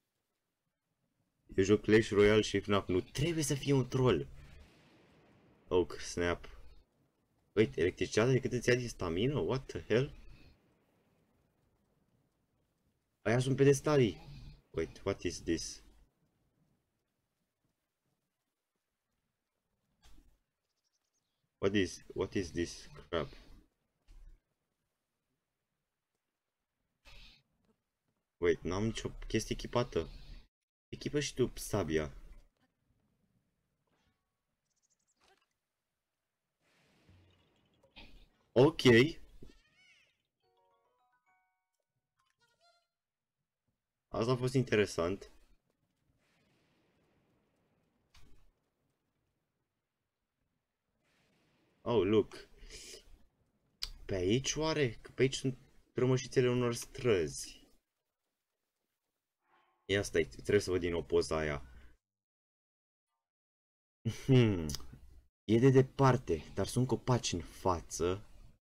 Eu joc Clash Royale și FNAF. Nu trebuie să fie un troll. Oh, snap. Uite, electricitatea de cât îți ia din stamină? What the hell? Aia sunt pedestalii. Wait, what is this? What is this crap? Wait, n-am nicio chestie echipată. Echipă și tu sabia. Ok. Asta a fost interesant. Oh, look. Pe aici oare? Că pe aici sunt rămășițele unor străzi. Ia stai, trebuie să văd din nou poza aia. E de departe, dar sunt copaci în față.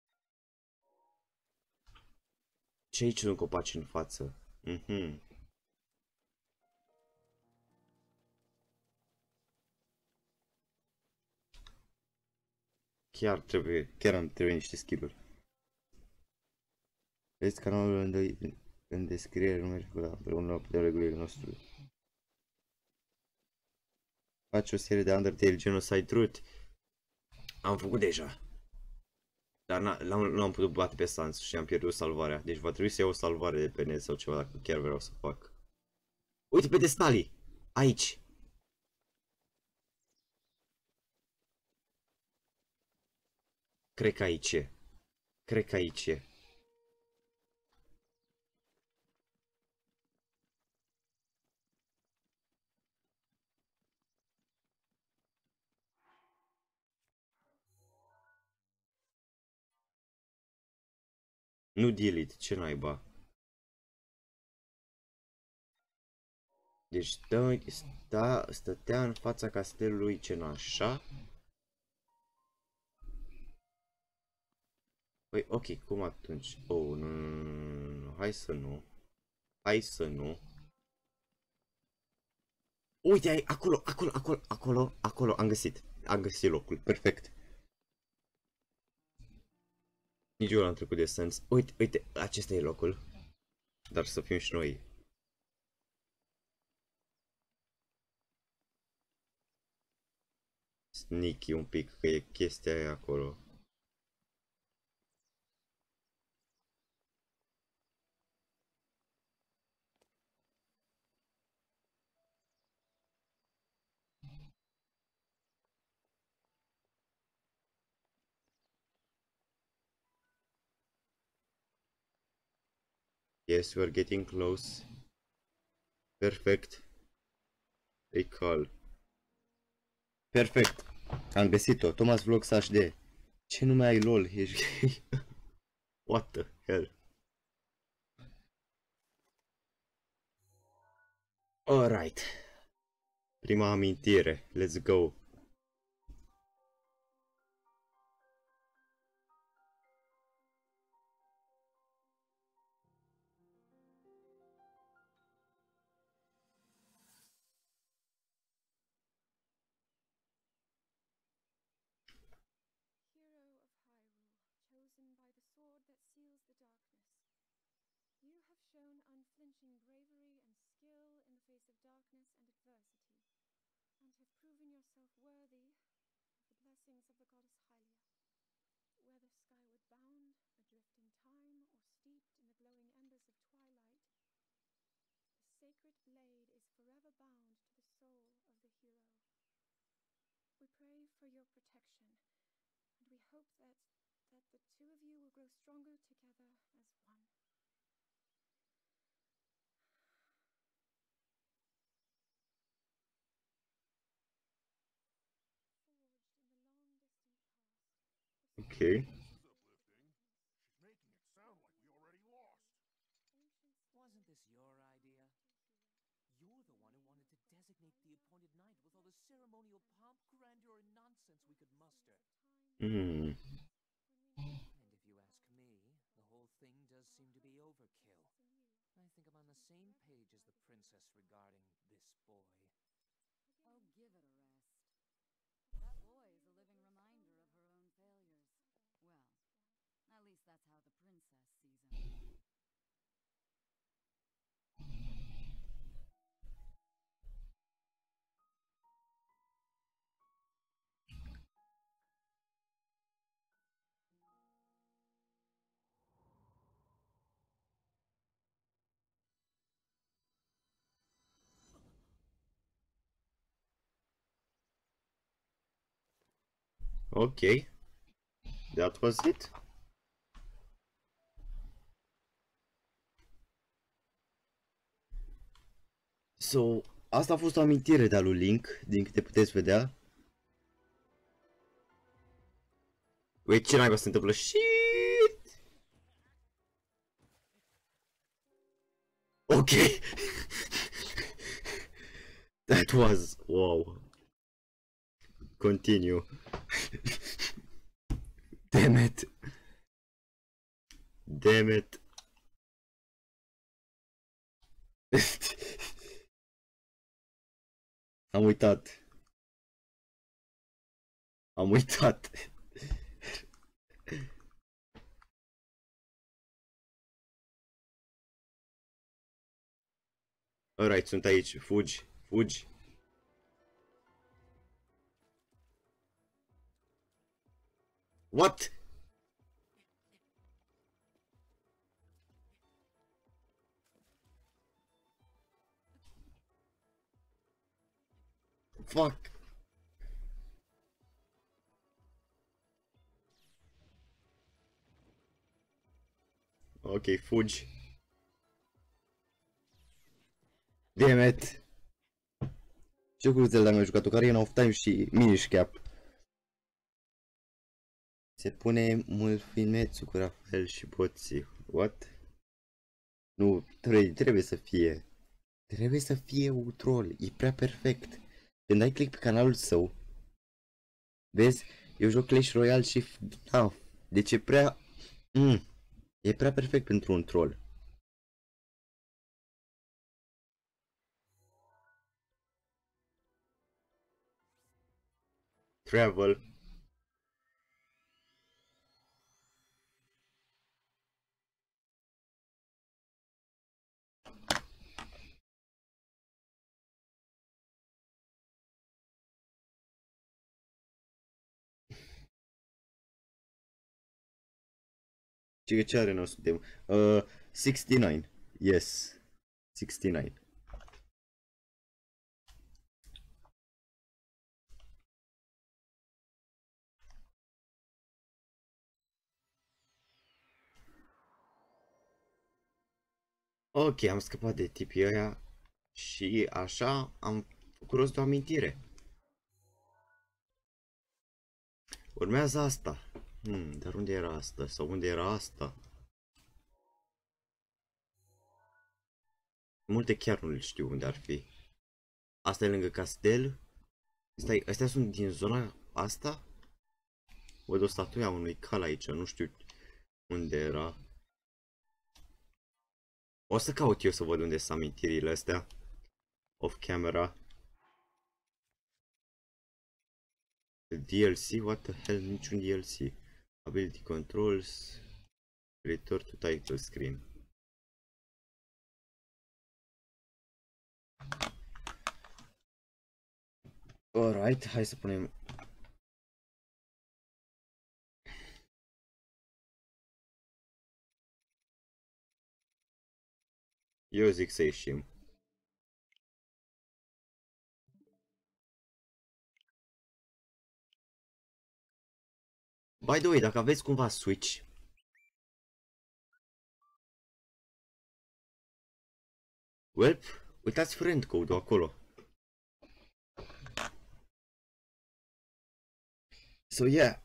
Ce aici sunt copaci în față? Chiar am trebuie niște skill-uri. Vezi canalul în descriere, nu mergi cu împreună putem regulile nostru. Faci o serie de Undertale Genocide Route. Am făcut deja. Dar nu am putut bate pe Sans și am pierdut salvarea. Deci va trebui să iau o salvare de pe net sau ceva dacă chiar vreau să fac. Uite pe Destali! Aici! Cred că aici e. Cred că aici e. Nu delete, ce naiba? Deci stătea în fața castelului Cenașa. Păi ok, cum atunci? Oh, nu, hai să nu. Hai să nu. Uite, ai, acolo, am găsit locul, perfect. Nici eu l-am trecut de sens. Uite, acesta e locul. Dar să fim și noi. Sneaky un pic, că e chestia aia acolo. Yes, we are getting close. Perfect. Recall. Perfect. Am găsit-o. Thomas Vlogs HD. Ce nume ai, lol? Ești... What the hell? Alright. Prima amintire. Let's go. Shown unflinching bravery and skill in the face of darkness and adversity, and have proven yourself worthy of the blessings of the goddess Hylia. Whether skyward bound, adrift in time, or steeped in the glowing embers of twilight, the sacred blade is forever bound to the soul of the hero. We pray for your protection, and we hope that the two of you will grow stronger together as one. Okay. Wasn't this your idea? You're the one who wanted to designate the appointed night with all the ceremonial pomp, grandeur, and nonsense we could muster. And if you ask me, the whole thing does seem to be overkill. I think I'm on the same page as the princess regarding this boy. Oh, give it a rest. That boy is a living reminder of her own failures. Well, at least that's how the princess sees him. Okay. That was it. So, asta a fost o amintire de-a lui Link, din câte puteți vedea. Wait, ce naiba se întâmplă? Shit! Ok. That was... wow. Continue. Damn it. Damn it. Am uitat. Am uitat. Alright, sunt aici. Fugi. Fugi. What? Fuck. Ok, fugi. Damn it. Ce cu Zelda mi-a jucat Ocarina of Time și Minish Cap. Se pune mult filmețul cu Rafael și Boții. What? Nu, trebuie să fie. Trebuie să fie un troll. E prea perfect. Când ai click pe canalul său, vezi, eu joc Clash Royale și... da, deci e prea... e prea perfect pentru un troll. Travel. Ce are noi suntem? 69. Yes. 69. Ok, am scăpat de tipii ăia și așa am făcut rost de o amintire. Urmează asta. Dar unde era asta? Sau unde era asta? Multe chiar nu le știu unde ar fi. Asta e lângă castel. Stai, astea sunt din zona asta? Văd o statuie a unui cal aici, nu știu unde era. O să caut eu să văd unde sunt amintirile astea. Off camera. DLC? What the hell? Niciun DLC. Ability controls. Return to title screen. Alright, hai să punem. Eu zic să ieșim. By the way, dacă aveți cumva Switch, well, uitați friend code-ul acolo. So yeah.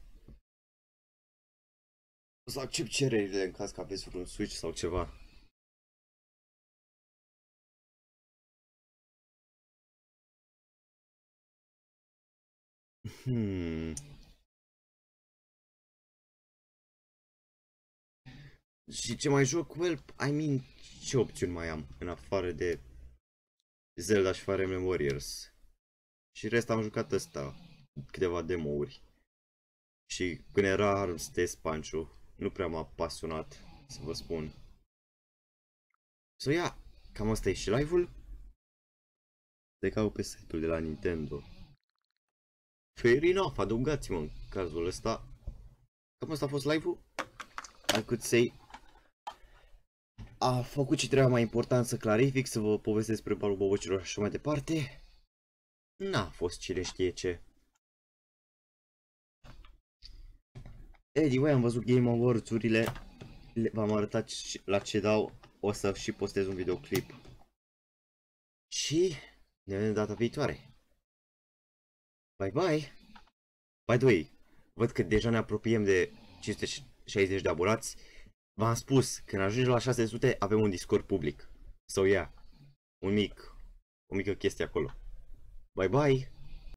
O să accept cererile în caz că aveți vreun Switch sau ceva. Și ce mai joc? Well, I mean, ce opțiuni mai am în afară de Zelda și Fire Emblem Warriors? Și rest am jucat ăsta, câteva demo-uri. Și când era Arms Test Punch-ul, nu prea m-a pasionat, să vă spun. So, yeah, cam asta e și live-ul. Se caut pe site-ul de la Nintendo. Fair enough, adăugați-mă în cazul ăsta. Cam asta a fost live-ul. I could say. A făcut ce treaba mai important să clarific, să vă povestesc despre balul bobocilor și așa mai departe. N-a fost cine știe ce. Anyway, am văzut Game Awards-urile. V-am arătat la ce dau. O să și postez un videoclip. Și ne vedem data viitoare. Bye bye! By the way, văd că deja ne apropiem de 560 de abonați. V-am spus, când ajungem la 600 avem un Discord public. So yeah, o mică chestie acolo. Bye bye!